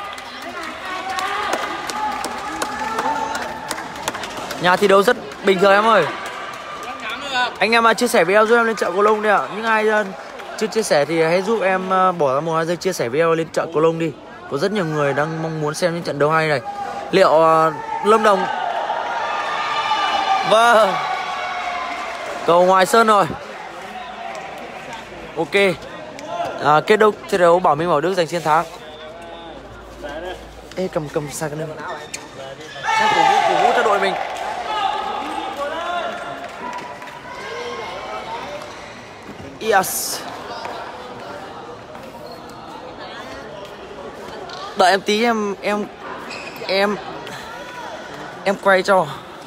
Nhà thi đấu rất bình thường em ơi. Anh em uh, chia sẻ video giúp em lên chợ Cầu Lông đi ạ. Những ai uh, chưa chia sẻ thì hãy giúp em uh, bỏ ra một hai giây chia sẻ video lên chợ Cầu Lông đi. Có rất nhiều người đang mong muốn xem những trận đấu hay này. Liệu uh, Lâm Đồng. Vâng. Cầu ngoài sân rồi. Ok. À, kết thúc thi đấu Bảo Minh Bảo Đức giành chiến thắng. Ê, cầm cầm xa cái lưng. Sẽ cổ vũ cổ vũ cho đội mình. Yes. Đợi em tí em em em em quay cho.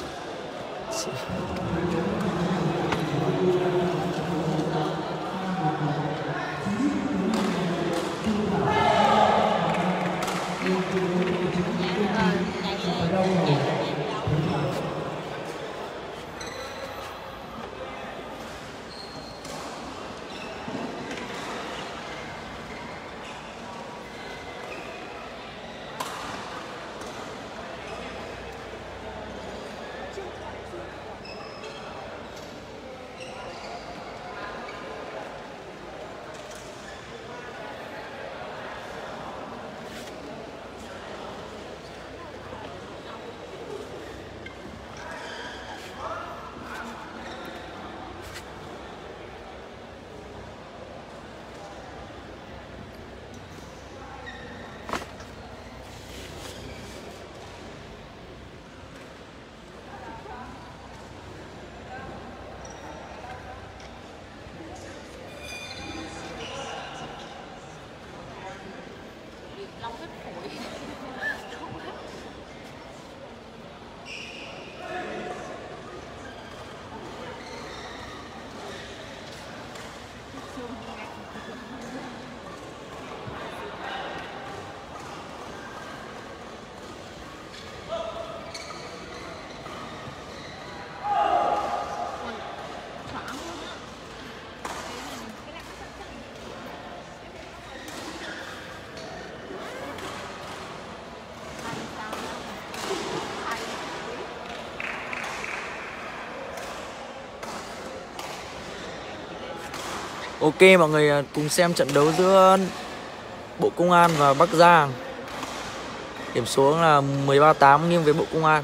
Ok, mọi người cùng xem trận đấu giữa Bộ Công an và Bắc Giang. Điểm số là mười ba tám nghiêng về Bộ Công an.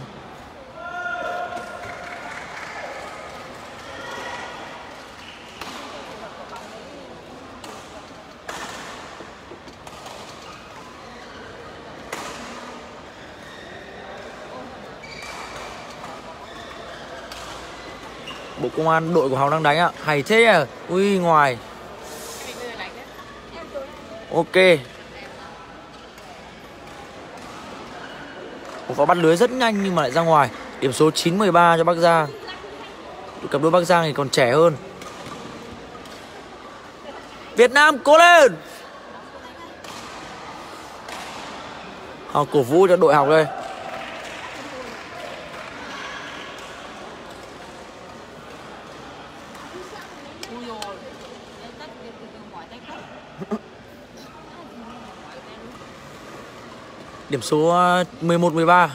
Bộ Công an đội của Hào đang đánh ạ. Hay thế à. Ui ngoài. Ok. Một pha bắt lưới rất nhanh nhưng mà lại ra ngoài. Điểm số chín mười ba cho Bắc Giang. Cặp đôi Bắc Giang thì còn trẻ hơn. Việt Nam cố lên. Họ cổ vũ cho đội Học đây. Điểm số mười một mười ba.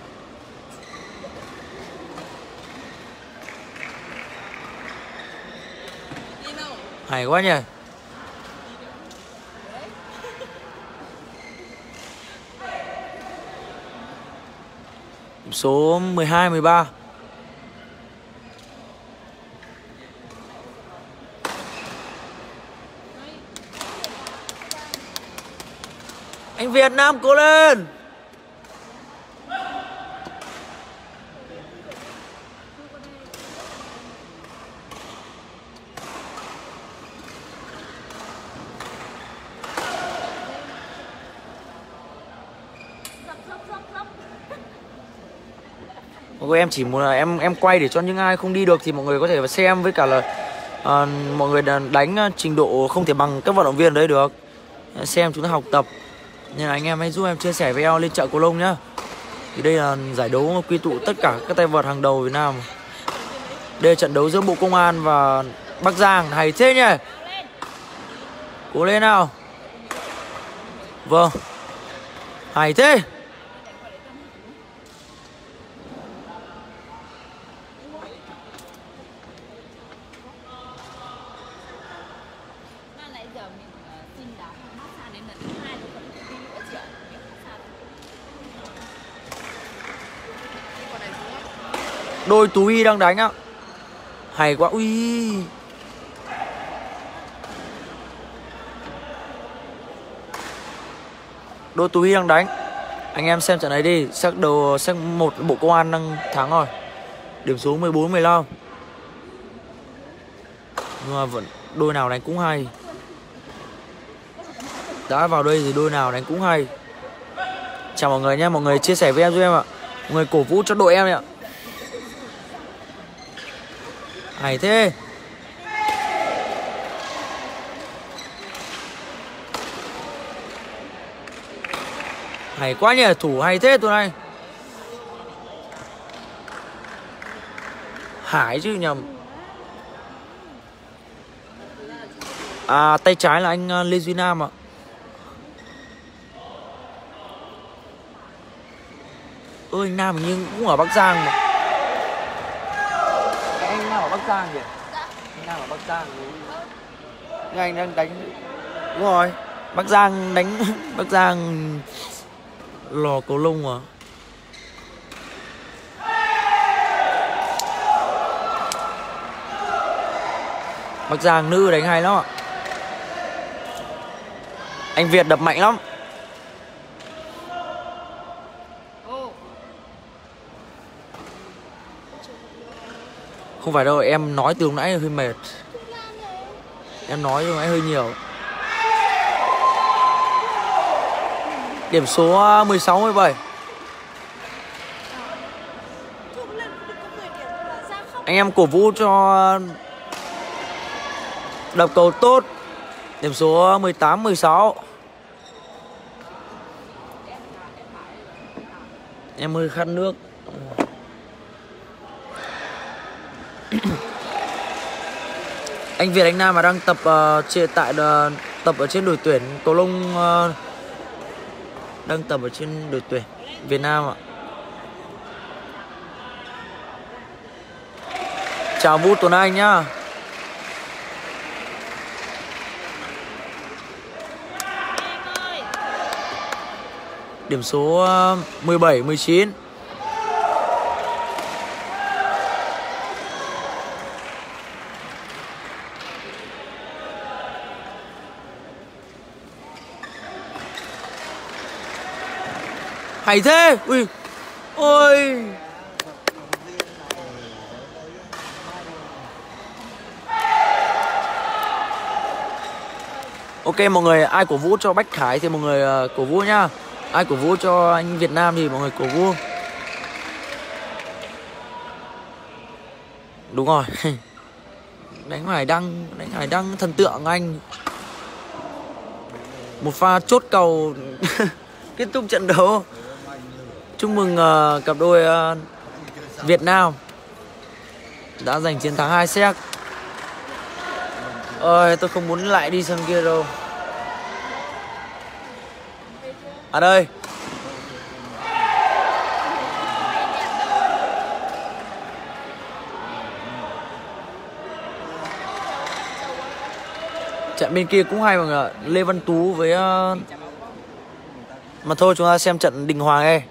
Hay quá nhỉ. Điểm số mười hai mười ba. Anh Việt Nam cố lên. Mọi em chỉ muốn là em em quay để cho những ai không đi được thì mọi người có thể xem, với cả là uh, mọi người đánh trình độ không thể bằng các vận động viên ở đây được, xem chúng ta học tập. Nên là anh em hãy giúp em chia sẻ video lên chợ Cầu Lông nhá. Thì đây là giải đấu quy tụ tất cả các tay vợt hàng đầu Việt Nam. Đây là trận đấu giữa Bộ Công an và Bắc Giang. Hay thế nhỉ. Cố lên nào. Vâng. Hay thế. Đôi Tú Y đang đánh á. Hay quá. Ui. Đôi Tú Y đang đánh. Anh em xem trận này đi. Sắc đầu sắc một Bộ Công an đang thắng rồi. Điểm số mười bốn mười lăm. Nhưng mà vẫn đôi nào đánh cũng hay. Đã vào đây thì đôi nào đánh cũng hay. Chào mọi người nhé. Mọi người chia sẻ với em giúp em ạ. Mọi người cổ vũ cho đội em ạ. Hay thế. Hay quá nhỉ. Thủ hay thế tụi này. Hải chứ nhầm. À tay trái là anh Lê Duy Nam ạ. Ơi anh Nam nhưng cũng ở Bắc Giang mà. Anh Nam ở Bắc Giang kìa. Anh Nam ở Bắc Giang. Nhưng anh đang đánh. Đúng rồi. Bắc Giang đánh. Bắc Giang lò cầu lông à. Bắc Giang nữ đánh hay lắm ạ. Anh Việt đập mạnh lắm. Không phải đâu, em nói từ lúc nãy hơi mệt. Em nói từ lúc nãy hơi nhiều. Điểm số mười sáu mười bảy. Anh em cổ vũ cho đập cầu tốt. Điểm số mười tám mười sáu. Em hơi khát nước. Anh Việt anh Nam mà đang tập uh, trên, tại uh, tập ở trên đội tuyển cầu lông, uh, đang tập ở trên đội tuyển Việt Nam ạ. Chào Vũ Tuấn Anh nhá. Điểm số mười bảy mười chín. Hay thế. Ui. Ôi. Ok mọi người, ai cổ vũ cho Bách Khải thì mọi người uh, cổ vũ nhá. Ai cổ vũ cho anh Việt Nam thì mọi người cổ vũ. Đúng rồi. Đánh Hải Đăng, đánh Hải Đăng thần tượng anh. Một pha chốt cầu kết thúc trận đấu. Chúc mừng uh, cặp đôi uh, Việt Nam đã giành chiến thắng hai set. Ơi, tôi không muốn lại đi sân kia đâu. À đây. Trận bên kia cũng hay mọi người ạ. Lê Văn Tú với uh... mà thôi chúng ta xem trận Đình Hoàng đây.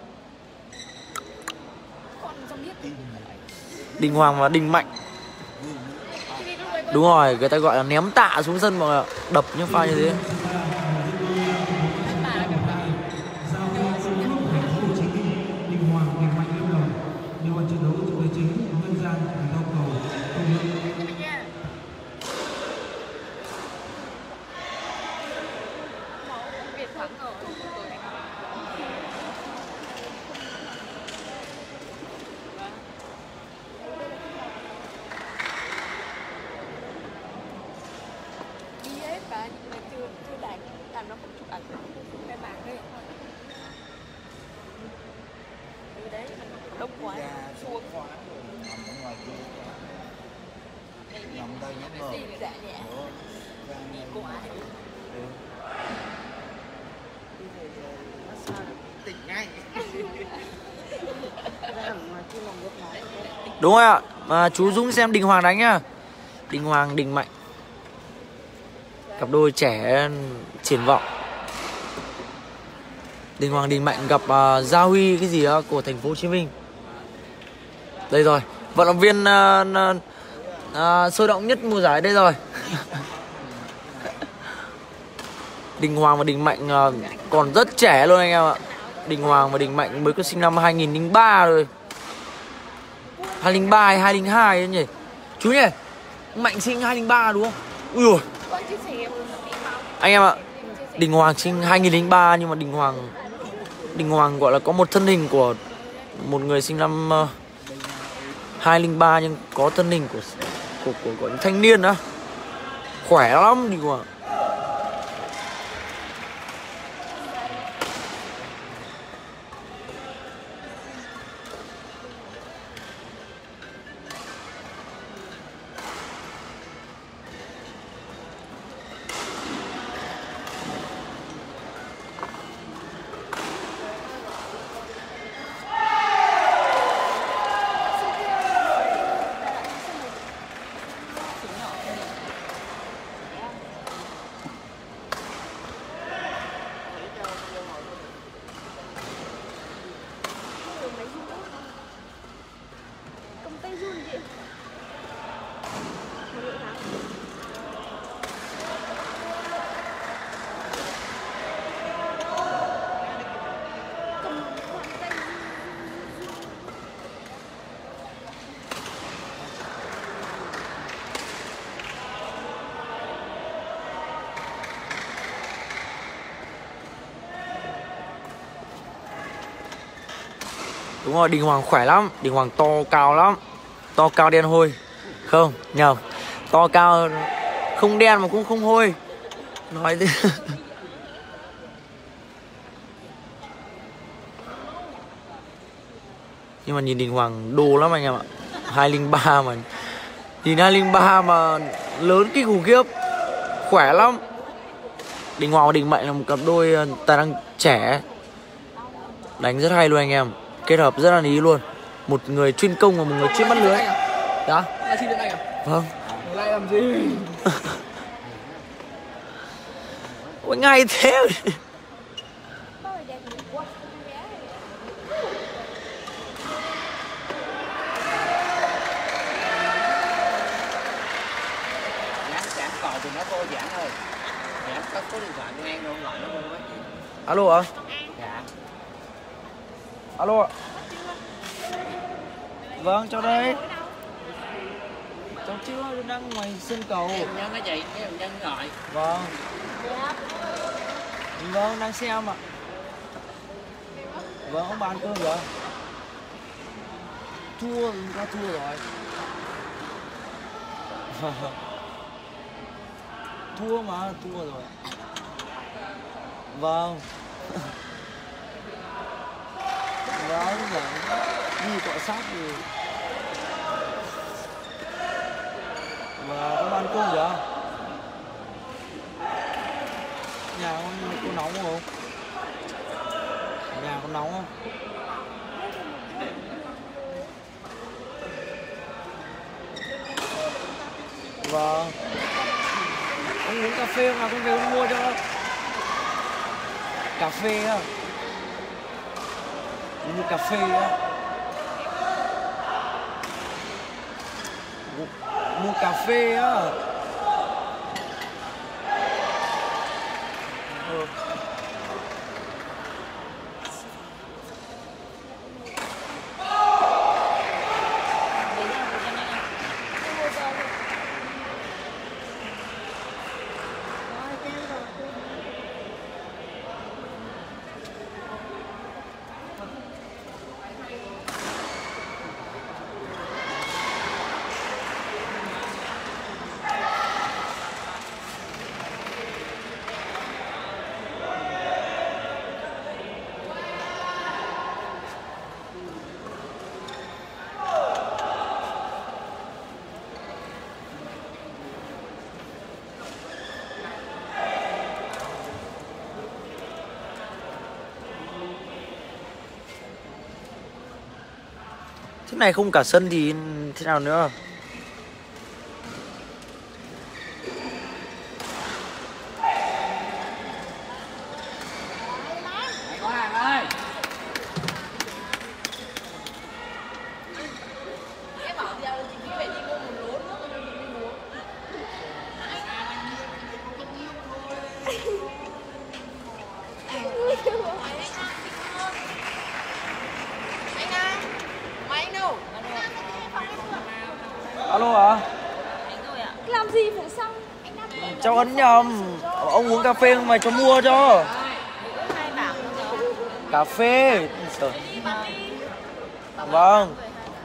Đình Hoàng và Đình Mạnh. Đúng rồi, người ta gọi là ném tạ xuống sân mà đập những pha như thế. Đúng rồi ạ. Mà chú Dũng xem Đình Hoàng đánh nhá. Đình Hoàng, Đình Mạnh, cặp đôi trẻ triển vọng. Đình Hoàng, Đình Mạnh gặp uh, Gia Huy cái gì đó của thành phố Hồ Chí Minh. Đây rồi, vận động viên uh, uh, uh, sôi động nhất mùa giải đây rồi. Đình Hoàng và Đình Mạnh uh, còn rất trẻ luôn anh em ạ. Đình Hoàng và Đình Mạnh mới có sinh năm hai nghìn lẻ ba rồi. hai nghìn lẻ ba hay hai nghìn lẻ hai ấy nhỉ? Chú nhỉ? Mạnh sinh hai nghìn lẻ ba đúng không? Ui dồi. Anh em ạ, Đình Hoàng sinh hai nghìn lẻ ba nhưng mà Đình Hoàng Đình Hoàng gọi là có một thân hình của một người sinh năm uh, hai nghìn lẻ ba nhưng có thân hình của của, của, của thanh niên đó. Khỏe lắm Đình Hoàng. Đúng rồi, Đình Hoàng khỏe lắm. Đình Hoàng to cao lắm. To cao đen hôi. Không, nhầm. To cao không đen mà cũng không hôi. Nói thế. Nhưng mà nhìn Đình Hoàng đô lắm anh em ạ. hai nghìn lẻ ba mà. Nhìn hai nghìn lẻ ba mà lớn kinh khủng khiếp. Khỏe lắm. Đình Hoàng và Đình Mạnh là một cặp đôi tài năng trẻ. Đánh rất hay luôn anh em. Kết hợp rất là ý luôn. Một người chuyên công và một người chuyên bắt lưới. Đó. Là xin được anh à? Vâng. Lại làm gì? Ôi ngay thế. Giảng ơi, Giảng có số điện thoại của An không gọi nó luôn á. Alo ạ? Dạ. Alo ạ? Vâng, cháu đây. Cháu chưa, đang ngoài sân cầu. Em nhớ cái gì, cái nhân gọi. Vâng. Vâng, đang xem ạ. Vâng, ông bán cơm rồi. Thua, đã thua rồi. Thua mà, thua rồi. Vâng. Vâng, vâng. Đi cọ sát thì. Và có ban cơm gì không? Nhà có nóng không? Nhà có nóng không? Vâng. Ông uống cà phê không nào? Con về con mua cho. Cà phê á. Mua cà phê á. Mua cà phê á. Ừ. Thế này không cả sân thì thế nào nữa? Có hàng ơi. Em bảo giờ là chị Vy phải đi mua một lố nước cho chị Vy uống. Anh ơi, mày anh đâu? Alo ạ? Làm gì phải xong? Anh đang Cháu ấn nhầm. Ông uống cà phê không mà cháu mua cho. Cà phê. Vâng.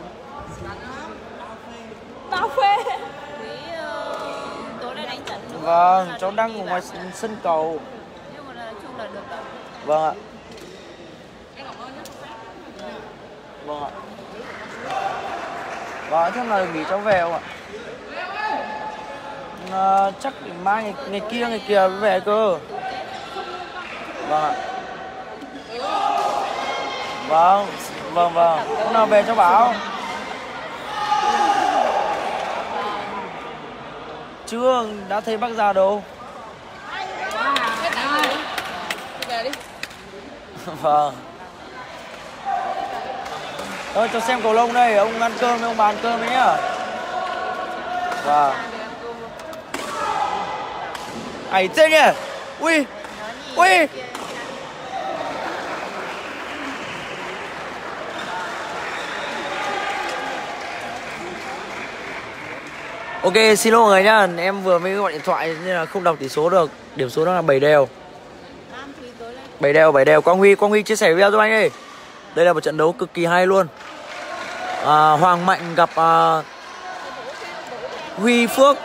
tao phê. Vâng, cháu đang ở ngoài sân cầu. Vâng ạ. Vâng ạ. Vâng, thế là nghỉ cháu về không ạ? À, chắc mai ngày, ngày kia ngày kia mới về cơ. Vâng ạ. Vâng, vâng vâng. Hôm nào về cho bảo. Chưa, đã thấy bác già đâu. Về đi. Vâng. Thôi cho xem cầu lông đây, ông ăn cơm ông bàn cơm ấy nhá. Vâng. Ấy thế nhỉ? Ui. Ui. Ok, xin lỗi mọi người nhá, em vừa mới gọi điện thoại nên là không đọc tỷ số được. Điểm số đó là bảy đều. bảy đều, bảy đều. Quang Huy, Quang Huy chia sẻ video cho anh ơi. Đây là một trận đấu cực kỳ hay luôn. À, Hoàng Mạnh gặp à, Huy Phước,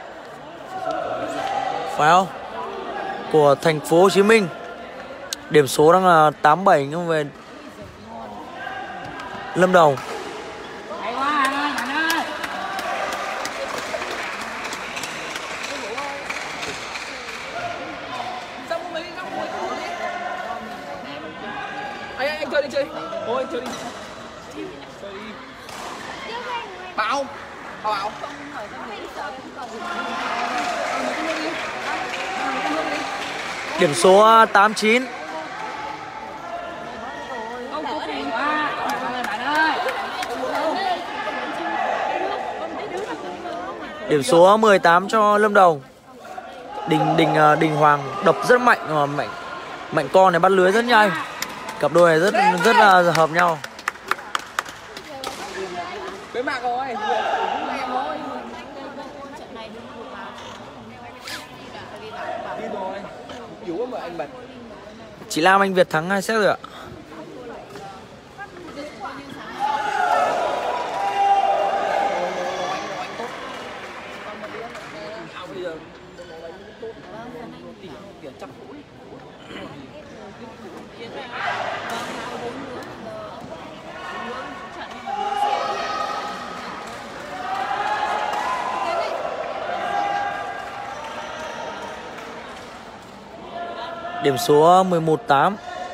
phải không? Của thành phố Hồ Chí Minh. Điểm số đang là tám bảy nhưng về Lâm Đồng. Hay quá Hàng ơi, Mạnh ơi. Xong rồi mình xong rồi đi. Anh anh chơi đi chơi. Thôi chơi đi. Chơi đi. Bảo. Bảo bảo. Điểm số tám chín. Điểm số mười tám cho Lâm Đồng. Đình Đình Đình Hoàng đập rất mạnh mà mạnh mạnh con này bắt lưới rất nhanh. Cặp đôi này rất rất là hợp nhau. Với mạng rồi. Em thôi. Đi rồi. Yếu mà anh bật. Chị Lam Anh Việt thắng hai set rồi ạ. Điểm số mười một tám.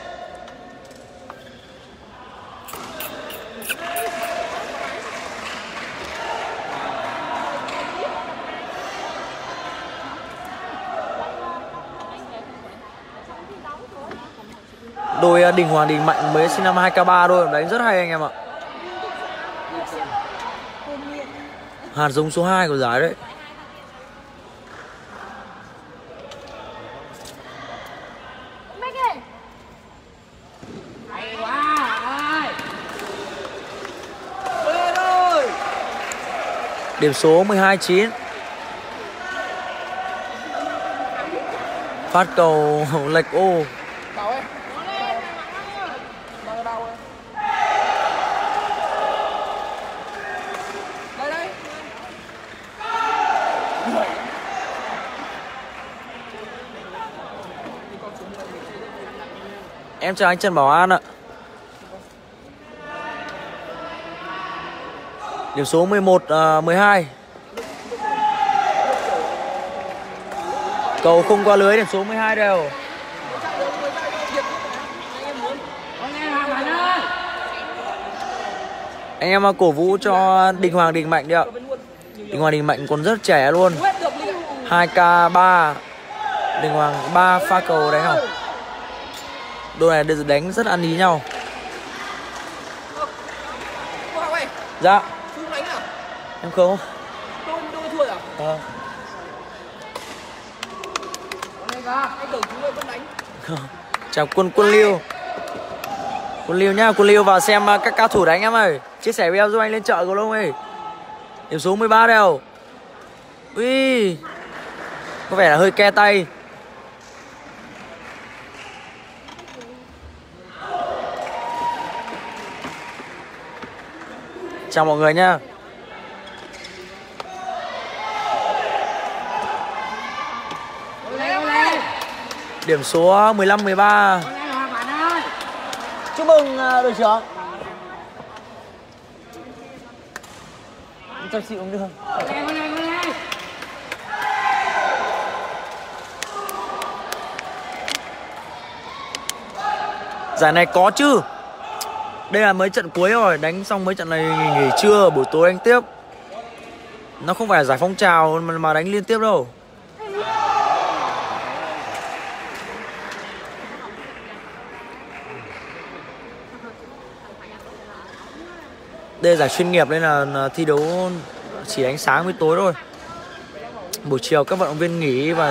Đôi Đình Hoàng Đình Mạnh mới sinh năm hai k ba đôi đánh rất hay anh em ạ. Hạt giống số hai của giải đấy. Điểm số mười hai chín. Phát cầu lệch ô. Em chào anh Trần Bảo An ạ. Điểm số mười một mười hai. Cầu không qua lưới, điểm số mười hai đều. Anh em cổ vũ cho Đình Hoàng Đình Mạnh đi ạ. Đình Hoàng Đình Mạnh còn rất trẻ luôn. hai k ba. Đình Hoàng ba pha cầu đánh không? Đôi này đánh rất ăn ý nhau. Dạ. Em không. Đôi đôi thua à? Ờ. Anh tưởng chúng tôi vẫn đánh. Chào quân quân Liêu. Quân Liêu nhá, quân Liêu vào xem các cao thủ đánh em ơi. Chia sẻ video giúp anh lên chợ cầu lông ơi. Điểm số mười ba đều. Ui. Có vẻ là hơi ke tay. Chào mọi người nhá. Điểm số mười lăm mười ba. Chúc mừng đội trưởng. Cho chị uống nước. Giải này có chứ. Đây là mấy trận cuối rồi, đánh xong mấy trận này nghỉ trưa, buổi tối đánh tiếp. Nó không phải là giải phong trào mà đánh liên tiếp đâu. Đây là giải chuyên nghiệp nên là thi đấu chỉ đánh sáng với tối thôi. Buổi chiều các vận động viên nghỉ và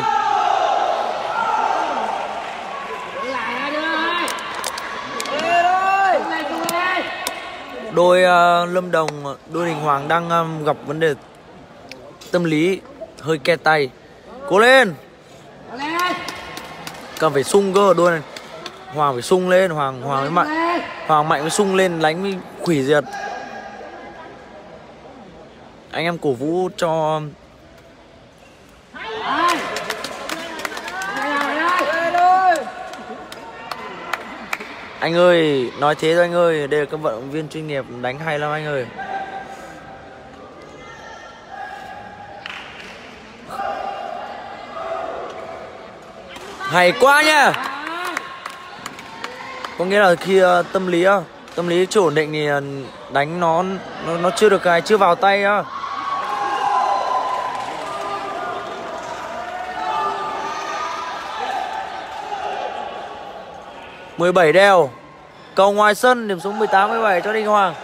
đôi uh, Lâm Đồng, đôi Đình Hoàng đang um, gặp vấn đề tâm lý hơi ke tay. Cố lên. Cần phải sung cơ, đôi này Hoàng phải sung lên, Hoàng Hoàng với Mạnh. Hoàng Mạnh mới sung lên đánh mới quỷ diệt. Anh em cổ vũ cho anh ơi, nói thế thôi anh ơi, đây là các vận động viên chuyên nghiệp đánh hay lắm anh ơi. Hay quá nha. Có nghĩa là khi uh, tâm lý uh, tâm lý chưa ổn định thì uh, đánh nó, nó nó chưa được cái chưa vào tay á. Uh. mười bảy đều. Cầu ngoài sân, điểm số mười tám mười bảy cho Đình Hoàng.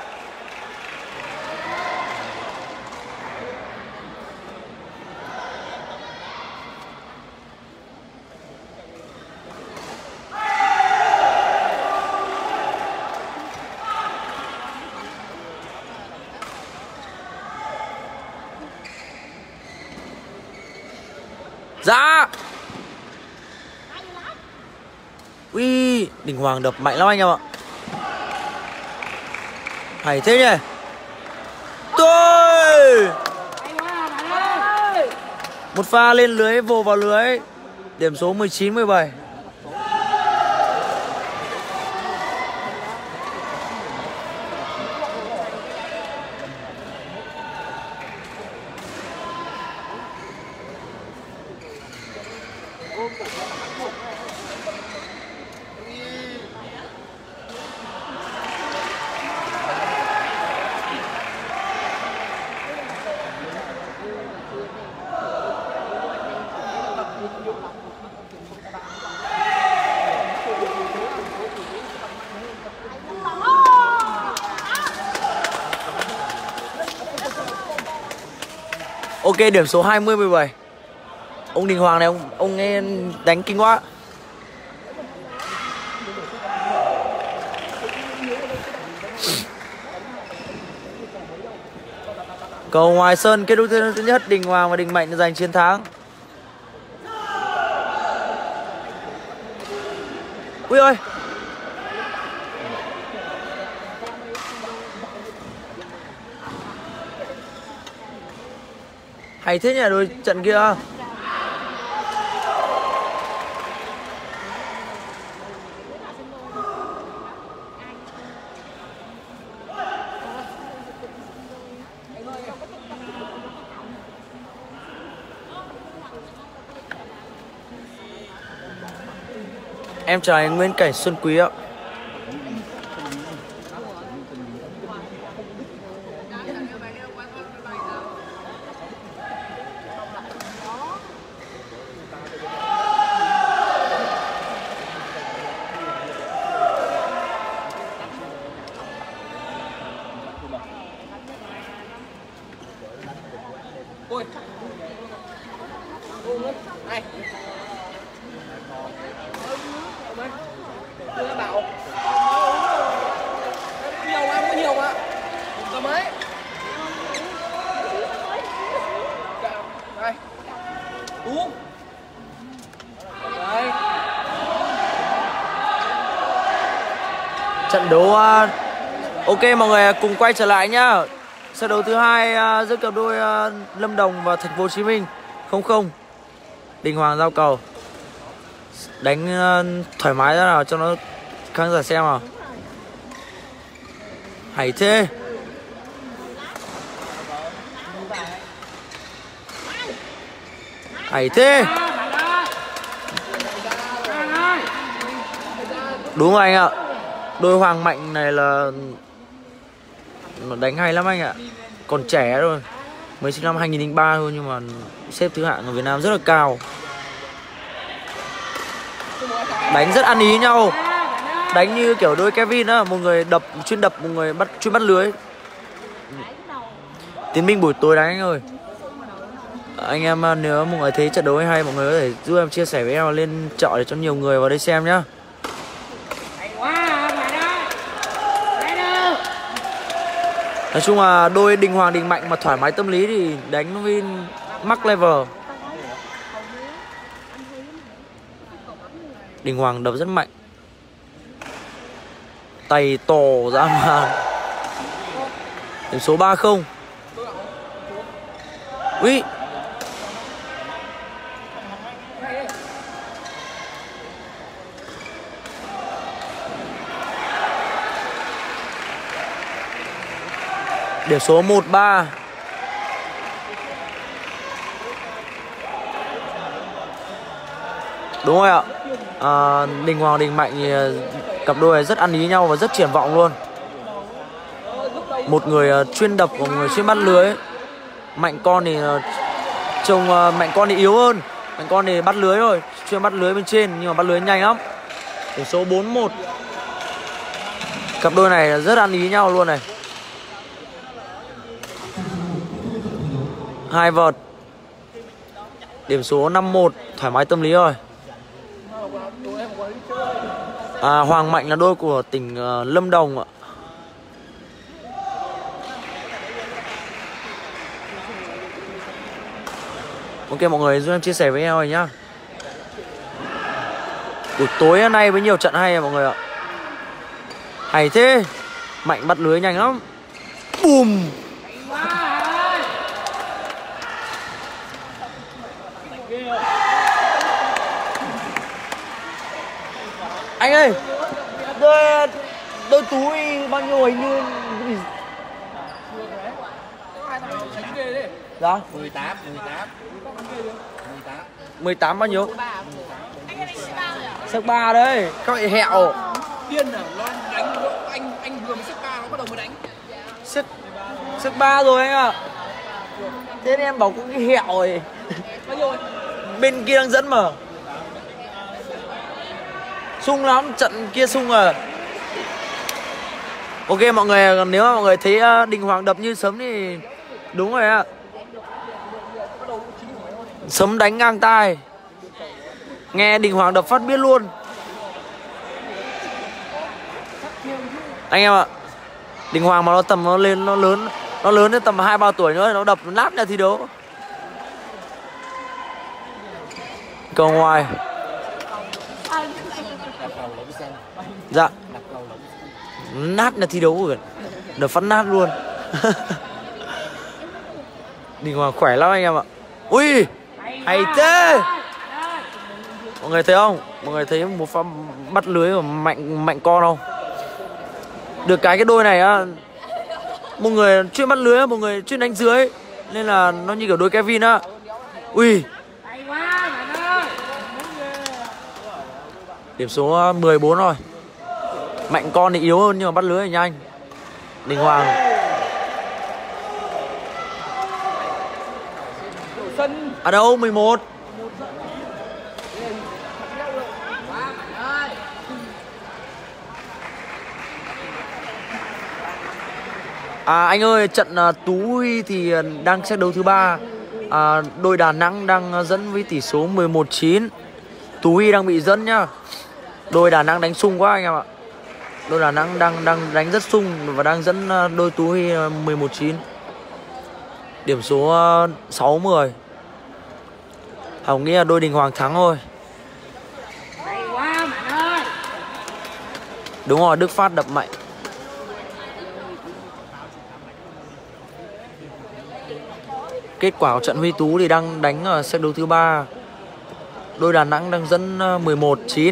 Ra. Ui, Đình Hoàng đập mạnh lắm anh em ạ. Hay thế nhỉ. Tôi một pha lên lưới, vồ vào lưới. Điểm số mười chín mười bảy. Ok, điểm số hai mươi mười bảy. Ông Đình Hoàng này, ông ông nghe đánh kinh quá. Cầu ngoài sân kết thúc thứ nhất, Đình Hoàng và Đình Mạnh giành chiến thắng. Ui ơi. Hay thế nhỉ đôi trận kia. Em chào anh Nguyễn Cảnh Xuân Quý ạ. Ôi. Này. Đưa bảo. Nhiều mà, có nhiều mà. Cầm ấy. Đây. Uống. Đây. Trận đấu uh, ok mọi người cùng quay trở lại nhá. Trận đấu thứ hai uh, giữa cặp đôi uh, Lâm Đồng và Thành phố Hồ Chí Minh. Không không. Đình Hoàng giao cầu. Đánh uh, thoải mái ra nào cho nó khán giả xem nào. Hay thế. Hay thế. Đúng rồi anh ạ. Đôi Hoàng Mạnh này là nó đánh hay lắm anh ạ. Còn trẻ rồi, mới sinh năm hai nghìn không trăm lẻ ba thôi nhưng mà xếp thứ hạng ở Việt Nam rất là cao. Đánh rất ăn ý nhau. Đánh như kiểu đôi Kevin á, một người đập chuyên đập, một người bắt chuyên bắt lưới. Tiến Minh buổi tối đánh anh ơi. Anh em nếu mọi người thấy trận đấu hay, mọi người có thể giúp em chia sẻ với em lên chợ để cho nhiều người vào đây xem nhá. Nói chung là đôi Đình Hoàng Đình Mạnh mà thoải mái tâm lý thì đánh với mắc level. Đình Hoàng đập rất mạnh. Tay to dã man. Điểm số ba không. Ui. Điểm số một ba. Đúng rồi ạ. à, Đình Hoàng Đình Mạnh thì cặp đôi này rất ăn ý nhau và rất triển vọng luôn. Một người chuyên đập, một người chuyên bắt lưới. Mạnh con thì trông Mạnh con thì yếu hơn. Mạnh con thì bắt lưới rồi, chuyên bắt lưới bên trên nhưng mà bắt lưới nhanh lắm. Điểm số bốn một. Cặp đôi này rất ăn ý nhau luôn này. Hai vợt. Điểm số năm một. Thoải mái tâm lý rồi. à, Hoàng Mạnh là đôi của tỉnh uh, Lâm Đồng ạ. Ok mọi người giúp em chia sẻ với em rồi nhá. Buổi tối hôm nay với nhiều trận hay à mọi người ạ. Hay thế. Mạnh bắt lưới nhanh lắm. Bùm. Anh ơi, đôi, đôi túi bao nhiêu hình như dạ mười tám mười tám mười tám bao nhiêu? Sắc ba đấy, các bạn hẹo. điên à, nó đánh nó, anh anh vừa mới xếp ba nó bắt đầu mới đánh. Sắc sắc ba rồi anh ạ. Thế nên em bảo có cái hẹo rồi. Bao nhiêu rồi? Bên kia đang dẫn mà. Sung lắm, trận kia sung à. Ok mọi người, nếu mà mọi người thấy Đình Hoàng đập như sấm thì đúng rồi ạ. Sấm đánh ngang tai. Nghe Đình Hoàng đập phát biết luôn. Anh em ạ, Đình Hoàng mà nó tầm nó lên nó lớn, nó lớn đến tầm hai ba tuổi nữa nó đập nát ra thi đấu. Cầu ngoài. Dạ. Nát là thi đấu rồi. Đập phát nát luôn. Đình Hoàng khỏe lắm anh em ạ. Ui, hay thế. Mọi người thấy không? Mọi người thấy một pha bắt lưới của mạnh mạnh con không? Được cái cái đôi này á, một người chuyên bắt lưới, một người chuyên đánh dưới, nên là nó như kiểu đôi Kevin á. Ui. Điểm số mười bốn rồi. Mạnh con thì yếu hơn nhưng mà bắt lưới thì nhanh. Đình Hoàng. À đâu, mười một. À anh ơi, trận uh, Tú Huy thì uh, đang set đấu thứ ba. À, đôi Đà Nẵng đang uh, dẫn với tỷ số mười một chín. Tú Huy đang bị dẫn nhá. Đôi Đà Nẵng đánh sung quá anh em ạ. Đôi Đà Nẵng đang đang đánh rất sung và đang dẫn uh, đôi Tú Huy uh, mười một chín. Điểm số uh, sáu mười. Hồng nghĩ là đôi Đình Hoàng thắng thôi. Đúng rồi, Đức Phát đập mạnh. Kết quả của trận Huy Tú thì đang đánh ở set đấu thứ ba. Đôi Đà Nẵng đang dẫn mười một chín.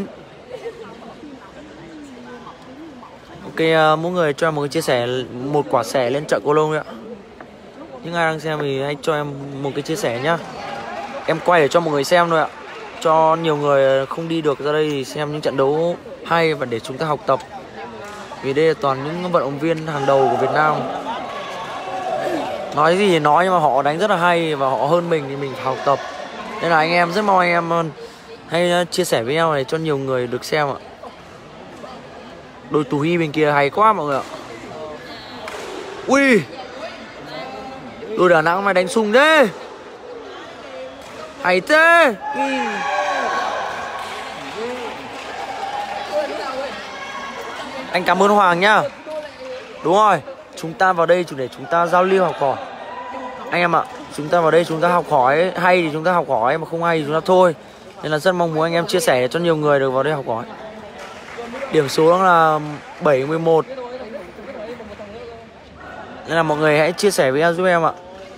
Ok, mỗi người cho em một cái chia sẻ, một quả sẻ lên trận Cô Lông ạ. Những ai đang xem thì hãy cho em một cái chia sẻ nhá. Em quay để cho mọi người xem thôi ạ. Cho nhiều người không đi được ra đây thì xem những trận đấu hay và để chúng ta học tập. Vì đây là toàn những vận động viên hàng đầu của Việt Nam. Nói gì thì nói nhưng mà họ đánh rất là hay và họ hơn mình thì mình phải học tập. Nên là anh em rất mong anh em hay chia sẻ với nhau để cho nhiều người được xem ạ. Đôi Tú Huy bên kia hay quá mọi người ạ. Ui, đôi Đà Nẵng mày đánh sung thế. Hay thế. Ui. Anh cảm ơn Hoàng nhá. Đúng rồi, chúng ta vào đây để chúng ta giao lưu học hỏi. Anh em ạ, chúng ta vào đây chúng ta học hỏi. Hay thì chúng ta học hỏi, mà không hay thì chúng ta thôi. Nên là rất mong muốn anh em chia sẻ cho nhiều người được vào đây học hỏi. Điểm số đó là bảy mươi mốt. Nên là mọi người hãy chia sẻ với em giúp em ạ.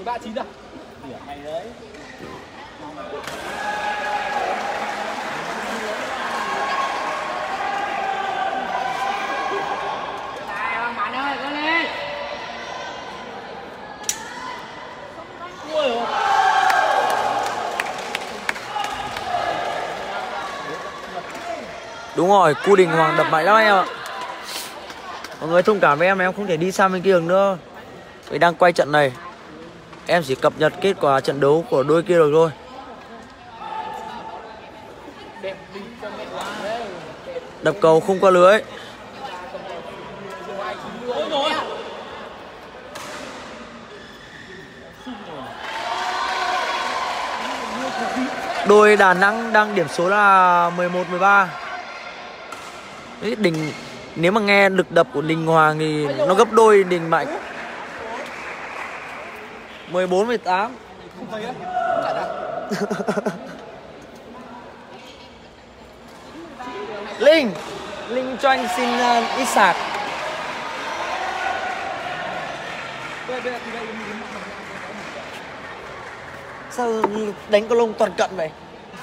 Đúng rồi, cu Đình Hoàng đập mạnh lắm anh em ạ. Mọi người thông cảm với em, em không thể đi sang bên kia được nữa. Vì đang quay trận này. Em chỉ cập nhật kết quả trận đấu của đôi kia được thôi. Đập cầu không qua lưới. Đôi Đà Nẵng đang điểm số là mười một mười ba. Đấy, Đình nếu mà nghe lực đập của Đình Hoàng thì nó gấp đôi Đình Mạnh. mười bốn mười tám. Linh, Linh cho anh xin uh, ít sạc. Sao đánh cầu lông toàn cận vậy?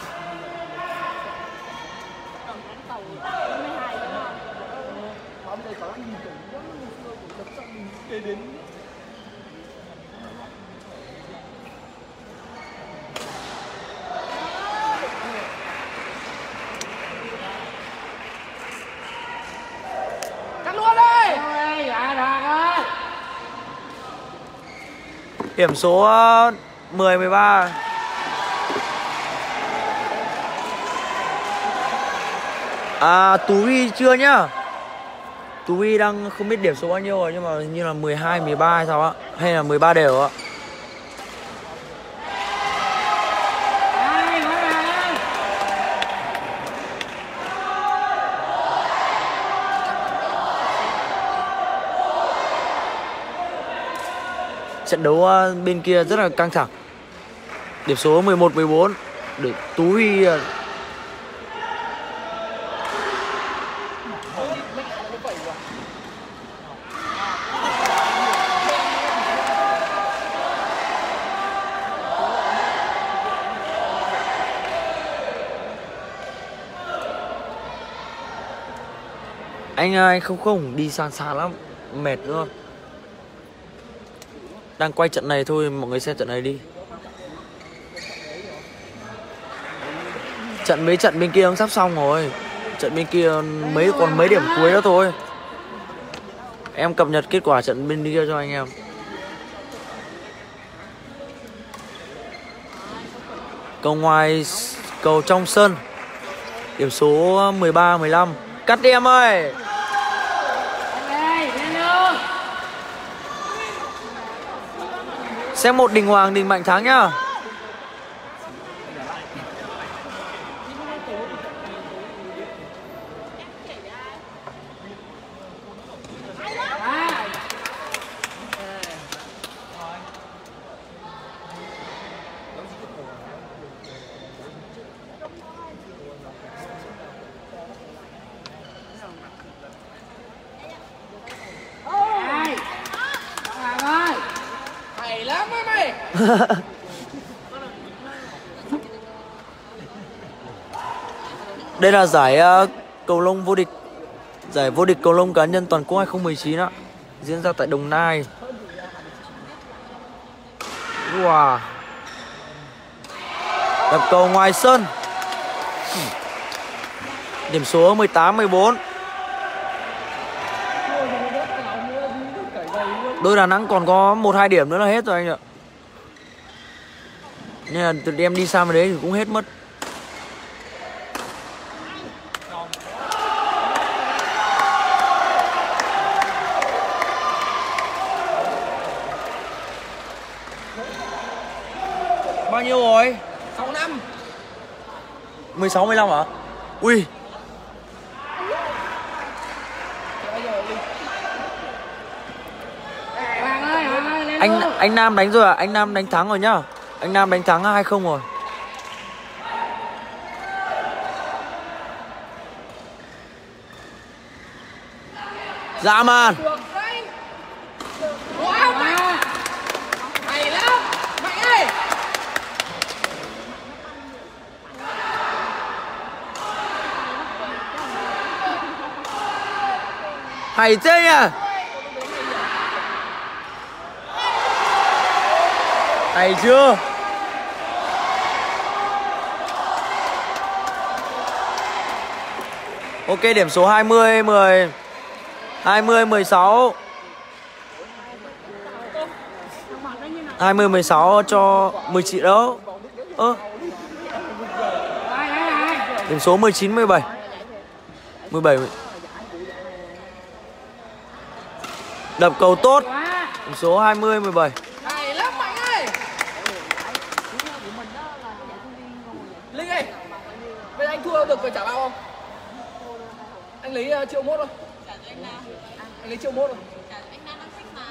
Điểm số mười mười ba. À, Tú Huy chưa nhá. Tú Huy đang không biết điểm số bao nhiêu rồi, nhưng mà như là mười hai mười ba hay sao á, hay là mười ba đều á. Trận đấu bên kia rất là căng thẳng. Điểm số mười một mười bốn để Tú Huy. Anh anh không không đi xa xa lắm, mệt nữa. Đang quay trận này thôi, mọi người xem trận này đi. Trận mấy trận bên kia cũng sắp xong rồi. Trận bên kia mấy còn mấy điểm cuối đó thôi. Em cập nhật kết quả trận bên kia cho anh em. Cầu ngoài, cầu trong sân. Điểm số mười ba mười lăm. Cắt đi em ơi. Xem một Đình Hoàng, Đình Mạnh thắng nhá. Đây là giải uh, cầu lông vô địch, giải vô địch cầu lông cá nhân toàn quốc hai không một chín ạ, diễn ra tại Đồng Nai. Wow. Đập cầu ngoài sân. Điểm số mười tám mười bốn. Đôi Đà Nẵng còn có một hai điểm nữa là hết rồi anh ạ. Nên là tụi em đi sang bên đấy thì cũng hết mất. Bao nhiêu rồi? sáu năm. mười sáu mười lăm hả? Ui. Anh anh Nam đánh rồi à? Anh Nam đánh thắng rồi nhá. Anh Nam đánh thắng hai không rồi. Dã man. Hay lắm. Mạnh ơi. Hay thế nhỉ. Hay chưa? Ok, điểm số hai mươi mười. hai mươi mười sáu. hai mươi mười sáu cho mười chín đấu. Ơ. Điểm số mười chín mười bảy. mười bảy. Đập cầu tốt. Điểm số hai mươi mười bảy. Hay lắm Mạnh ơi. Linh ơi. Bây giờ anh thua được rồi trả bao không? Anh lấy uh, triệu mốt thôi. Anh lấy triệu mốt rồi.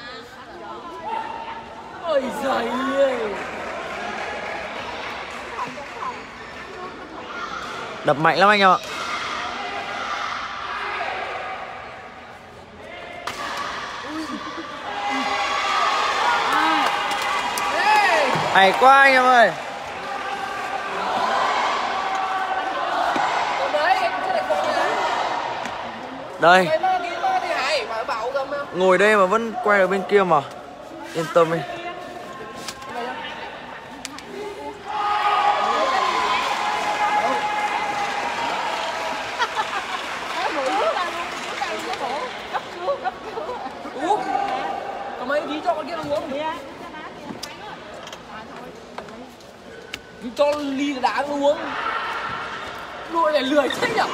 Ôi giời ơi. Đập mạnh lắm anh em ạ. Hay quá anh em ơi. Đây. Ngồi đây mà vẫn quay ở bên kia mà. Yên tâm đi. Uống. Còn mấy đi cho con kia nó uống. Đi cho ly đá nó uống. Đuổi này lười chết nhỉ.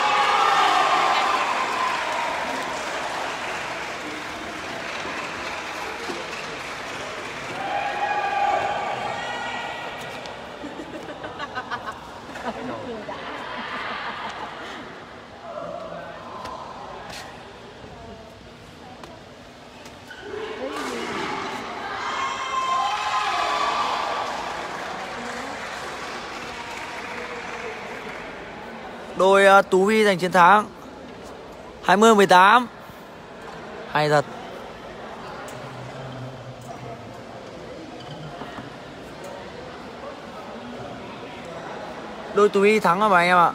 Đôi uh, Tú Huy giành chiến thắng hai mươi mười tám. Hay thật. Đôi Tú Huy thắng rồi mà anh em ạ.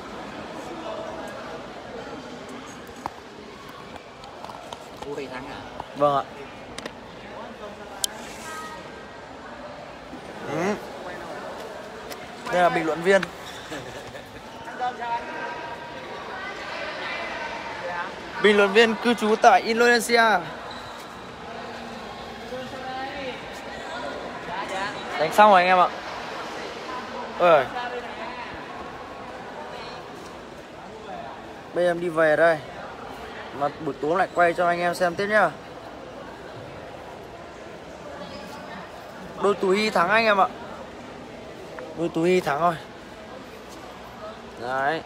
Tú Huy thắng à? Vâng ạ. Ừ. Đây là bình luận viên. Bình luận viên cư trú tại Indonesia. Đánh xong rồi anh em ạ. Ơi. Bây giờ em đi về đây. Mà buổi tối lại quay cho anh em xem tiếp nhá. Đôi Tú Huy thắng anh em ạ. Đôi Tú Huy thắng rồi. Đấy.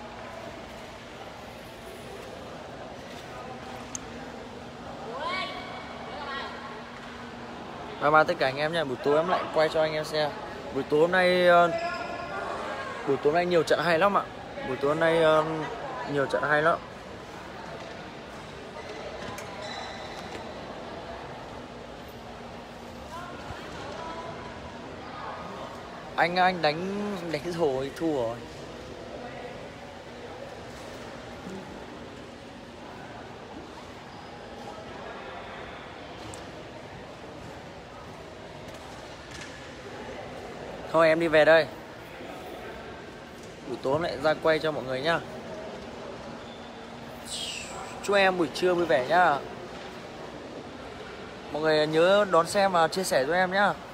Bye bye tất cả anh em nha. Buổi tối em lại quay cho anh em xem. Buổi tối hôm nay uh, buổi tối hôm nay nhiều trận hay lắm ạ. Buổi tối hôm nay uh, nhiều trận hay lắm. Anh anh đánh đánh rồi thua rồi. Thôi em đi về đây. Buổi tối lại ra quay cho mọi người nhá. Chúc em buổi trưa vui vẻ nhá. Mọi người nhớ đón xem và chia sẻ cho em nhá.